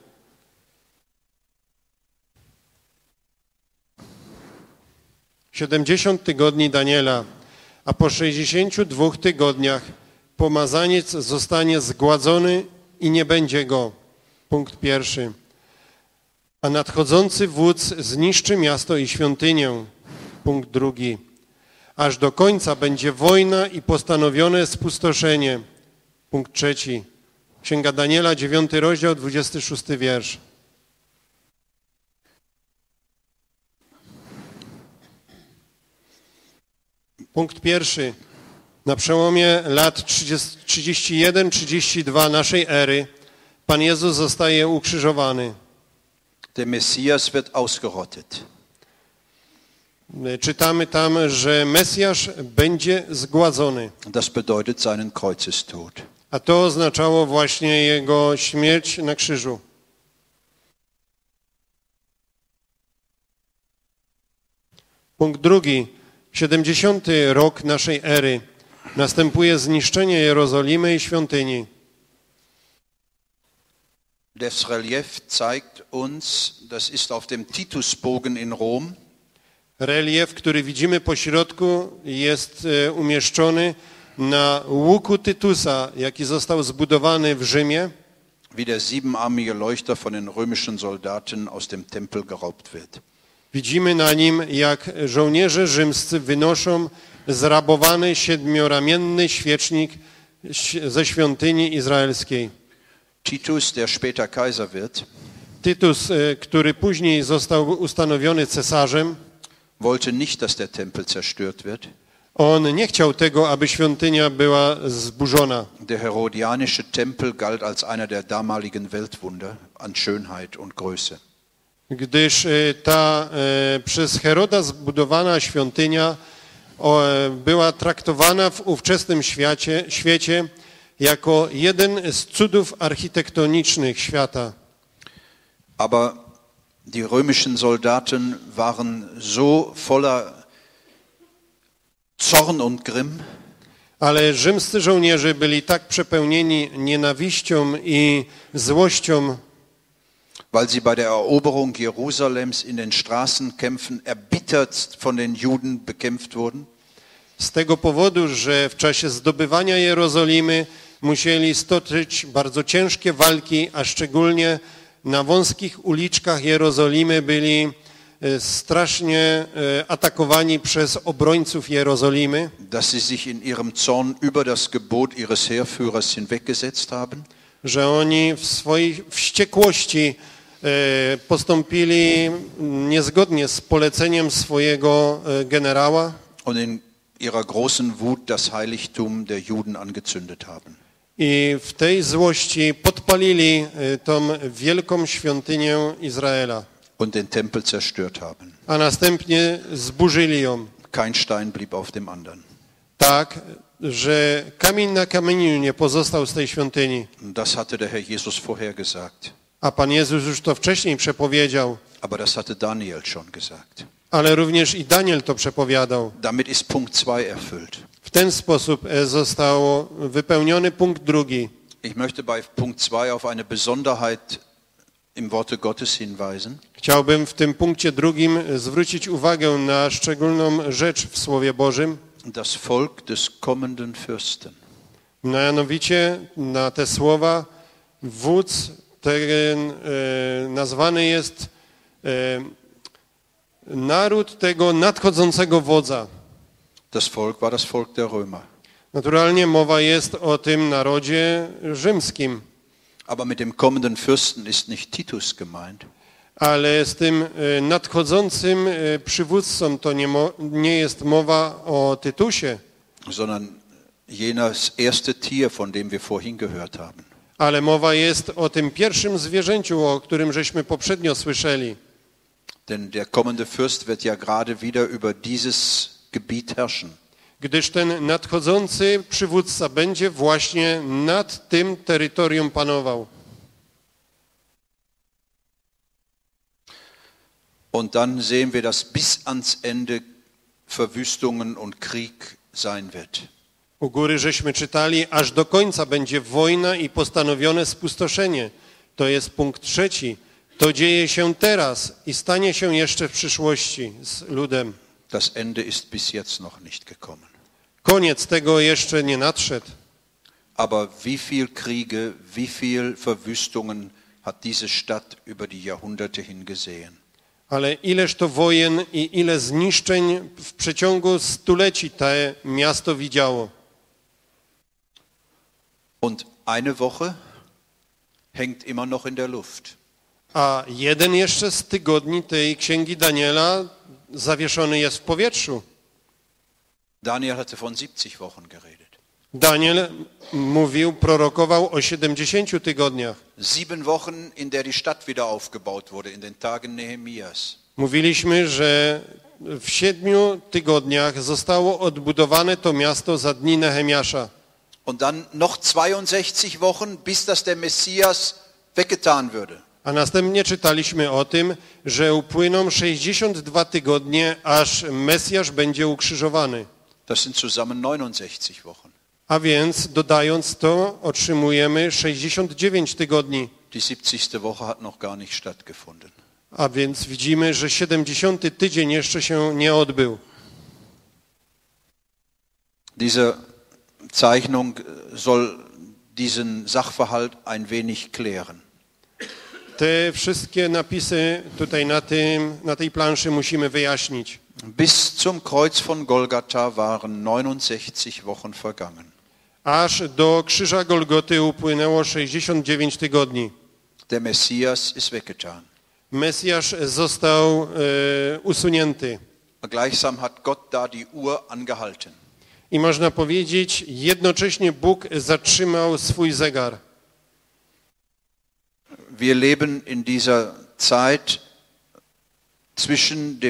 Siedemdziesiąt tygodni Daniela, a po 62 tygodniach pomazaniec zostanie zgładzony i nie będzie go. Punkt pierwszy. A nadchodzący wódz zniszczy miasto i świątynię. Punkt drugi. Aż do końca będzie wojna i postanowione spustoszenie. Punkt trzeci. Księga Daniela, 9 rozdział, 26 wiersz. Punkt pierwszy. Na przełomie lat 31-32 naszej ery Pan Jezus zostaje ukrzyżowany. Der Messias wird ausgerottet. Czytamy tam, że Mesjasz będzie zgładzony. Das bedeutet seinen Kreuzestod. A to oznaczało właśnie jego śmierć na krzyżu. Punkt drugi. 70. rok naszej ery. Następuje zniszczenie Jerozolimy i świątyni. Das Relief zeigt uns, das ist auf dem Titusbogen in Rom. Relief, który widzimy po środku, jest umieszczony na łuku Tytusa, jaki został zbudowany w Rzymie. Wie der siebenarmige Leuchter von den römischen Soldaten aus dem Tempel geraubt wird. Widzimy na nim, jak żołnierze rzymscy wynoszą zrabowany siedmioramienny świecznik ze świątyni izraelskiej. Titus, der später Kaiser wird, Tytus, który później został ustanowiony cesarzem, wollte nicht, dass der Tempel zerstört wird. On nie chciał tego, aby świątynia była zburzona. Der herodianische Tempel galt als einer der damaligen Weltwunder an Schönheit und Größe. Gdyż ta przez Heroda zbudowana świątynia była traktowana w ówczesnym świecie jako jeden z cudów architektonicznych świata. Aber die römischen Soldaten waren so voller Zorn und Grimm, Ale rzymscy żołnierze byli tak przepełnieni nienawiścią i złością, weil sie bei der Eroberung Jerusalems in den Straßenkämpfen erbittert von den Juden bekämpft wurden. z tego powodu, że w czasie zdobywania Jerozolimy musieli stoczyć bardzo ciężkie walki, a szczególnie na wąskich uliczkach Jerozolimy byli strasznie atakowani przez obrońców Jerozolimy, Dass sie sich in ihrem Zorn über das Gebot ihres Heerführers hinweggesetzt haben. że oni w swojej wściekłości postąpili niezgodnie z poleceniem swojego generała Und in ihrer großen Wut das Heiligtum der Juden angezündet haben. i w tej złości podpalili tą wielką świątynię Izraela, Und den Tempel zerstört haben. a następnie zburzyli ją Kein Stein blieb auf dem anderen. tak, że kamień na kamieniu nie pozostał z tej świątyni. Und das hatte der Herr Jesus vorhergesagt. A Pan Jezus już to wcześniej przepowiedział, Aber das hatte Daniel schon gesagt. ale również i Daniel to przepowiadał. Damit ist Punkt 2 erfüllt. W ten sposób został wypełniony punkt drugi. Ich möchte bei Punkt 2 auf eine Besonderheit im Worte Gottes hinweisen. Chciałbym w tym punkcie drugim zwrócić uwagę na szczególną rzecz w Słowie Bożym, Das Volk des kommenden Fürsten. mianowicie na te słowa wódz ten nazwany jest naród tego nadchodzącego wodza. Das Volk war das Volk der Römer. Naturalnie mowa jest o tym narodzie rzymskim, Aber mit dem kommenden Fürsten ist nicht Titus gemeint, ale z tym nadchodzącym przywódcą to nie jest mowa o Tytusie, sondern jenes erste Tier, von dem wir vorhin gehört haben. ale mowa jest o tym pierwszym zwierzęciu, o którym żeśmy poprzednio słyszeli. Denn der kommende Fürst wird ja gerade wieder über dieses Gebiet herrschen. Gdyż ten nadchodzący przywódca będzie właśnie nad tym terytorium panował. Und dann sehen wir, dass bis ans Ende Verwüstungen und Krieg sein wird. U góry żeśmy czytali, aż do końca będzie wojna i postanowione spustoszenie. To jest punkt trzeci. To dzieje się teraz i stanie się jeszcze w przyszłości z ludem. Das Ende ist bis jetzt noch nicht gekommen. Koniec tego jeszcze nie nadszedł. Aber wie viel Kriege, wie viel Verwüstungen hat diese Stadt über die Jahrhunderte hingesehen? Ale ileż to wojen i ile zniszczeń w przeciągu stuleci to miasto widziało. Und eine Woche hängt immer noch in der Luft. A jeden jeszcze z tygodni tej księgi Daniela zawieszony jest w powietrzu. Daniel hatte von 70 Wochen geredet. Daniel mówił, prorokował o 70 tygodniach. 7 Wochen, in der die Stadt wieder aufgebaut wurde, in den Tagen Nehemias. Mówiliśmy, że w 7 tygodniach zostało odbudowane to miasto za dni Nehemiasza. Und dann noch 62 Wochen, bis das der Messias weggetan würde. A następnie czytaliśmy o tym, że upłyną 62 tygodnie, aż Mesjasz będzie ukrzyżowany. Das sind zusammen 69 Wochen. A więc dodając to otrzymujemy 69 tygodni. Die 70. Woche hat noch gar nicht stattgefunden. A więc widzimy, że 70 tydzień jeszcze się nie odbył. Diese Zeichnung soll diesen Sachverhalt ein wenig klären. Te wszystkie napisy tutaj na tej planszy musimy wyjaśnić. Bis zum Kreuz von Golgatha waren 69 Wochen vergangen. Aż do krzyża Golgoty upłynęło 69 tygodni. Der Messias ist weggetan. Mesjasz został usunięty. Gleichsam hat Gott da die Uhr angehalten. I można powiedzieć, jednocześnie Bóg zatrzymał swój zegar. Wir leben in dieser Zeit zwischen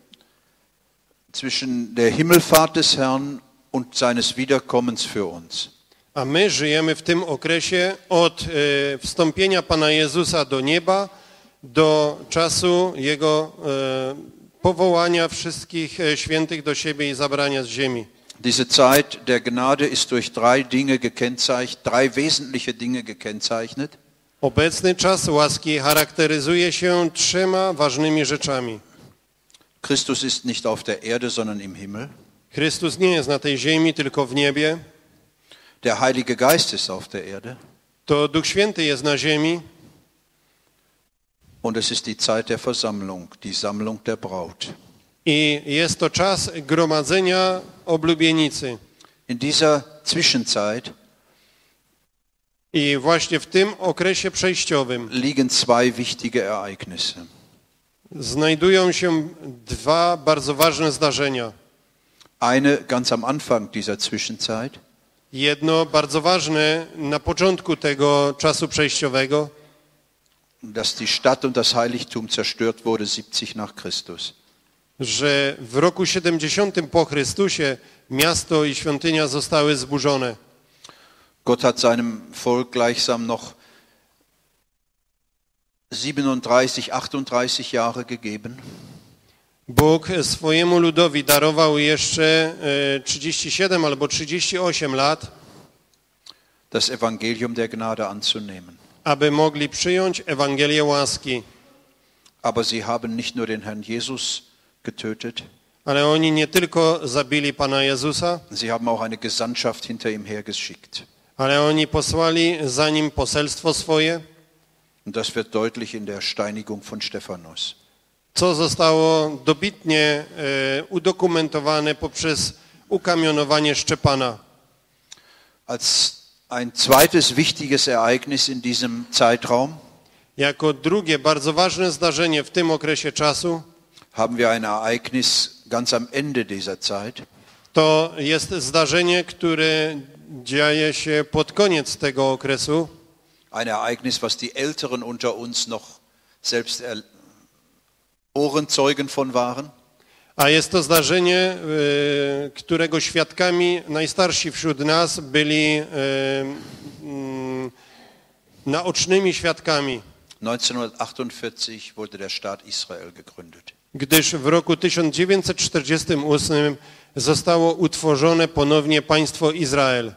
der Himmelfahrt des Herrn und seines Wiederkommens für uns. A my żyjemy w tym okresie od wstąpienia Pana Jezusa do nieba do czasu Jego powołania wszystkich świętych do siebie i zabrania z ziemi. Diese Zeit der Gnade ist durch drei wesentliche Dinge gekennzeichnet. Obecny czas łaski charakteryzuje się trzema ważnymi rzeczami. Christus ist nicht auf der Erde, sondern im Himmel. Chrystus nie jest na tej ziemi, tylko w niebie. Der Heilige Geist ist auf der Erde. To Duch Święty jest na ziemi. Und es ist die Zeit der Versammlung, die Sammlung der Braut. I jest to czas gromadzenia oblubienicy. In dieser Zwischenzeit I właśnie w tym okresie przejściowym liegen zwei wichtige Ereignisse. znajdują się dwa bardzo ważne zdarzenia. Eine ganz am Anfang dieser Zwischenzeit, Jedno bardzo ważne na początku tego czasu przejściowego, dass die Stadt und das Heiligtum zerstört wurde 70 nach Christus. że w roku 70 po Chrystusie miasto i świątynia zostały zburzone. Gott hat seinem Volk gleichsam noch 37, 38 Jahre gegeben. Bóg swojemu ludowi darował jeszcze 37 albo 38 lat, Das Evangelium der Gnade anzunehmen. aby mogli przyjąć Ewangelię łaski. Aber sie haben nicht nur den Herrn Jesus getötet, Ale oni nie tylko zabili Pana Jezusa, sie haben auch eine Gesandtschaft hinter ihm hergeschickt. ale oni posłali za nim poselstwo swoje, Und das wird deutlich in der Steinigung von Stephanus. co zostało dobitnie udokumentowane poprzez ukamionowanie Szczepana. Als ein zweites wichtiges Ereignis in diesem Zeitraum Jako drugie bardzo ważne zdarzenie w tym okresie czasu haben wir ein Ereignis ganz am Ende dieser Zeit. to jest zdarzenie, które dzieje się pod koniec tego okresu. Ein Ereignis, was die Älteren unter uns noch selbst Ohrenzeugen von waren. A jest to zdarzenie, którego świadkami najstarsi wśród nas byli naocznymi świadkami. 1948 wurde der Staat Israel gegründet. Gdyż w roku 1948 zostało utworzone ponownie państwo Izrael.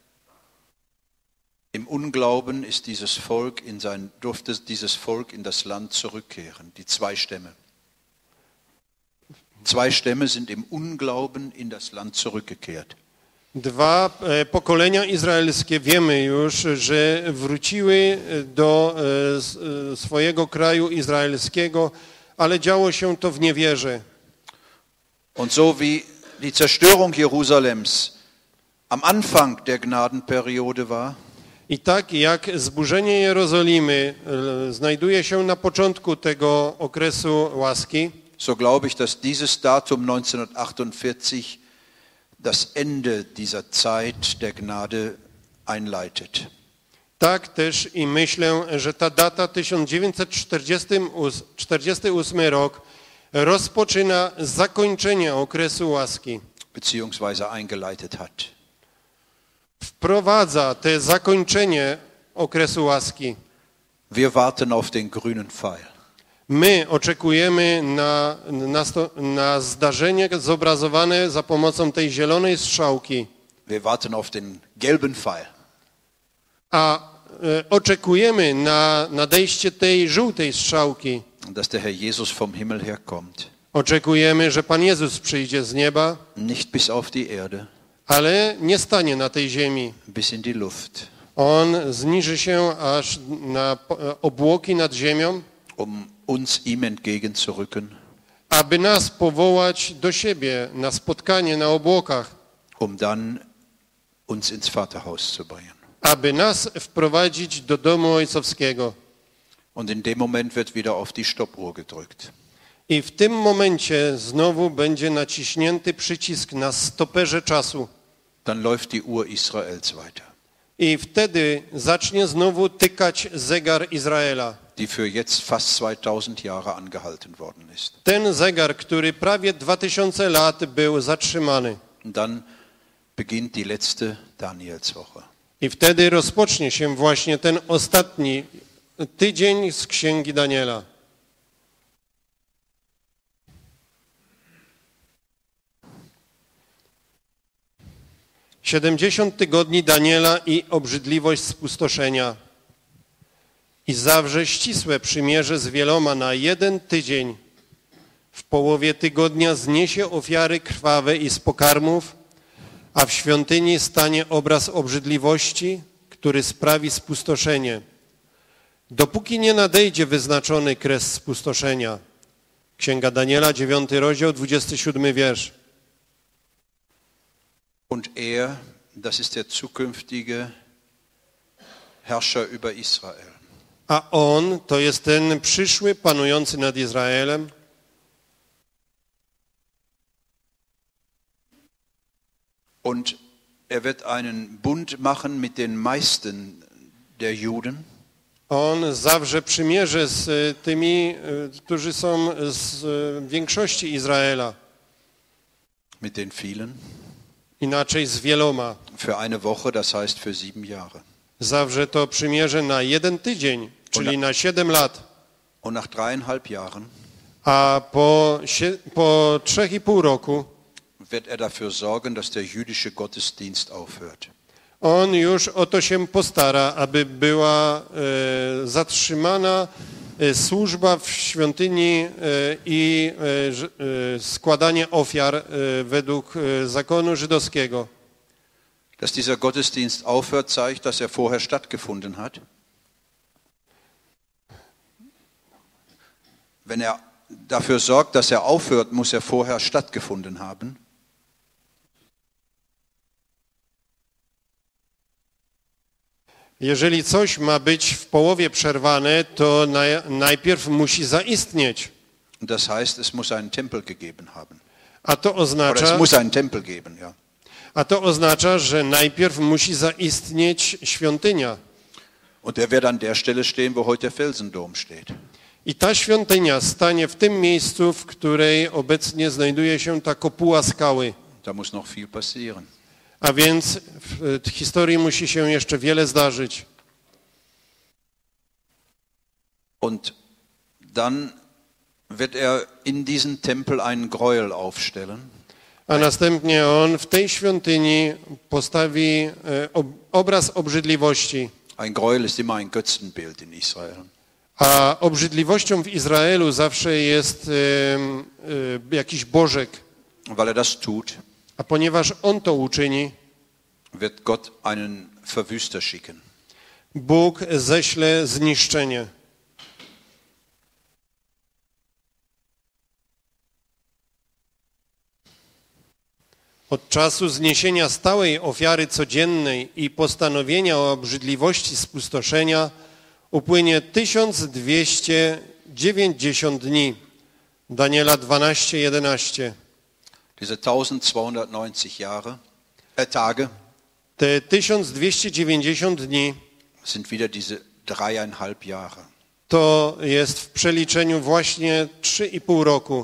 Im Unglauben ist durfte dieses Volk in das Land zurückkehren, die zwei Stämme. Zwei Stämme sind im Unglauben in das Land zurückgekehrt. Dwa pokolenia izraelskie wiemy już, że wróciły do swojego kraju izraelskiego, ale działo się to w niewierze. Und so wie die Zerstörung Jerusalems am Anfang der Gnadenperiode war, I tak jak zburzenie Jerozolimy znajduje się na początku tego okresu łaski, so glaube ich, dass dieses Datum 1948 das Ende dieser Zeit der Gnade einleitet. tak też i myślę, że ta data 1948 rok rozpoczyna zakończenie okresu łaski. Beziehungsweise eingeleitet hat. Wprowadza te zakończenie okresu łaski. Wir warten auf den grünen Pfeil. My oczekujemy na zdarzenie zobrazowane za pomocą tej zielonej strzałki, Wir warten auf den gelben Pfeil. a oczekujemy na nadejście tej żółtej strzałki. Dass der Herr Jesus vom Himmel her kommt. Oczekujemy, że Pan Jezus przyjdzie z nieba, Nicht bis auf die Erde, ale nie stanie na tej ziemi. bis in die Luft, On zniży się aż na obłoki nad ziemią, uns ihm entgegenzurücken, aby nas powołać do siebie na spotkanie na obłokach, dann uns ins Vaterhaus zu bringen. aby nas wprowadzić do domu ojcowskiego. Und in dem Moment wird wieder auf die Stoppuhr gedrückt. I w tym momencie znowu będzie naciśnięty przycisk na stoperze czasu. Dann läuft die Uhr Israels weiter, I wtedy zacznie znowu tykać zegar Izraela. die für jetzt fast 2000 Jahre angehalten worden ist. Ten zegar, który prawie 2000 lat był zatrzymany. Und dann beginnt die letzte Danielswoche. I wtedy rozpocznie się właśnie ten ostatni tydzień z Księgi Daniela. „70 tygodni Daniela i obrzydliwość spustoszenia. I zawrze ścisłe przymierze z wieloma na 1 tydzień. W połowie tygodnia zniesie ofiary krwawe i z pokarmów, a w świątyni stanie obraz obrzydliwości, który sprawi spustoszenie, dopóki nie nadejdzie wyznaczony kres spustoszenia”. Księga Daniela, 9 rozdział, 27 wiersz. Und er, das ist der zukünftige Herrscher über Israel. A on to jest ten przyszły panujący nad Izraelem. Und er wird einen Bund machen mit den meisten der Juden. On zawrze przymierze z tymi, którzy są z większości Izraela. Mit den vielen. Inaczej z wieloma. Für eine Woche, das heißt für 7 Jahre. Zawrze to przymierze na 1 tydzień, czyli na 7 lat. Und nach 3,5 Jahren A po 3,5 roku wird er dafür sorgen, dass der jüdische Gottesdienst aufhört. on już o to się postara, aby była zatrzymana służba w świątyni i składanie ofiar według zakonu żydowskiego. Dass dieser Gottesdienst aufhört, zeigt, dass er vorher stattgefunden hat. Wenn er dafür sorgt, dass er aufhört, muss er vorher stattgefunden haben. Jeżeli coś ma być w połowie przerwane, to najpierw musi zaistnieć. Das heißt, es muss einen Tempel gegeben haben. A to Oder es oznacza, muss einen Tempel geben, ja. że najpierw musi zaistnieć świątynia. Und der wird an der Stelle stehen, wo heute der Felsendom steht. I ta świątynia stanie w tym miejscu, w której obecnie znajduje się ta kopuła skały. Da muss noch viel passieren. A więc w historii musi się jeszcze wiele zdarzyć. Und dann wird er in diesen Tempel einen Gräuel aufstellen. A następnie on w tej świątyni postawi obraz obrzydliwości. Ein Gräuel ist immer ein Götzenbild in Israel. A obrzydliwością w Izraelu zawsze jest jakiś bożek. Weil er das tut, A ponieważ on to uczyni, wird Gott einen Verwüster schicken. Bóg ześle zniszczenie. Od czasu zniesienia stałej ofiary codziennej i postanowienia o obrzydliwości spustoszenia upłynie 1290 dni. Daniela 12:11. Diese 1290 Tage Te 1290 dni sind wieder diese 3,5 Jahre. to jest w przeliczeniu właśnie 3,5 roku.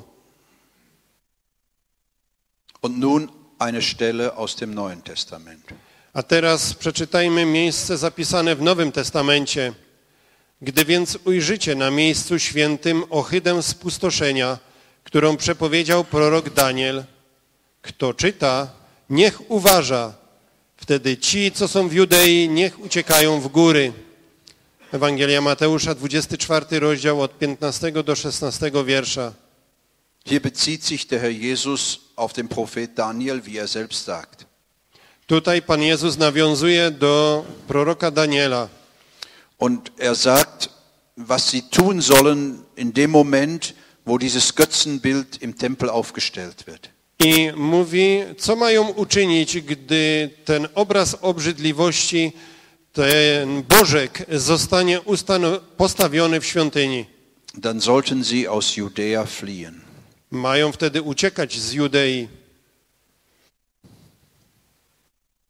Und nun eine Stelle aus dem Neuen Testament. A teraz przeczytajmy miejsce zapisane w Nowym Testamencie. Gdy więc ujrzycie na miejscu świętym ohydę spustoszenia, którą przepowiedział prorok Daniel, kto czyta, niech uważa. Wtedy ci, co są w Judei, niech uciekają w góry. Ewangelia Mateusza, 24 rozdział od 15 do 16 wiersza. Hier bezieht sich der Herr Jesus auf den Prophet Daniel, wie er selbst sagt. Tutaj Pan Jezus nawiązuje do proroka Daniela. Und er sagt, was sie tun sollen in dem Moment, wo dieses Götzenbild im Tempel aufgestellt wird. I mówi, co mają uczynić, gdy ten obraz obrzydliwości, ten bożek zostanie postawiony w świątyni. Dann sollten sie aus Judäa fliehen. Mają wtedy uciekać z Judei.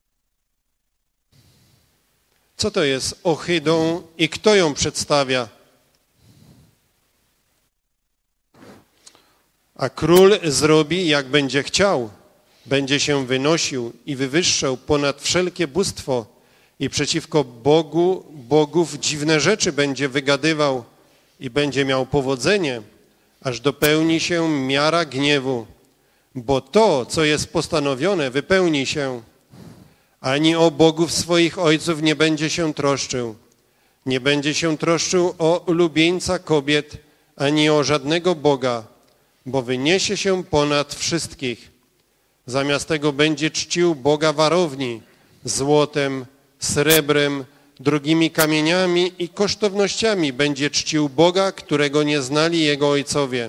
Co to jest ohydą i kto ją przedstawia? A król zrobi, jak będzie chciał. Będzie się wynosił i wywyższał ponad wszelkie bóstwo i przeciwko bogów dziwne rzeczy będzie wygadywał i będzie miał powodzenie, aż dopełni się miara gniewu. Bo to, co jest postanowione, wypełni się. Ani o bogów swoich ojców nie będzie się troszczył. Nie będzie się troszczył o ulubieńca kobiet, ani o żadnego Boga, bo wyniesie się ponad wszystkich. Zamiast tego będzie czcił Boga warowni, złotem, srebrem, drogimi kamieniami i kosztownościami będzie czcił Boga, którego nie znali jego ojcowie.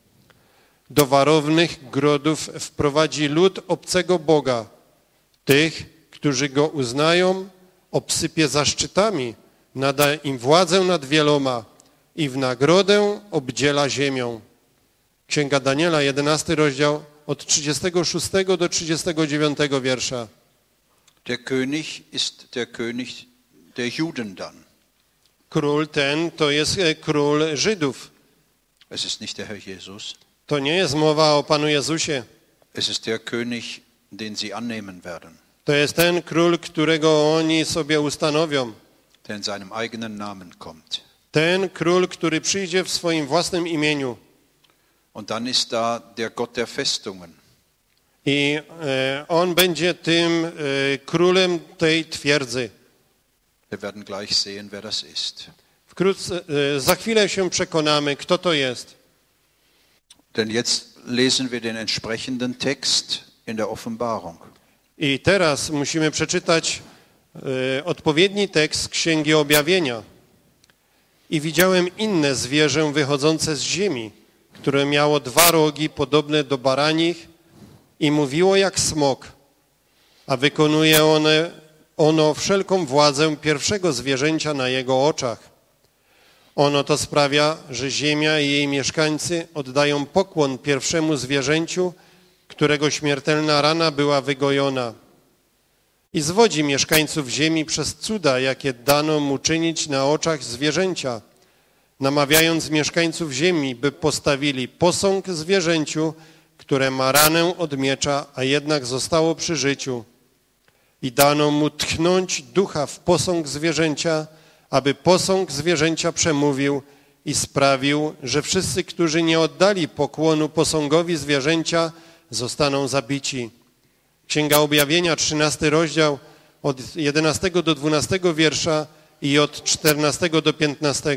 Do warownych grodów wprowadzi lud obcego Boga. Tych, którzy go uznają, obsypie zaszczytami, nada im władzę nad wieloma i w nagrodę obdziela ziemią. Księga Daniela, 11 rozdział, od 36 do 39 wiersza. Der König ist der König der Juden dann. Król ten to jest król Żydów. Es ist nicht der Herr Jesus. To nie jest mowa o Panu Jezusie. Es ist der König, den sie annehmen werden. To jest ten król, którego oni sobie ustanowią. Der in seinem eigenen Namen kommt. Ten król, który przyjdzie w swoim własnym imieniu. Und dann ist da der Gott der Festungen. I on będzie tym królem tej twierdzy. Wir werden gleich sehen, wer das ist. Wkrótce, za chwilę się przekonamy, kto to jest. Denn jetzt lesen wir den entsprechenden Text in der Offenbarung. I teraz musimy przeczytać odpowiedni tekst Księgi Objawienia. I widziałem inne zwierzę wychodzące z ziemi, które miało 2 rogi podobne do baranich i mówiło jak smok, a wykonuje ono wszelką władzę pierwszego zwierzęcia na jego oczach. Ono to sprawia, że ziemia i jej mieszkańcy oddają pokłon pierwszemu zwierzęciu, którego śmiertelna rana była wygojona. I zwodzi mieszkańców ziemi przez cuda, jakie dano mu czynić na oczach zwierzęcia, namawiając mieszkańców ziemi, by postawili posąg zwierzęciu, które ma ranę od miecza, a jednak zostało przy życiu. I dano mu tchnąć ducha w posąg zwierzęcia, aby posąg zwierzęcia przemówił i sprawił, że wszyscy, którzy nie oddali pokłonu posągowi zwierzęcia, zostaną zabici. Księga Objawienia, 13 rozdział, od 11 do 12 wiersza i od 14 do 15.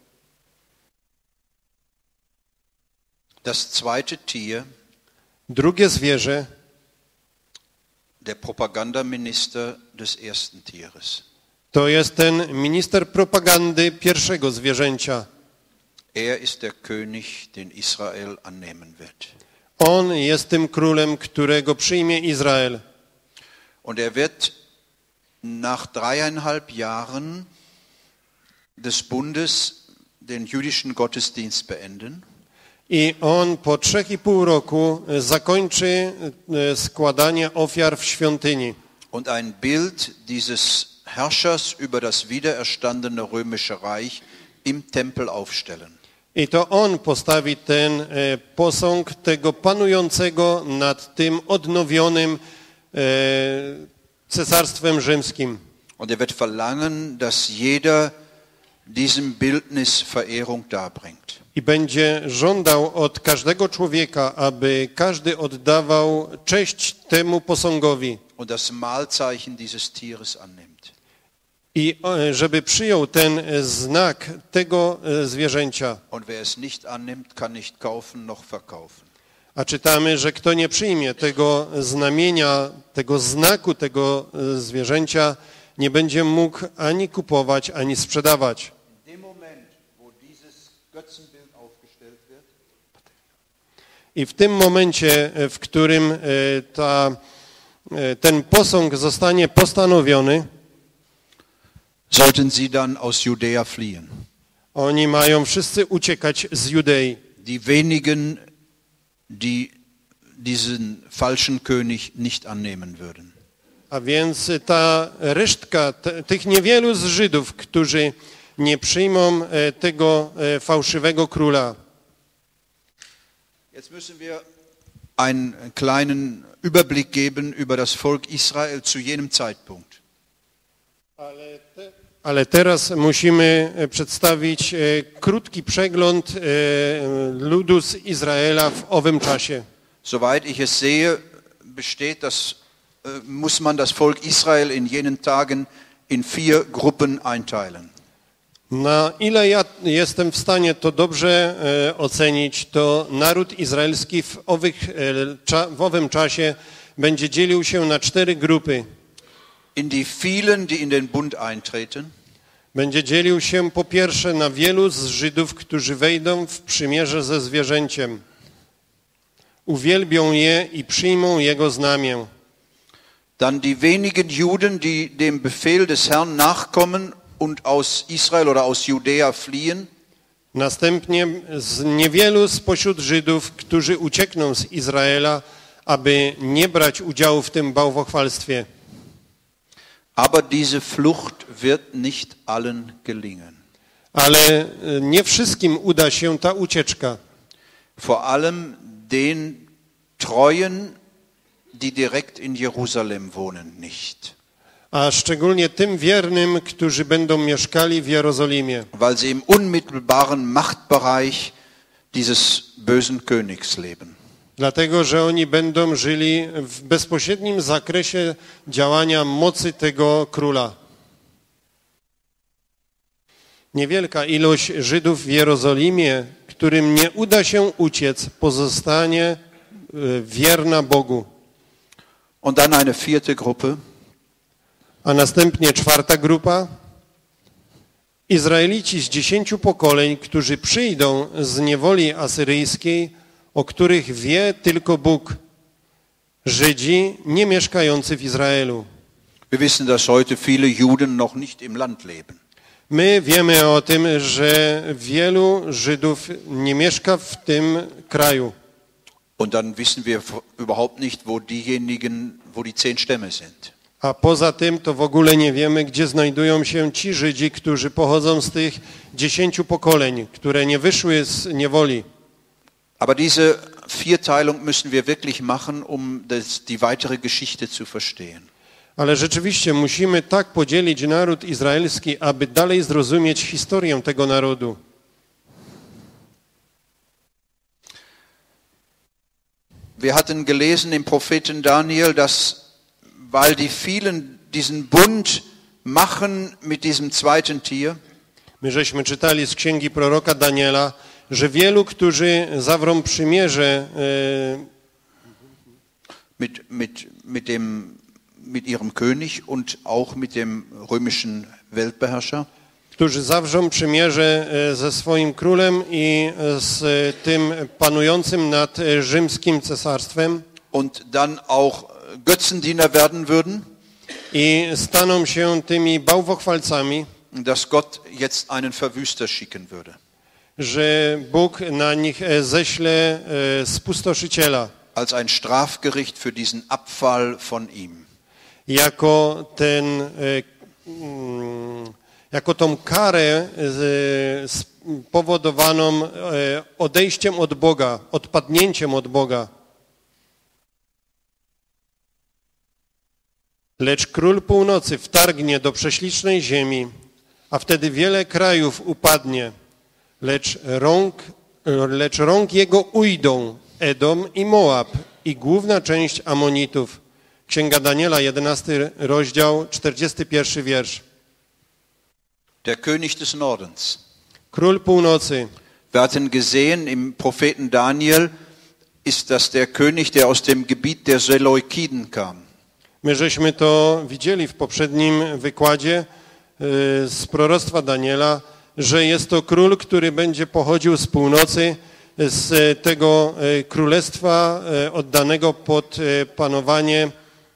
Das zweite Tier, Drugie zwierzę, der Propagandaminister des ersten Tieres. to jest ten minister propagandy pierwszego zwierzęcia. Er ist der König, den Israel annehmen wird. On jest tym królem, którego przyjmie Izrael. Und er wird nach 3,5 Jahren des Bundes den jüdischen Gottesdienst beenden. I on po 3,5 roku zakończy składanie ofiar w świątyni. Und ein Bild dieses Herrschers über das wiedererstandene römische Reich im Tempel aufstellen. I to on postawi ten posąg tego panującego nad tym odnowionym cesarstwem rzymskim. Und er wird verlangen, dass jeder diesem Bildnis Verehrung darbringt. I będzie żądał od każdego człowieka, aby każdy oddawał cześć temu posągowi. Und das Mahlzeichen dieses Tieres annimmt. I żeby przyjął ten znak tego zwierzęcia. Und wer es nicht annimmt, kann nicht kaufen noch verkaufen. A czytamy, że kto nie przyjmie tego znamienia, tego znaku tego zwierzęcia, nie będzie mógł ani kupować, ani sprzedawać. In dem Moment, wo dieses Götzenbild aufgestellt wird, I w tym momencie, w którym ten posąg zostanie postanowiony, sollten sie dann aus Judäa fliehen. oni mają wszyscy uciekać z Judei. Die wenigen, die diesen falschen König nicht annehmen würden. A więc ta resztka tych niewielu z Żydów, którzy nie przyjmą tego fałszywego króla. Jetzt müssen wir einen kleinen Überblick geben über das Volk Israel zu jenem Zeitpunkt. Ale teraz musimy przedstawić krótki przegląd ludu z Izraela w owym czasie. Soweit ich es sehe, muss man das Volk Israel in jenen Tagen in 4 Gruppen einteilen. Na ile ja jestem w stanie to dobrze ocenić, to naród izraelski w owym czasie będzie dzielił się na 4 grupy. In die vielen, die in den Bund eintreten. Będzie dzielił się po pierwsze na wielu z Żydów, którzy wejdą w przymierze ze zwierzęciem. Uwielbią je i przyjmą jego znamię. Dann die wenigen Juden, die dem Befehl des Herrn nachkommen und aus Israel oder aus Judäa fliehen. Następnie z niewielu spośród Żydów, którzy uciekną z Izraela, aby nie brać udziału w tym bałwochwalstwie. Aber diese Flucht wird nicht allen gelingen. Ale nie wszystkim uda się ta ucieczka. Vor allem den Treuen, die direkt in Jerusalem wohnen, nicht. A szczególnie tym wiernym, którzy będą mieszkali w Jerozolimie. Weil sie im unmittelbaren Machtbereich dieses bösen Königs leben. Dlatego, że oni będą żyli w bezpośrednim zakresie działania mocy tego króla. Niewielka ilość Żydów w Jerozolimie, którym nie uda się uciec, pozostanie wierna Bogu. Und dann eine 4. Gruppe. A następnie 4. grupa. Izraelici z 10 pokoleń, którzy przyjdą z niewoli asyryjskiej, o których wie tylko Bóg. Żydzi nie mieszkający w Izraelu. Wir wissen, dass heute viele Juden noch nicht im Land leben. My wiemy o tym, że wielu Żydów nie mieszka w tym kraju. Und dann wissen wir überhaupt nicht, wo die 10 Stämme sind. A poza tym to w ogóle nie wiemy, gdzie znajdują się ci Żydzi, którzy pochodzą z tych 10 pokoleń, które nie wyszły z niewoli. Aber diese Vierteilung müssen wir wirklich machen, die weitere Geschichte zu verstehen. Ale rzeczywiście musimy tak podzielić naród izraelski, aby dalej zrozumieć historię tego narodu. Wir hatten gelesen im Propheten Daniel, dass, weil die vielen diesen Bund machen mit diesem zweiten Tier, My żeśmy czytali z księgi proroka Daniela, że wielu, którzy zawrą przymierze mit ihrem König und auch mit dem römischen Weltbeherrscher, którzy zawrzą przymierze ze swoim królem i z tym panującym nad rzymskim cesarstwem und dann auch Götzendiener werden würden, i staną się tymi bałwochwalcami, dass Gott jetzt einen Verwüster schicken würde. Że Bóg na nich ześle spustoszyciela. Als ein Strafgericht für diesen Abfall von ihm. Jako tą karę spowodowaną odejściem od Boga, odpadnięciem od Boga. Lecz król północy wtargnie do prześlicznej ziemi, a wtedy wiele krajów upadnie, lecz rąk jego ujdą Edom i Moab i główna część Amonitów. Księga Daniela, 11 rozdział, 41 wiersz. Der König des Nordens. Król północy. Wir hatten gesehen im Propheten Daniel, ist das der König, der aus dem Gebiet der Seleukiden kam. My żeśmy to widzieli w poprzednim wykładzie z proroctwa Daniela, że jest to król, który będzie pochodził z północy, z tego królestwa oddanego pod panowanie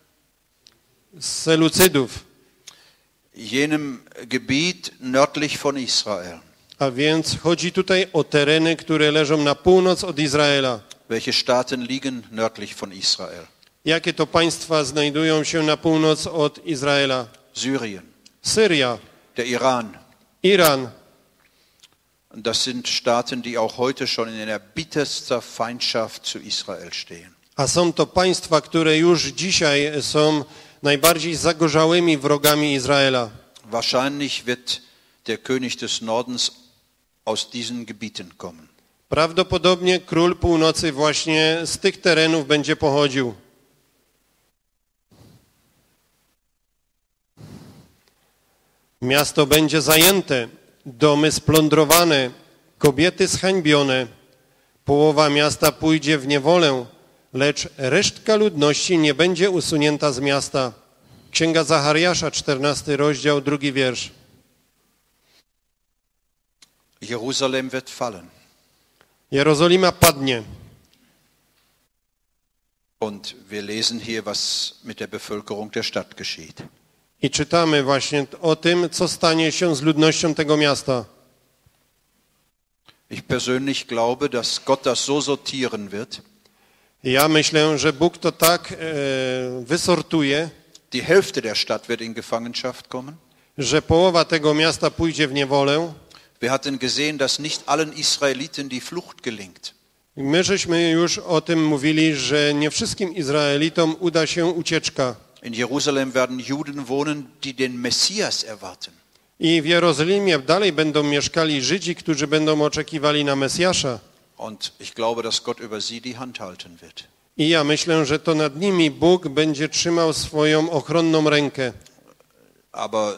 Selucydów. Jenem Gebiet nördlich von Israel. A więc chodzi tutaj o tereny, które leżą na północ od Izraela. Welche Staaten liegen nördlich von Israel? Jakie to państwa znajdują się na północ od Izraela? Syrien, Syria, der Iran. Iran. Das sind Staaten, die auch heute schon in einer bitterster Feindschaft zu Israel stehen. A są to państwa, które już dzisiaj są najbardziej zagorzałymi wrogami Izraela. Wahrscheinlich wird der König des Nordens aus diesen Gebieten kommen. Prawdopodobnie król północy właśnie z tych terenów będzie pochodził. Miasto będzie zajęte, domy splądrowane, kobiety zhańbione. Połowa miasta pójdzie w niewolę, lecz resztka ludności nie będzie usunięta z miasta. Księga Zachariasza, 14 rozdział, 2 wiersz. Jerusalem wird fallen. Jerozolima padnie. Und wir lesen hier, was mit der Bevölkerung der Stadt geschieht. I czytamy właśnie o tym, co stanie się z ludnością tego miasta. Ich persönlich glaube, dass Gott das so sortieren wird. Ja myślę, że Bóg to tak wysortuje, Die Hälfte der Stadt wird in Gefangenschaft kommen. że połowa tego miasta pójdzie w niewolę. Wir hatten gesehen, dass nicht allen Israeliten die Flucht gelingt. My żeśmy już o tym mówili, że nie wszystkim Izraelitom uda się ucieczka. In Jerusalem werden Juden wohnen, die den Messias erwarten. I w Jerozolimie dalej będą mieszkali Żydzi, którzy będą oczekiwali na Mesjasza. Und ich glaube, dass Gott über sie die Hand halten wird. I ja myślę, że to nad nimi Bóg będzie trzymał swoją ochronną rękę. Aber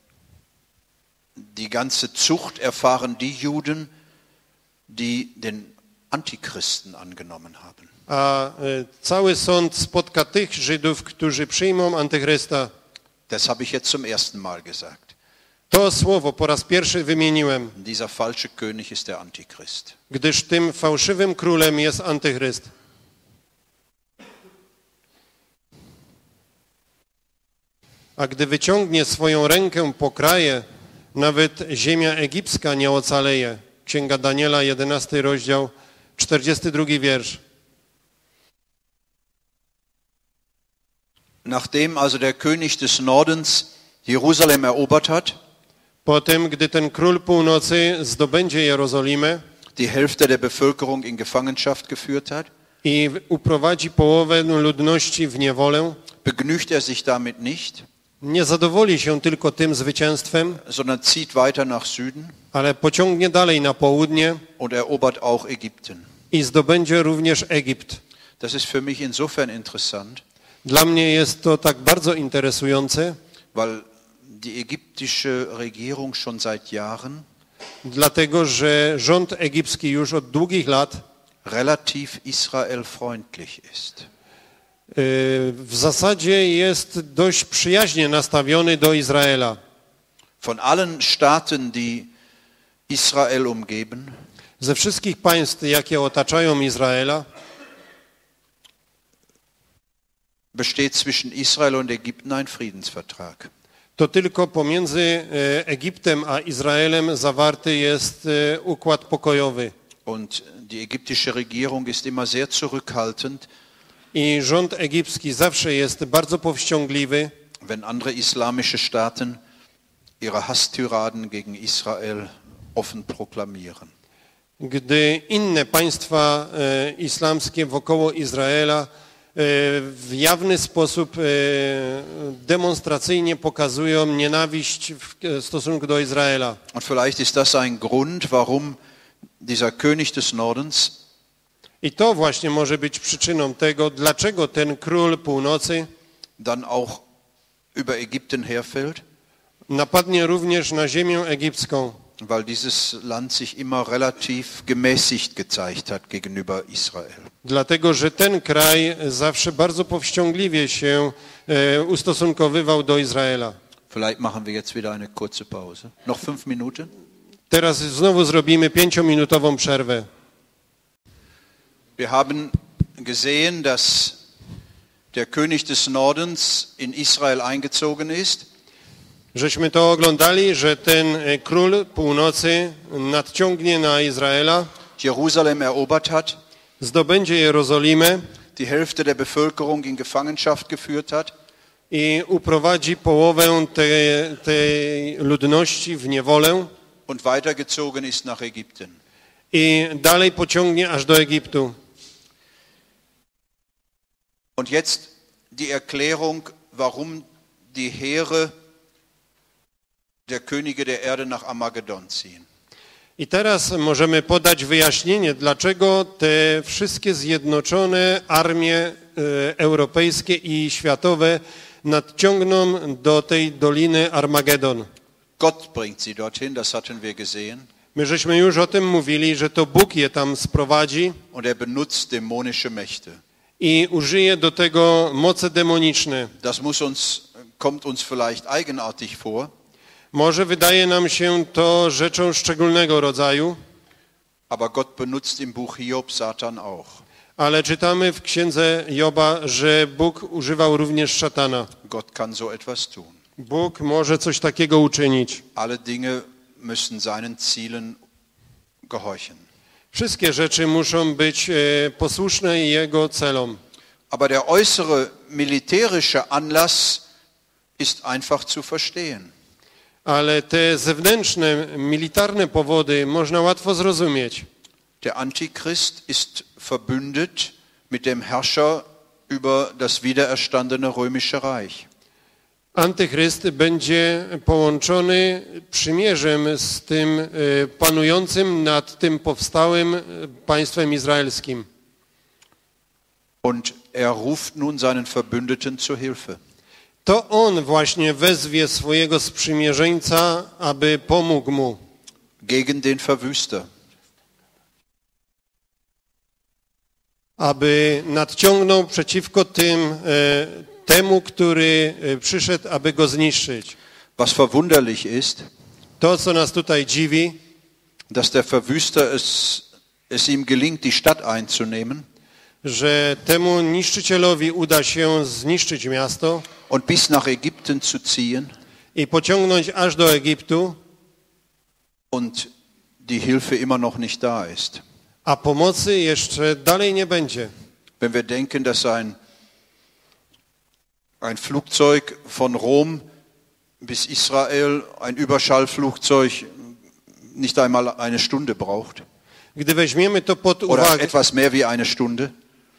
die ganze Zucht erfahren die Juden, die den Antichristen angenommen haben. A cały sąd spotka tych Żydów, którzy przyjmą Antychrysta. Das habe ich jetzt zum ersten Mal gesagt. To słowo po raz pierwszy wymieniłem, Dieser falsche König ist der Antichrist. gdyż tym fałszywym królem jest Antychryst. A gdy wyciągnie swoją rękę po kraje, nawet ziemia egipska nie ocaleje. Księga Daniela, 11 rozdział, 42 wiersz. Nachdem also der König des Nordens Jerusalem erobert hat, Potem, gdy ten król północy zdobędzie Jerozolimę die Hälfte der Bevölkerung in Gefangenschaft geführt hat, i uprowadzi połowę ludności w niewolę, begnügt er sich damit nicht, nie zadowoli się tylko tym zwycięstwem, sondern zieht weiter nach Süden ale pociągnie dalej na południe und erobert auch Ägypten. i zdobędzie również Egipt. Das ist für mich insofern interessant, Dla mnie jest to tak bardzo interesujące, weil die ägyptische Regierung schon seit Jahren dlatego że rząd egipski już od długich lat relativ israelfreundlich ist. w zasadzie jest dość przyjaźnie nastawiony do Izraela. Von allen Staaten, die Israel umgeben, Ze wszystkich państw, jakie otaczają Izraela, besteht zwischen Israel und Ägypten ein Friedensvertrag. to tylko pomiędzy Egiptem a Izraelem zawarty jest układ pokojowy. Und die ägyptische Regierung ist immer sehr zurückhaltend, I rząd egipski zawsze jest bardzo powściągliwy, wenn andere islamische Staaten ihre Hasstyraden gegen Israel offen proklamieren. gdy inne państwa islamskie wokoło Izraela w jawny sposób demonstracyjnie pokazują nienawiść w stosunku do Izraela. Und vielleicht ist das ein Grund, warum dieser König des Nordens I to właśnie może być przyczyną tego, dlaczego ten król północy dann auch über Ägypten herfällt, napadnie również na ziemię egipską, weil dieses Land sich immer relativ gemäßigt gezeigt hat gegenüber Israel. dlatego że ten kraj zawsze bardzo powściągliwie się ustosunkowywał do Izraela. Vielleicht machen wir jetzt wieder eine kurze Pause. Noch 5 Minuten? Teraz znowu zrobimy 5-minutową przerwę. Wir haben gesehen, dass der König des Nordens in Israel eingezogen ist. Żeśmy to oglądali, że ten król północy nadciągnie na Izraela, Jerusalem erobert hat, zdobędzie Jerozolimę, die Hälfte der Bevölkerung in Gefangenschaft geführt hat. I uprowadzi połowę tej ludności w niewolę. Und weitergezogen ist nach Ägypten. I dalej pociągnie aż do Egiptu. Und jetzt die Erklärung, warum die Heere der Könige der Erde nach Armageddon ziehen. I teraz możemy podać wyjaśnienie, dlaczego te wszystkie zjednoczone armie europejskie i światowe nadciągną do tej doliny Armagedon. Gott bringt sie dorthin, das hatten wir gesehen. My żeśmy już o tym mówili, że to Bóg je tam sprowadzi Und benutzt dämonische Mächte. i użyje do tego moce demoniczne. Das kommt uns vielleicht eigenartig vor. Może wydaje nam się to rzeczą szczególnego rodzaju, Aber Gott benutzt im Buch Hiob Satan auch. ale czytamy w księdze Joba, że Bóg używał również szatana. Gott kann so etwas tun. Bóg może coś takiego uczynić. Alle Dinge müssen seinen Zielen gehorchen. Wszystkie rzeczy muszą być posłuszne Jego celom. Aber der äußere militärische Anlass ist einfach zu verstehen. Ale te zewnętrzne, militarne powody można łatwo zrozumieć. Der Antichrist ist verbündet mit dem Herrscher über das wiedererstandene römische Reich. Antychryst będzie połączony przymierzem z tym panującym nad tym powstałym państwem izraelskim. Und ruft nun seinen Verbündeten zur Hilfe. To on właśnie wezwie swojego sprzymierzeńca, aby pomógł mu. Gegen den Verwüster. Aby nadciągnął przeciwko temu, który przyszedł, aby go zniszczyć. Was verwunderlich ist, To, co nas tutaj dziwi, dass der Verwüster es ihm gelingt, die Stadt einzunehmen że temu niszczycielowi uda się zniszczyć miasto und bis nach Ägypten zu ziehen i pociągnąć aż do Egiptu, und die Hilfe immer noch nicht da ist. a pomocy jeszcze dalej nie będzie. Wenn wir denken, dass ein Flugzeug von Rom bis Israel, ein Überschallflugzeug, nicht einmal eine Stunde braucht. Gdy weźmiemy to pod Oder uwagę, etwas mehr wie eine Stunde.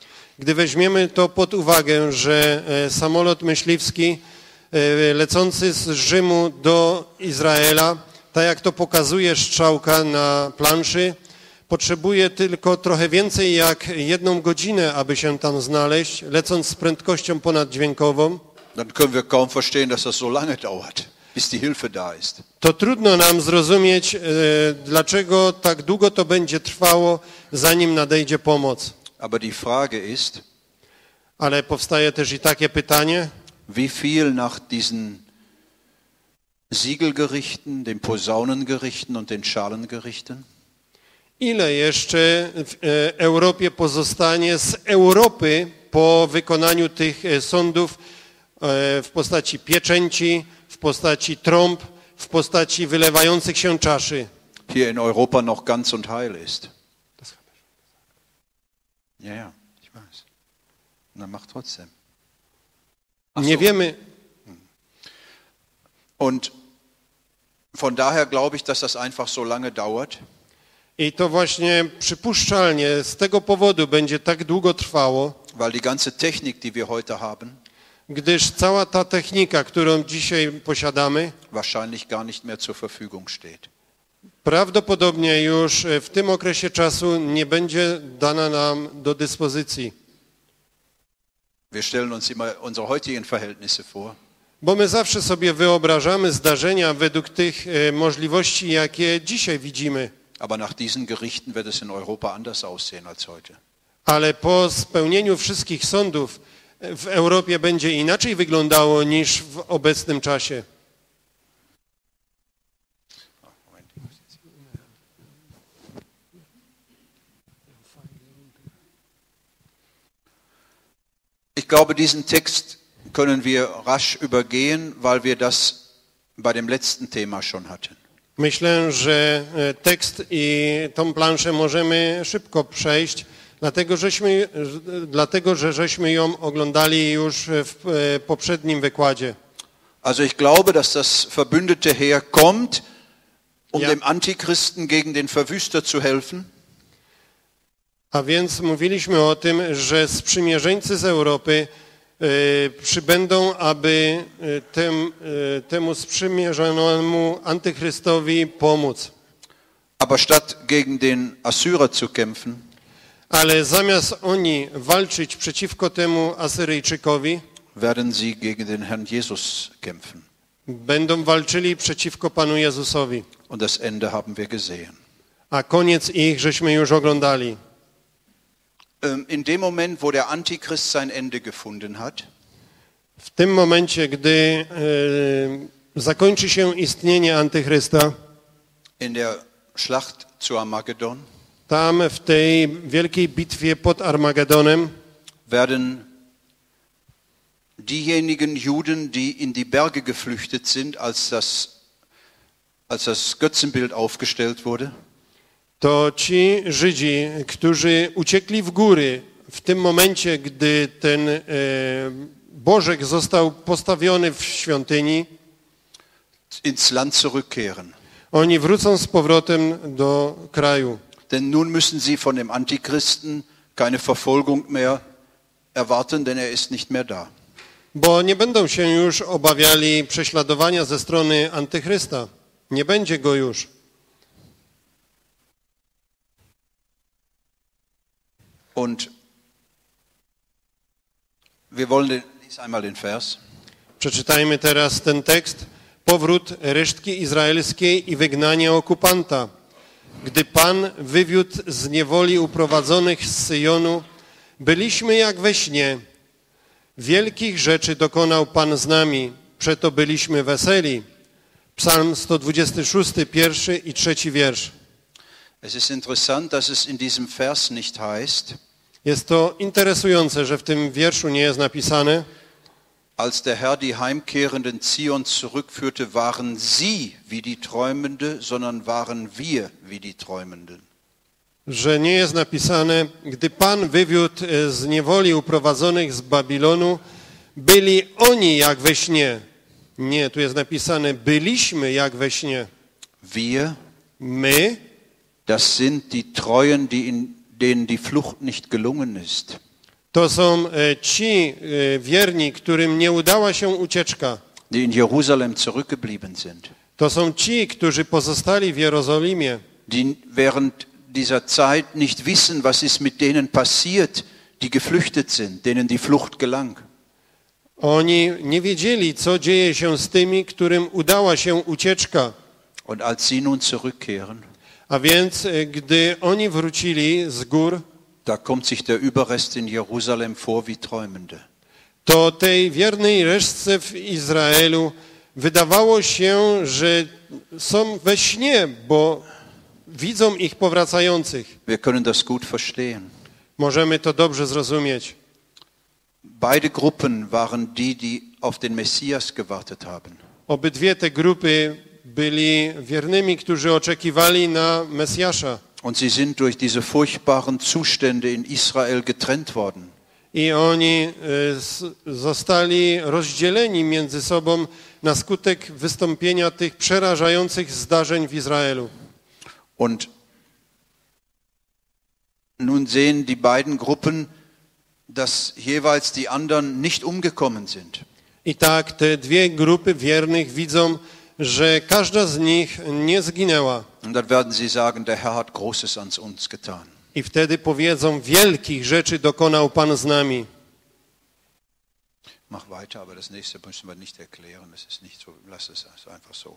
że samolot myśliwski lecący z Rzymu do Izraela, tak jak to pokazuje strzałka na planszy, potrzebuje tylko trochę więcej jak 1 godzinę, aby się tam znaleźć, lecąc z prędkością ponaddźwiękową. Dann können wir kaum verstehen, dass das so lange dauert, bis die Hilfe da ist. To trudno nam zrozumieć, dlaczego tak długo to będzie trwało, zanim nadejdzie pomoc. Aber die Frage ist, Ale powstaje też i takie pytanie, wie viel nach diesen Siegelgerichten, den Posaunengerichten und den Schalengerichten? ile jeszcze w Europie pozostanie z Europy po wykonaniu tych sądów w postaci pieczęci, w postaci trąb, w postaci wylewających się czaszy. Hier in Europa noch ganz und heil ist. Ja, ja, ich weiß. Na, mach trotzdem. Nie wiemy. Und von daher glaube ich, dass das einfach so lange dauert. I to właśnie przypuszczalnie z tego powodu będzie tak długo trwało, Weil die ganze Technik, die wir heute haben, gdyż cała ta technika, którą dzisiaj posiadamy, wahrscheinlich gar nicht mehr zur Verfügung steht. prawdopodobnie już w tym okresie czasu nie będzie dana nam do dyspozycji. Wir stellen uns immer unsere heutigen Verhältnisse vor. Bo my zawsze sobie wyobrażamy zdarzenia według tych możliwości, jakie dzisiaj widzimy. Aber nach diesen Gerichten wird es in Europa anders aussehen als heute. Ale po spełnieniu wszystkich sądów w Europie będzie inaczej wyglądało niż w obecnym czasie. Ich glaube, diesen Text können wir rasch übergehen, weil wir das bei dem letzten Thema schon hatten. Myślę, że tekst i tą planszę możemy szybko przejść, dlatego że żeśmy ją oglądali już w poprzednim wykładzie. Also ich glaube, dass das verbündete Heer kommt, um Ja. dem Antichristen gegen den Verwüster zu helfen. A więc mówiliśmy o tym, że sprzymierzeńcy z Europy przybędą, aby temu sprzymierzonemu antychrystowi pomóc. Aber statt gegen den Assyrer zu kämpfen, Ale zamiast oni walczyć przeciwko temu Asyryjczykowi, werden sie gegen den Herrn Jesus kämpfen. będą walczyli przeciwko Panu Jezusowi. Und das Ende haben wir gesehen. A koniec ich żeśmy już oglądali. In dem Moment, wo der Antichrist sein Ende gefunden hat, W tym momencie, gdy zakończy się istnienie Antychrysta, in der Schlacht zu Armageddon, tam w tej wielkiej bitwie pod Armagedonem werden diejenigen Juden, die in die Berge geflüchtet sind, als das Götzenbild aufgestellt wurde, to ci Żydzi, którzy uciekli w góry w tym momencie, gdy ten Bożek został postawiony w świątyni, ins Land zurückkehren. oni wrócą z powrotem do kraju. Denn nun müssen sie von dem Antichristen keine Verfolgung mehr erwarten, denn er ist nicht mehr da. Bo nie będą się już obawiali prześladowania ze strony Antychrysta. Nie będzie go już. Und wir wollen lies einmal den Vers. Przeczytajmy teraz ten tekst. Powrót resztki izraelskiej i wygnanie okupanta. Gdy Pan wywiódł z niewoli uprowadzonych z Syjonu, byliśmy jak we śnie. Wielkich rzeczy dokonał Pan z nami, przeto byliśmy weseli. Psalm 126, pierwszy i trzeci wiersz. Es ist interessant, dass es in diesem Vers nicht heißt, Jest to interesujące, że w tym wierszu nie jest napisane, als der Herr die heimkehrenden Zions zurückführte, waren sie wie die Träumende, sondern waren wir wie die Träumenden. że nie jest napisane, gdy Pan wywiódł z niewoli uprowadzonych z Babilonu, byli oni jak we śnie. Nie, tu jest napisane, byliśmy jak we śnie. Wir, My, das sind die Treuen, denen die Flucht nicht gelungen ist. to są ci wierni, którym nie udała się ucieczka. Die in Jerusalem zurückgeblieben sind. To są ci, którzy pozostali w Jerozolimie. Die während dieser Zeit nicht wissen, was ist mit denen passiert, die geflüchtet sind, denen die Flucht gelang. Oni nie wiedzieli, co dzieje się z tymi, którym udała się ucieczka. Und als sie nun zurückkehren, A więc, gdy oni wrócili z gór, da kommt sich der Überrest in Jerusalem vor wie Träumende. to tej wiernej resztce w Izraelu wydawało się, że są we śnie, bo widzą ich powracających. Wir können das gut verstehen. Możemy to dobrze zrozumieć. Beide Gruppen waren die auf den Messias gewartet haben. Obydwie te grupy byli wiernymi, którzy oczekiwali na Mesjasza. Und sie sind durch diese furchtbaren Zustände in Israel getrennt worden. I oni zostali rozdzieleni między sobą na skutek wystąpienia tych przerażających zdarzeń w Izraelu. Und nun sehen die beiden Gruppen, dass jeweils die anderen nicht umgekommen sind. I tak te dwie grupy wiernych widzą, że każda z nich nie zginęła. Und dann werden sie sagen, der Herr hat Großes an uns getan. I wtedy powiedzą, wielkich rzeczy dokonał Pan z nami. Mach weiter, aber das nächste müssen wir nicht erklären. Das ist nicht so, lass es einfach so.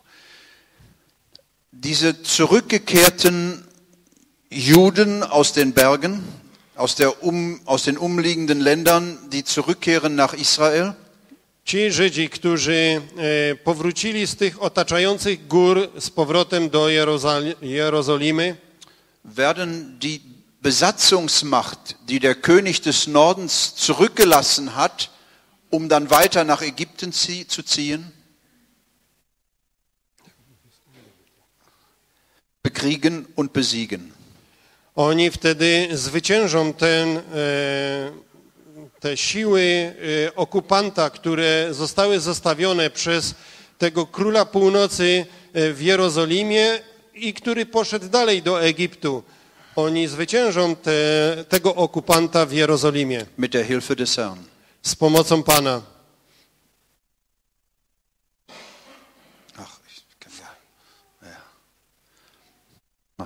Diese zurückgekehrten Juden aus den Bergen, aus den umliegenden Ländern, die zurückkehren nach Israel, Ci Żydzi, którzy powrócili z tych otaczających gór z powrotem do Jerozolimy, werden die Besatzungsmacht, die der König des Nordens zurückgelassen hat, um dann weiter nach Ägypten zu ziehen, bekriegen und besiegen. Oni wtedy zwyciężą te siły okupanta, które zostały zostawione przez tego króla północy w Jerozolimie i który poszedł dalej do Egiptu. Oni zwyciężą tego okupanta w Jerozolimie. Mit der Hilfe des Herrn. Z pomocą Pana. Ach, ja. Ach.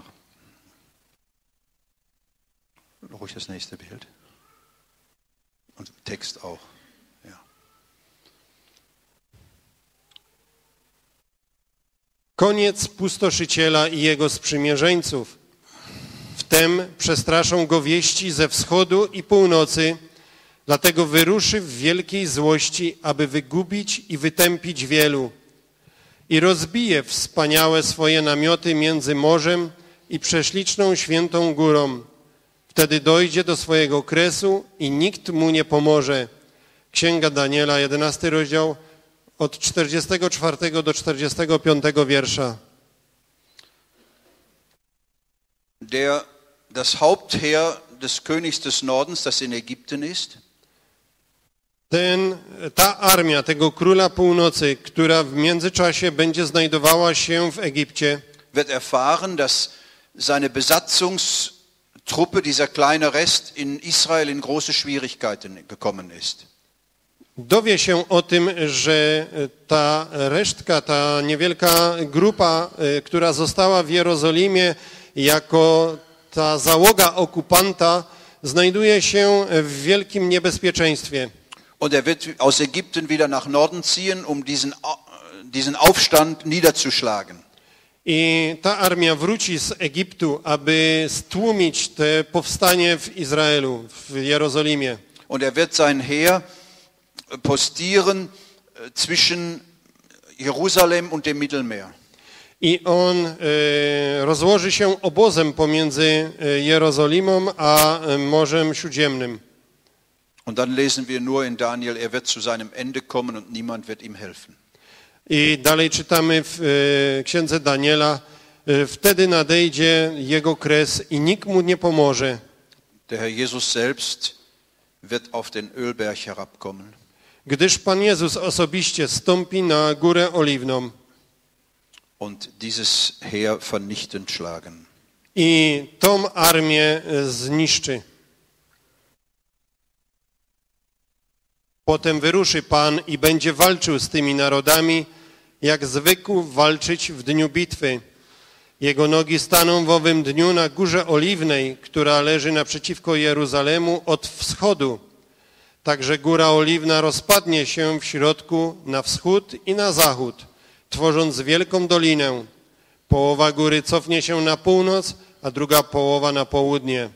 Ruhig das nächste Bild. Und Text auch. Ja. Koniec pustoszyciela i jego sprzymierzeńców. Wtem przestraszą go wieści ze wschodu i północy, dlatego wyruszy w wielkiej złości, aby wygubić i wytępić wielu. I rozbije wspaniałe swoje namioty między morzem i prześliczną świętą górą. Wtedy dojdzie do swojego kresu i nikt mu nie pomoże. Księga Daniela, 11 rozdział, od 44 do 45 wiersza. Das Hauptheer des Königs des Nordens, das in Ägypten ist, Ta armia tego króla północy, która w międzyczasie będzie znajdowała się w Egipcie, wird erfahren, dass seine Besatzungstruppe, dieser kleine Rest in Israel, in große Schwierigkeiten gekommen ist. dowie się o tym, że ta resztka, ta niewielka grupa, która została w Jerozolimie jako ta załoga okupanta, znajduje się w wielkim niebezpieczeństwie. Und wird aus Ägypten wieder nach Norden ziehen, um diesen Aufstand niederzuschlagen. I ta armia wróci z Egiptu, aby stłumić te powstanie w Izraelu, w Jerozolimie. Und wird sein Heer postieren zwischen Jerusalem und dem Mittelmeer. I on rozłoży się obozem pomiędzy Jerozolimą a Morzem Śródziemnym. Und dann lesen wir nur in Daniel, wird zu seinem Ende kommen und niemand wird ihm helfen. I dalej czytamy w księdze Daniela, wtedy nadejdzie jego kres i nikt mu nie pomoże. Der Herr Jesus selbst wird auf den Ölberg herabkommen. Gdyż Pan Jezus osobiście stąpi na Górę Oliwną. Und dieses Heer vernichtend schlagen. I tą armię zniszczy. Potem wyruszy Pan i będzie walczył z tymi narodami, jak zwykł walczyć w dniu bitwy. Jego nogi staną w owym dniu na Górze Oliwnej, która leży naprzeciwko Jeruzalemu od wschodu. Także Góra Oliwna rozpadnie się w środku na wschód i na zachód, tworząc wielką dolinę. Połowa góry cofnie się na północ, a druga połowa na południe.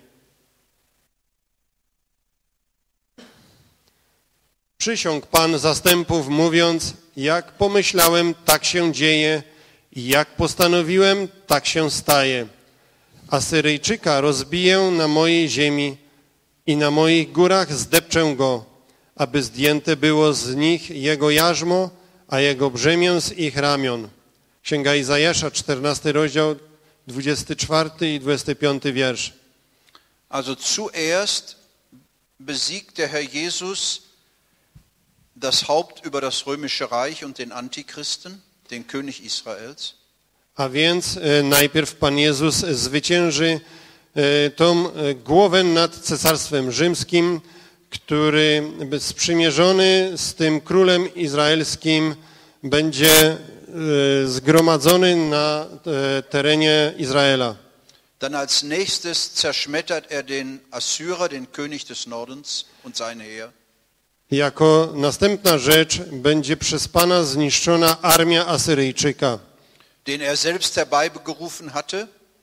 Przysiągł Pan zastępów, mówiąc, jak pomyślałem, tak się dzieje i jak postanowiłem, tak się staje. Asyryjczyka rozbiję na mojej ziemi i na moich górach zdepczę go, aby zdjęte było z nich jego jarzmo, a jego brzemię z ich ramion. Księga Izajasza, 14 rozdział, 24 i 25 wiersz. Also zuerst besiegt der Herr Jesus das Haupt über das römische Reich und den Antichristen, den König Israels. A więc najpierw Pan Jezus zwycięży tą głowę nad Cesarstwem Rzymskim, który sprzymierzony z tym królem izraelskim będzie zgromadzony na terenie Izraela. Dann als nächstes zerschmettert den Assyrer, den König des Nordens und sein Heer. Jako następna rzecz będzie przez Pana zniszczona armia Asyryjczyka, den selbst herbeigerufen hatte,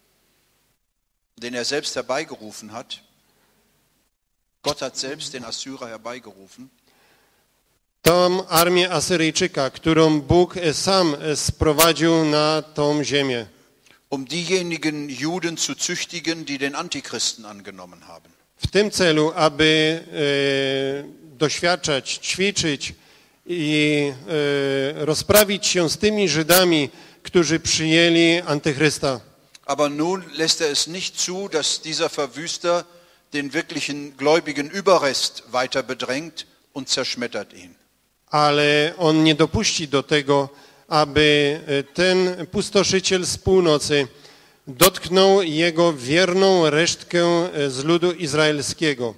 hat. Gott hat selbst den Assyrer herbeigerufen. Tą armię Asyryjczyka, którą Bóg sam sprowadził na tą ziemię. Um diejenigen Juden zu züchtigen, die den Antichristen angenommen haben. W tym celu, aby doświadczać, ćwiczyć i rozprawić się z tymi Żydami, którzy przyjęli Antychrysta. Aber nun lässt es nicht zu, dass dieser Verwüster den wirklichen gläubigen Überrest weiter bedrängt und zerschmettert ihn. Ale on nie dopuści do tego, aby ten pustoszyciel z północy dotknął jego wierną resztkę z ludu izraelskiego.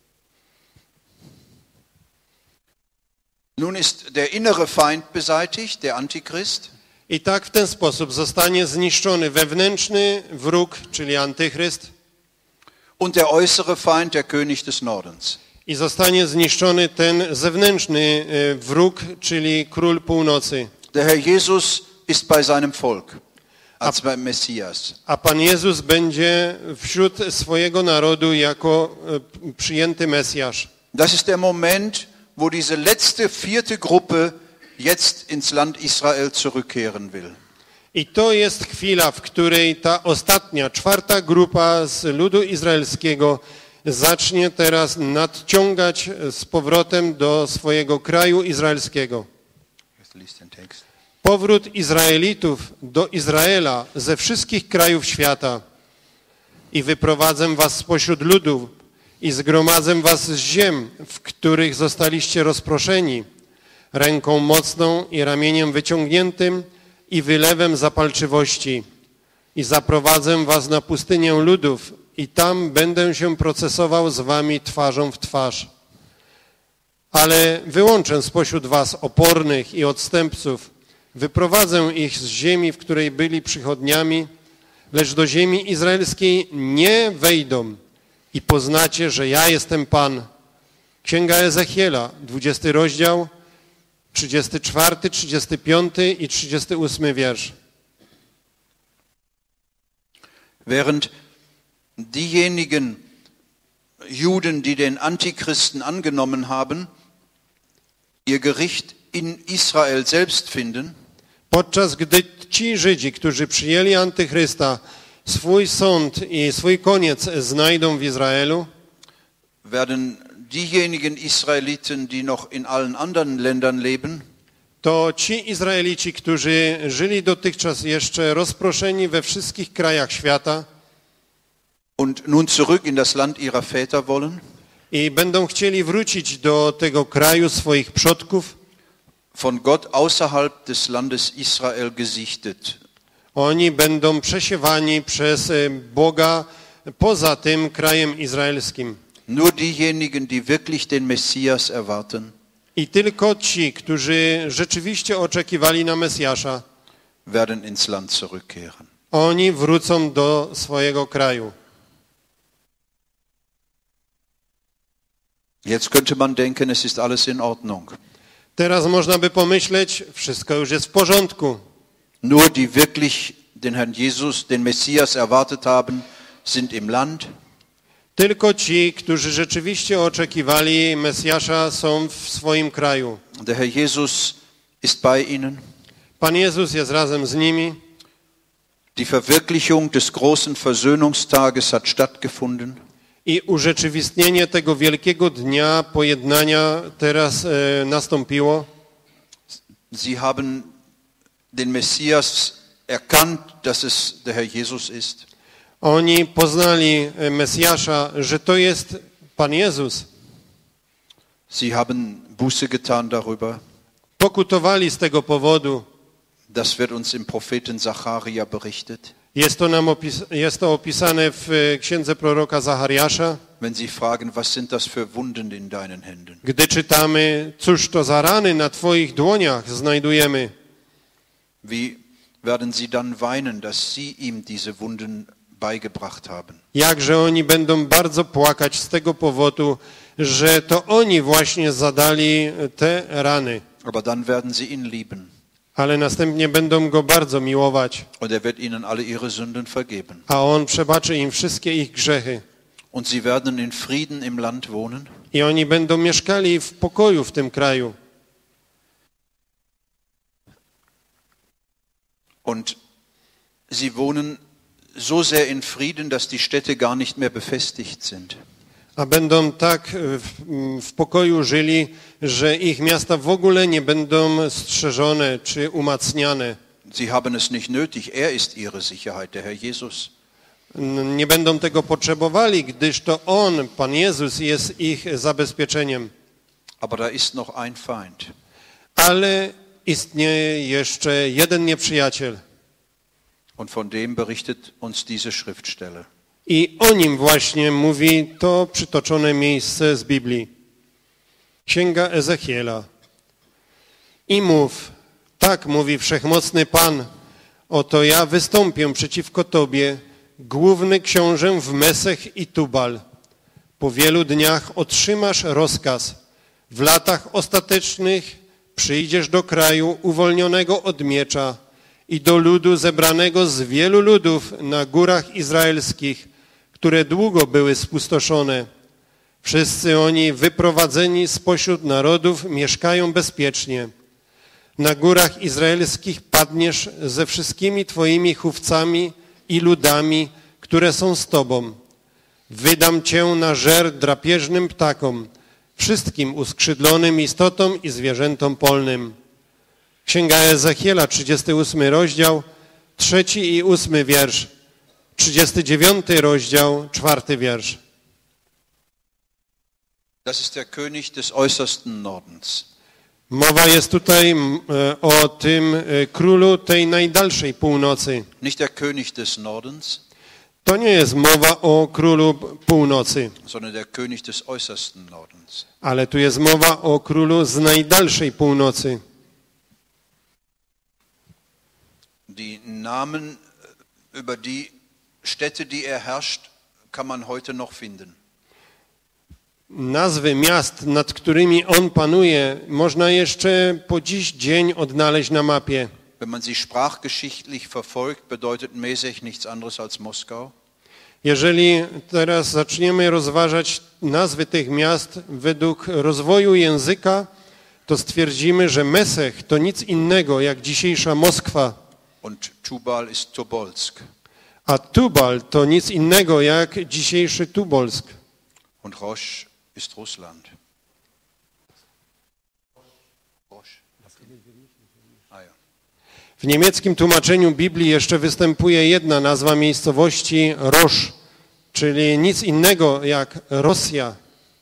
Nun ist der innere Feind beseitigt, der Antichrist. I tak w ten sposób zostanie zniszczony wewnętrzny wróg, czyli antychryst, Und der äußere Feind, der König des Nordens. i zostanie zniszczony ten zewnętrzny wróg, czyli król północy. Der Herr Jesus ist bei seinem Volk als Messias. A Pan Jezus będzie wśród swojego narodu jako przyjęty Mesjasz. Das ist der Moment, wo diese letzte, vierte Gruppe jetzt ins Land Israel zurückkehren will. I to jest chwila, w której ta ostatnia, czwarta grupa z ludu izraelskiego zacznie teraz nadciągać z powrotem do swojego kraju izraelskiego. Powrót Izraelitów do Izraela ze wszystkich krajów świata. I wyprowadzę was spośród ludów i zgromadzę was z ziem, w których zostaliście rozproszeni, ręką mocną i ramieniem wyciągniętym i wylewem zapalczywości. I zaprowadzę was na pustynię ludów i tam będę się procesował z wami twarzą w twarz. Ale wyłączę spośród was opornych i odstępców, wyprowadzę ich z ziemi, w której byli przychodniami, lecz do ziemi izraelskiej nie wejdą i poznacie, że ja jestem Pan. Księga Ezechiela, 20 rozdział, 34, 35 i 38 wiersz. Während diejenigen Juden, die den Antichristen angenommen haben, ihr Gericht in Israel selbst finden, Podczas gdy ci Żydzi, którzy przyjęli Antychrysta, swój sąd i swój koniec znajdą w Izraelu, werden diejenigen Israeliten, die noch in allen anderen Ländern leben, to ci Izraelici, którzy żyli dotychczas jeszcze rozproszeni we wszystkich krajach świata und nun zurück in das Land ihrer Väter wollen, i będą chcieli wrócić do tego kraju swoich przodków, von Gott außerhalb des Landes Israel gesichtet. oni będą przesiewani przez Boga poza tym krajem izraelskim. Nur diejenigen, die wirklich den Messias erwarten, I tylko ci, którzy rzeczywiście oczekiwali na Mesjasza, werden ins Land zurückkehren. oni wrócą do swojego kraju. Jetzt könnte man denken, es ist alles in Ordnung. Teraz można by pomyśleć, wszystko już jest w porządku. Nur die wirklich den Herrn Jesus, den Messias erwartet haben, sind im Land. Tylko ci, którzy rzeczywiście oczekiwali Mesjasza, są w swoim kraju. Der Herr Jesus ist bei ihnen. Pan Jezus jest razem z nimi. Die Verwirklichung des großen Versöhnungstages hat stattgefunden. I urzeczywistnienie tego wielkiego dnia pojednania teraz nastąpiło. Sie haben den Messias erkannt, dass es der Herr Jesus ist. Oni poznali Mesjasza, że to jest Pan Jezus. Sie haben Buße getan darüber. Pokutowali z tego powodu. Das wird uns im Propheten Zacharia berichtet. Jest to opisane w księdze proroka Zachariasza. Wenn Sie fragen, was sind das für Wunden in deinen Händen? Gdy czytamy, cóż to za rany na Twoich dłoniach znajdujemy. Wie werden Sie dann weinen, dass Sie ihm diese Wunden beigebracht haben? Jakże oni będą bardzo płakać z tego powodu, że to oni właśnie zadali te rany. Aber dann werden Sie ihn lieben. Ale następnie będą go bardzo miłować, Und er wird ihnen alle ihre Sünden vergeben. a on przebaczy im wszystkie ich grzechy. Und sie werden in Frieden im Land wohnen. I oni będą mieszkali w pokoju w tym kraju. Und sie wohnen so sehr in Frieden, dass die Städte gar nicht mehr befestigt sind. A będą tak w pokoju żyli, że ich miasta w ogóle nie będą strzeżone czy umacniane. Sie haben es nicht nötig, er ist ihre Sicherheit, der Herr Jesus. Nie będą tego potrzebowali, gdyż to On, Pan Jezus, jest ich zabezpieczeniem. Aber da ist noch ein Feind. Ale istnieje jeszcze jeden nieprzyjaciel. Und von dem berichtet uns diese Schriftstelle. I o nim właśnie mówi to przytoczone miejsce z Biblii. Księga Ezechiela. I mów, tak mówi Wszechmocny Pan, oto ja wystąpię przeciwko Tobie, główny książę w Mesech i Tubal. Po wielu dniach otrzymasz rozkaz. W latach ostatecznych przyjdziesz do kraju uwolnionego od miecza i do ludu zebranego z wielu ludów na górach izraelskich, które długo były spustoszone. Wszyscy oni wyprowadzeni spośród narodów mieszkają bezpiecznie. Na górach izraelskich padniesz ze wszystkimi Twoimi chówcami i ludami, które są z Tobą. Wydam Cię na żer drapieżnym ptakom, wszystkim uskrzydlonym istotom i zwierzętom polnym. Księga Ezechiela, 38 rozdział, 3 i 8 wiersz, 39 rozdział, 4 wiersz. Das ist der König des äußersten Nordens. Mowa jest tutaj o tym królu tej najdalszej północy. Nicht der König des Nordens, To nie jest mowa o królu północy, sondern der König des äußersten Nordens. ale tu jest mowa o królu z najdalszej północy. Die Namen über die Städte, die er herrscht, kann man heute noch finden. Nazwy miast, nad którymi on panuje, można jeszcze po dziś dzień odnaleźć na mapie. Wenn man sie sprachgeschichtlich verfolgt, bedeutet Mesech nichts anderes als Moskau. Jeżeli teraz zaczniemy rozważać nazwy tych miast według rozwoju języka, to stwierdzimy, że Mesech to nic innego jak dzisiejsza Moskwa, Und Tubal ist Tobolsk. a Tubal to nic innego jak dzisiejszy Tubolsk. Und Rosh ist Russland. Rosh. Ah, ja. W niemieckim tłumaczeniu Biblii jeszcze występuje jedna nazwa miejscowości Rosz, czyli nic innego jak Rosja.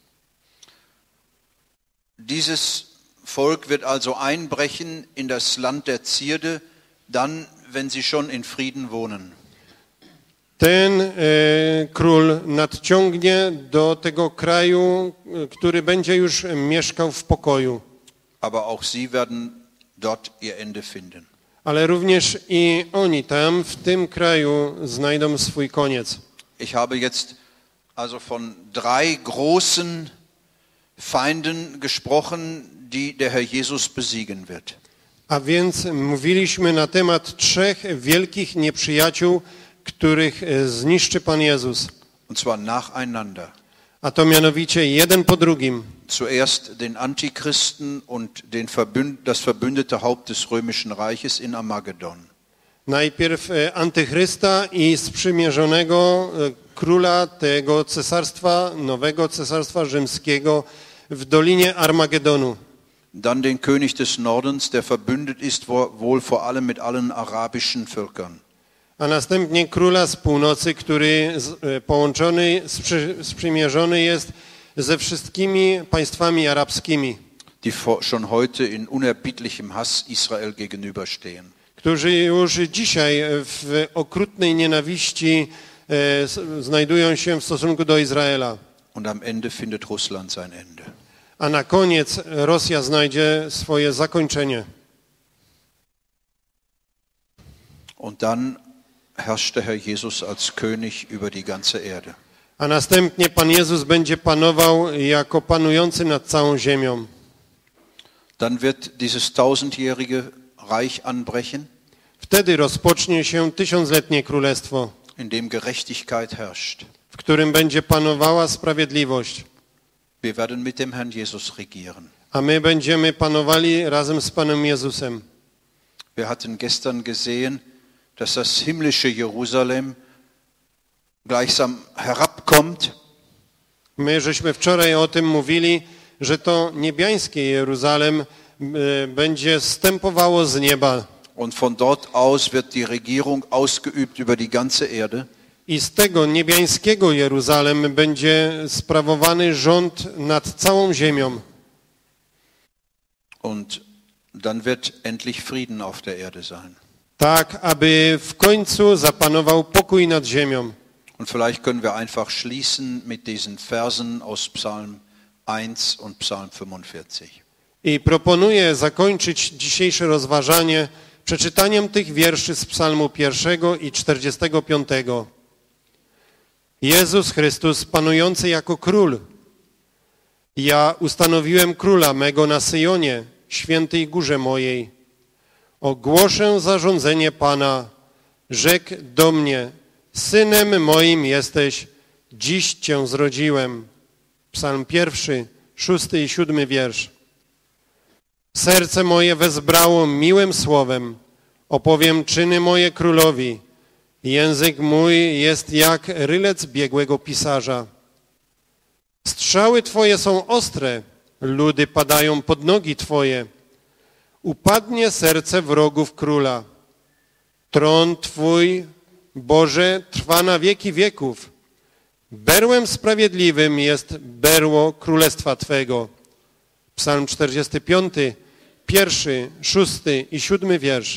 Dieses Volk wird also einbrechen in das Land der Zierde, dann, wenn sie schon in Frieden wohnen. Ten król nadciągnie do tego kraju, który będzie już mieszkał w pokoju. Aber auch sie werden dort ihr Ende finden. Ale również i oni tam, w tym kraju, znajdą swój koniec. Ich habe jetzt also von 3 großen Feinden gesprochen, die der Herr Jesus besiegen wird. A więc mówiliśmy na temat 3 wielkich nieprzyjaciół, których zniszczy Pan Jezus. Und zwar nacheinander. A to mianowicie jeden po drugim. Zuerst den Antichristen und das verbündete Haupt des römischen Reiches in Armageddon. Najpierw antychrysta i sprzymierzonego króla tego cesarstwa, nowego cesarstwa rzymskiego w Dolinie Armagedonu. Dann den König des Nordens, der verbündet ist wohl vor allem mit allen arabischen Völkern. A następnie króla z północy, który połączony, sprzymierzony jest ze wszystkimi państwami arabskimi, Die schon heute in unerbittlichem Hass Israel gegenüberstehen. którzy już dzisiaj w okrutnej nienawiści znajdują się w stosunku do Izraela. Und am Ende findet Russland sein Ende. A na koniec Rosja znajdzie swoje zakończenie. Und dann herrscht der Herr Jesus als König über die ganze Erde. A następnie Pan Jezus będzie panował jako panujący nad całą ziemią. Dann wird dieses 1000-jährige Reich anbrechen, Wtedy rozpocznie się 1000-letnie królestwo, in dem Gerechtigkeit herrscht. w którym będzie panowała sprawiedliwość. Wir werden mit dem Herrn Jesus regieren. A my będziemy panowali razem z Panem Jezusem. Wir hatten gestern gesehen, dass das himmlische Jerusalem gleichsam herabkommt My żeśmy wczoraj o tym mówili, że to niebiańskie Jeruzalem będzie zstępowało z nieba Und von dort aus wird die Regierung ausgeübt über die ganze Erde. I z tego niebiańskiego Jeruzalem będzie sprawowany rząd nad całą ziemią. Und dann wird endlich Frieden auf der Erde sein. Tak, aby w końcu zapanował pokój nad ziemią. Und vielleicht können wir einfach schließen mit diesen Versen aus Psalm 1 und Psalm 45. I proponuję zakończyć dzisiejsze rozważanie przeczytaniem tych wierszy z Psalmu 1 i 45. Jezus Chrystus panujący jako król. Ja ustanowiłem króla mego na Syjonie, świętej górze mojej. Ogłoszę zarządzenie Pana. Rzekł do mnie, synem moim jesteś, dziś Cię zrodziłem. Psalm 1, 6 i 7 wiersz. Serce moje wezbrało miłym słowem, opowiem czyny moje królowi. Język mój jest jak rylec biegłego pisarza. Strzały Twoje są ostre, ludy padają pod nogi Twoje. Upadnie serce wrogów króla. Tron Twój, Boże, trwa na wieki wieków. Berłem sprawiedliwym jest berło królestwa Twego. Psalm 45, 1, 6 i 7 wiersz.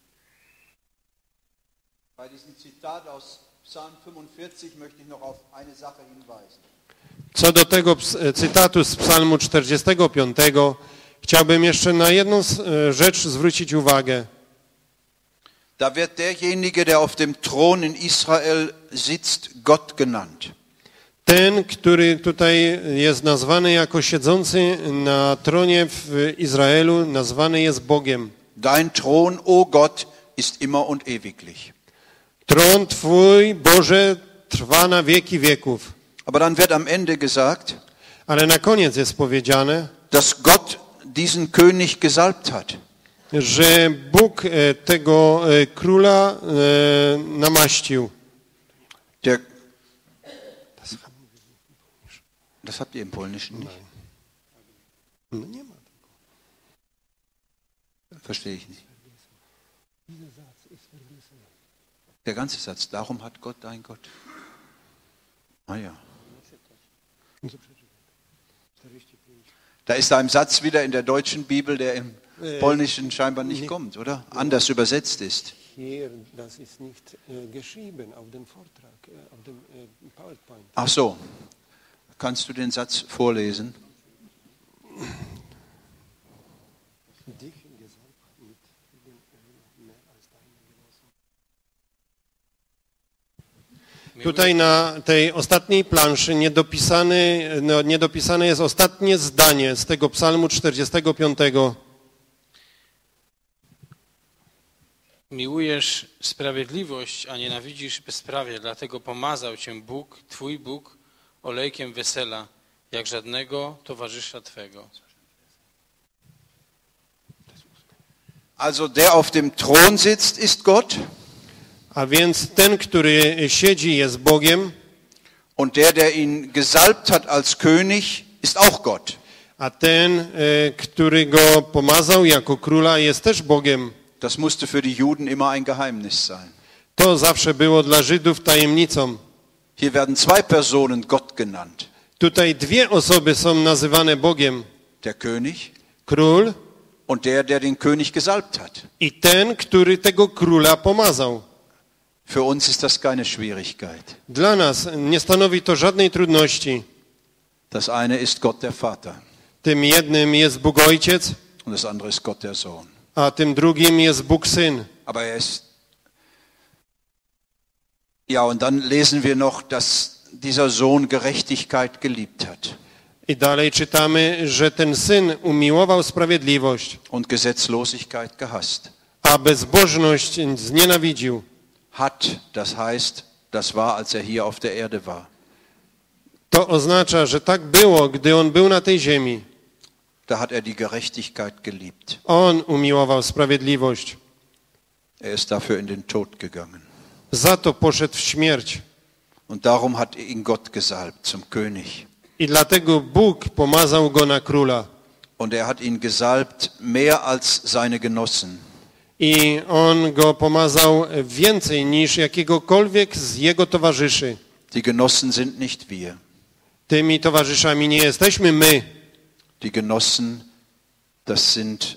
Bei diesem Zitat aus Psalm 45 möchte ich noch auf eine Sache hinweisen. Co do tego cytatu z Psalmu 45, chciałbym jeszcze na jedną rzecz zwrócić uwagę. Da wird derjenige, der auf dem Thron in Israel sitzt, Gott genannt. Ten, który tutaj jest nazwany jako siedzący na tronie w Izraelu, nazwany jest Bogiem. Dein Thron, o Gott, ist immer und ewiglich. Tron Twój, Boże, trwa na wieki wieków. Aber dann wird am Ende gesagt, Ale na koniec jest powiedziane, dass Gott diesen König gesalbt hat. że Bóg tego króla namaścił. Das habt ihr im Polnischen nicht? No nie ma. Verstehe ich nicht. Der ganze Satz, darum hat Gott dein Gott. Ah ja. Da ist ein Satz wieder in der deutschen Bibel, der im Polnischen scheinbar nicht kommt, oder? Anders übersetzt ist. Hier, das ist nicht geschrieben auf dem Vortrag, auf dem PowerPoint. Ach so. Kannst du den Satz vorlesen? Tutaj na tej ostatniej planszy niedopisane jest ostatnie zdanie z tego Psalmu 45. Miłujesz sprawiedliwość, a nienawidzisz bezprawie, dlatego pomazał Cię Bóg, Twój Bóg, olejkiem wesela, jak żadnego towarzysza Twego. Also der auf dem Thron sitzt, ist Gott. A więc ten, który siedzi, jest Bogiem. Und der ihn gesalbt hat als König, ist auch Gott. A ten, który go pomazał jako króla, jest też Bogiem. Das musste für die Juden immer ein Geheimnis sein. To zawsze było dla Żydów tajemnicą. Hier werden zwei Personen Gott genannt. Tutaj dwie osoby są nazywane Bogiem. Der König Król und der den König gesalbt hat. i ten, który tego króla pomazał. Für uns ist das keine Schwierigkeit. Dla nas nie stanowi to żadnej trudności. Das eine ist Gott der Vater Tym jednym jest Bóg Ojciec, und das andere ist Gott der Sohn. a tym drugim jest Bóg Syn. Aber er ist... Ja, und dann lesen wir noch, dass dieser Sohn Gerechtigkeit geliebt hat. I dalej czytamy, że ten Syn umiłował sprawiedliwość, Und Gesetzlosigkeit gehasst. a bezbożność znienawidził. Hat, das heißt, das war, als er hier auf der Erde war. To oznacza, że tak było, gdy On był na tej ziemi. Da hat er die Gerechtigkeit geliebt. On umiłował sprawiedliwość. Er ist dafür in den Tod gegangen. Za to poszedł w śmierć. Und darum hat ihn Gott gesalbt zum König. I dlatego Bóg pomazał go na króla. Und er hat ihn gesalbt mehr als seine Genossen. i On go pomazał więcej niż jakiegokolwiek z Jego towarzyszy. Die Genossen sind nicht wir. Tymi towarzyszami nie jesteśmy my. Die Genossen, das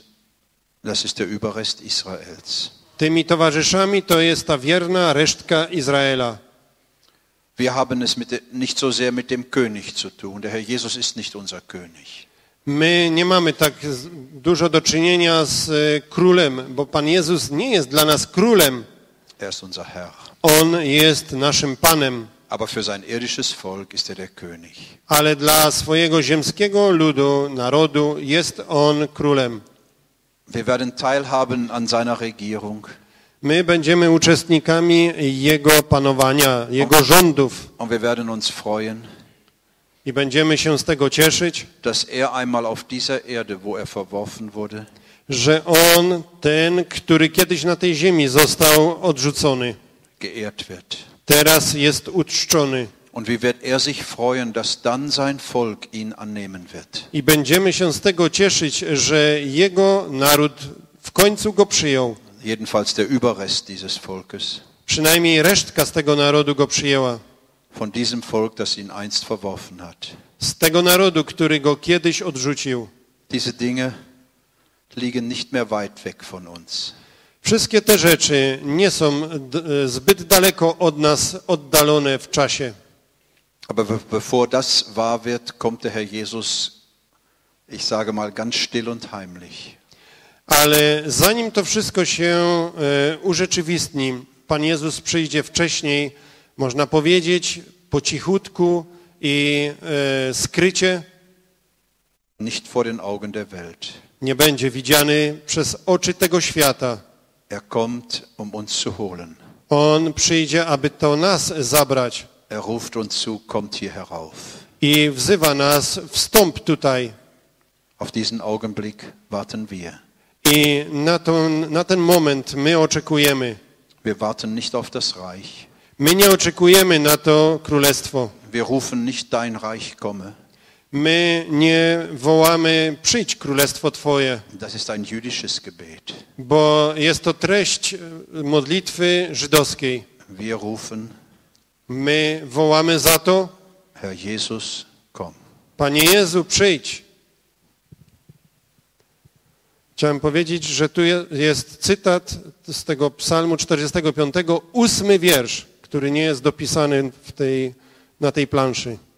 ist der Überrest Israels. Tymi towarzyszami to jest ta wierna resztka Izraela. Wir haben es nicht so sehr mit dem König zu tun. Der Herr Jesus ist nicht unser König. My nie mamy tak dużo do czynienia z królem, bo Pan Jezus nie jest dla nas królem. Er ist unser Herr. On jest naszym Panem. Aber für sein irdisches Volk ist er der König. Ale dla swojego ziemskiego ludu, narodu jest On królem. Wir werden teilhaben an seiner Regierung. My będziemy uczestnikami Jego panowania, Jego rządów Und wir werden uns freuen, i będziemy się z tego cieszyć, dass er einmal auf dieser Erde, wo er verworfen wurde, że On, ten, który kiedyś na tej ziemi został odrzucony, geehrt wird. teraz jest uczczony. Und wie wird er sich freuen, dass dann sein Volk ihn annehmen wird. I będziemy się z tego cieszyć, że Jego naród w końcu Go przyjął. Jedenfalls der Überrest dieses Volkes. Przynajmniej resztka z tego narodu Go przyjęła. Von diesem Volk, das ihn einst verworfen hat. Z tego narodu, który Go kiedyś odrzucił. Diese Dinge liegen nicht mehr weit weg von uns. Wszystkie te rzeczy nie są zbyt daleko od nas oddalone w czasie. Aber bevor das wahr wird, kommt der Herr Jesus, ich sage mal ganz still und heimlich. Ale zanim to wszystko się urzeczywistni, Pan Jezus przyjdzie wcześniej, można powiedzieć, po cichutku i skrycie. Nicht vor den Augen der Welt. Nie będzie widziany przez oczy tego świata. Er kommt, uns zu holen. On przyjdzie, aby to nas zabrać. Er ruft uns zu, kommt hier herauf. I wzywa nas, wstąp tutaj. Auf diesen Augenblick warten wir. I na ten moment my oczekujemy. Wir warten nicht auf das Reich. My nie oczekujemy na to królestwo. Wir rufen nicht, dein Reich komme. My nie wołamy, przyjdź królestwo Twoje. Das ist ein jüdisches Gebet. Bo jest to treść modlitwy żydowskiej. Wir rufen, My wołamy za to, Herr Jesus, komm. Panie Jezu, przyjdź. Chciałem powiedzieć, że tu jest cytat z tego psalmu 45, 8 wiersz, który nie jest dopisany na tej planszy.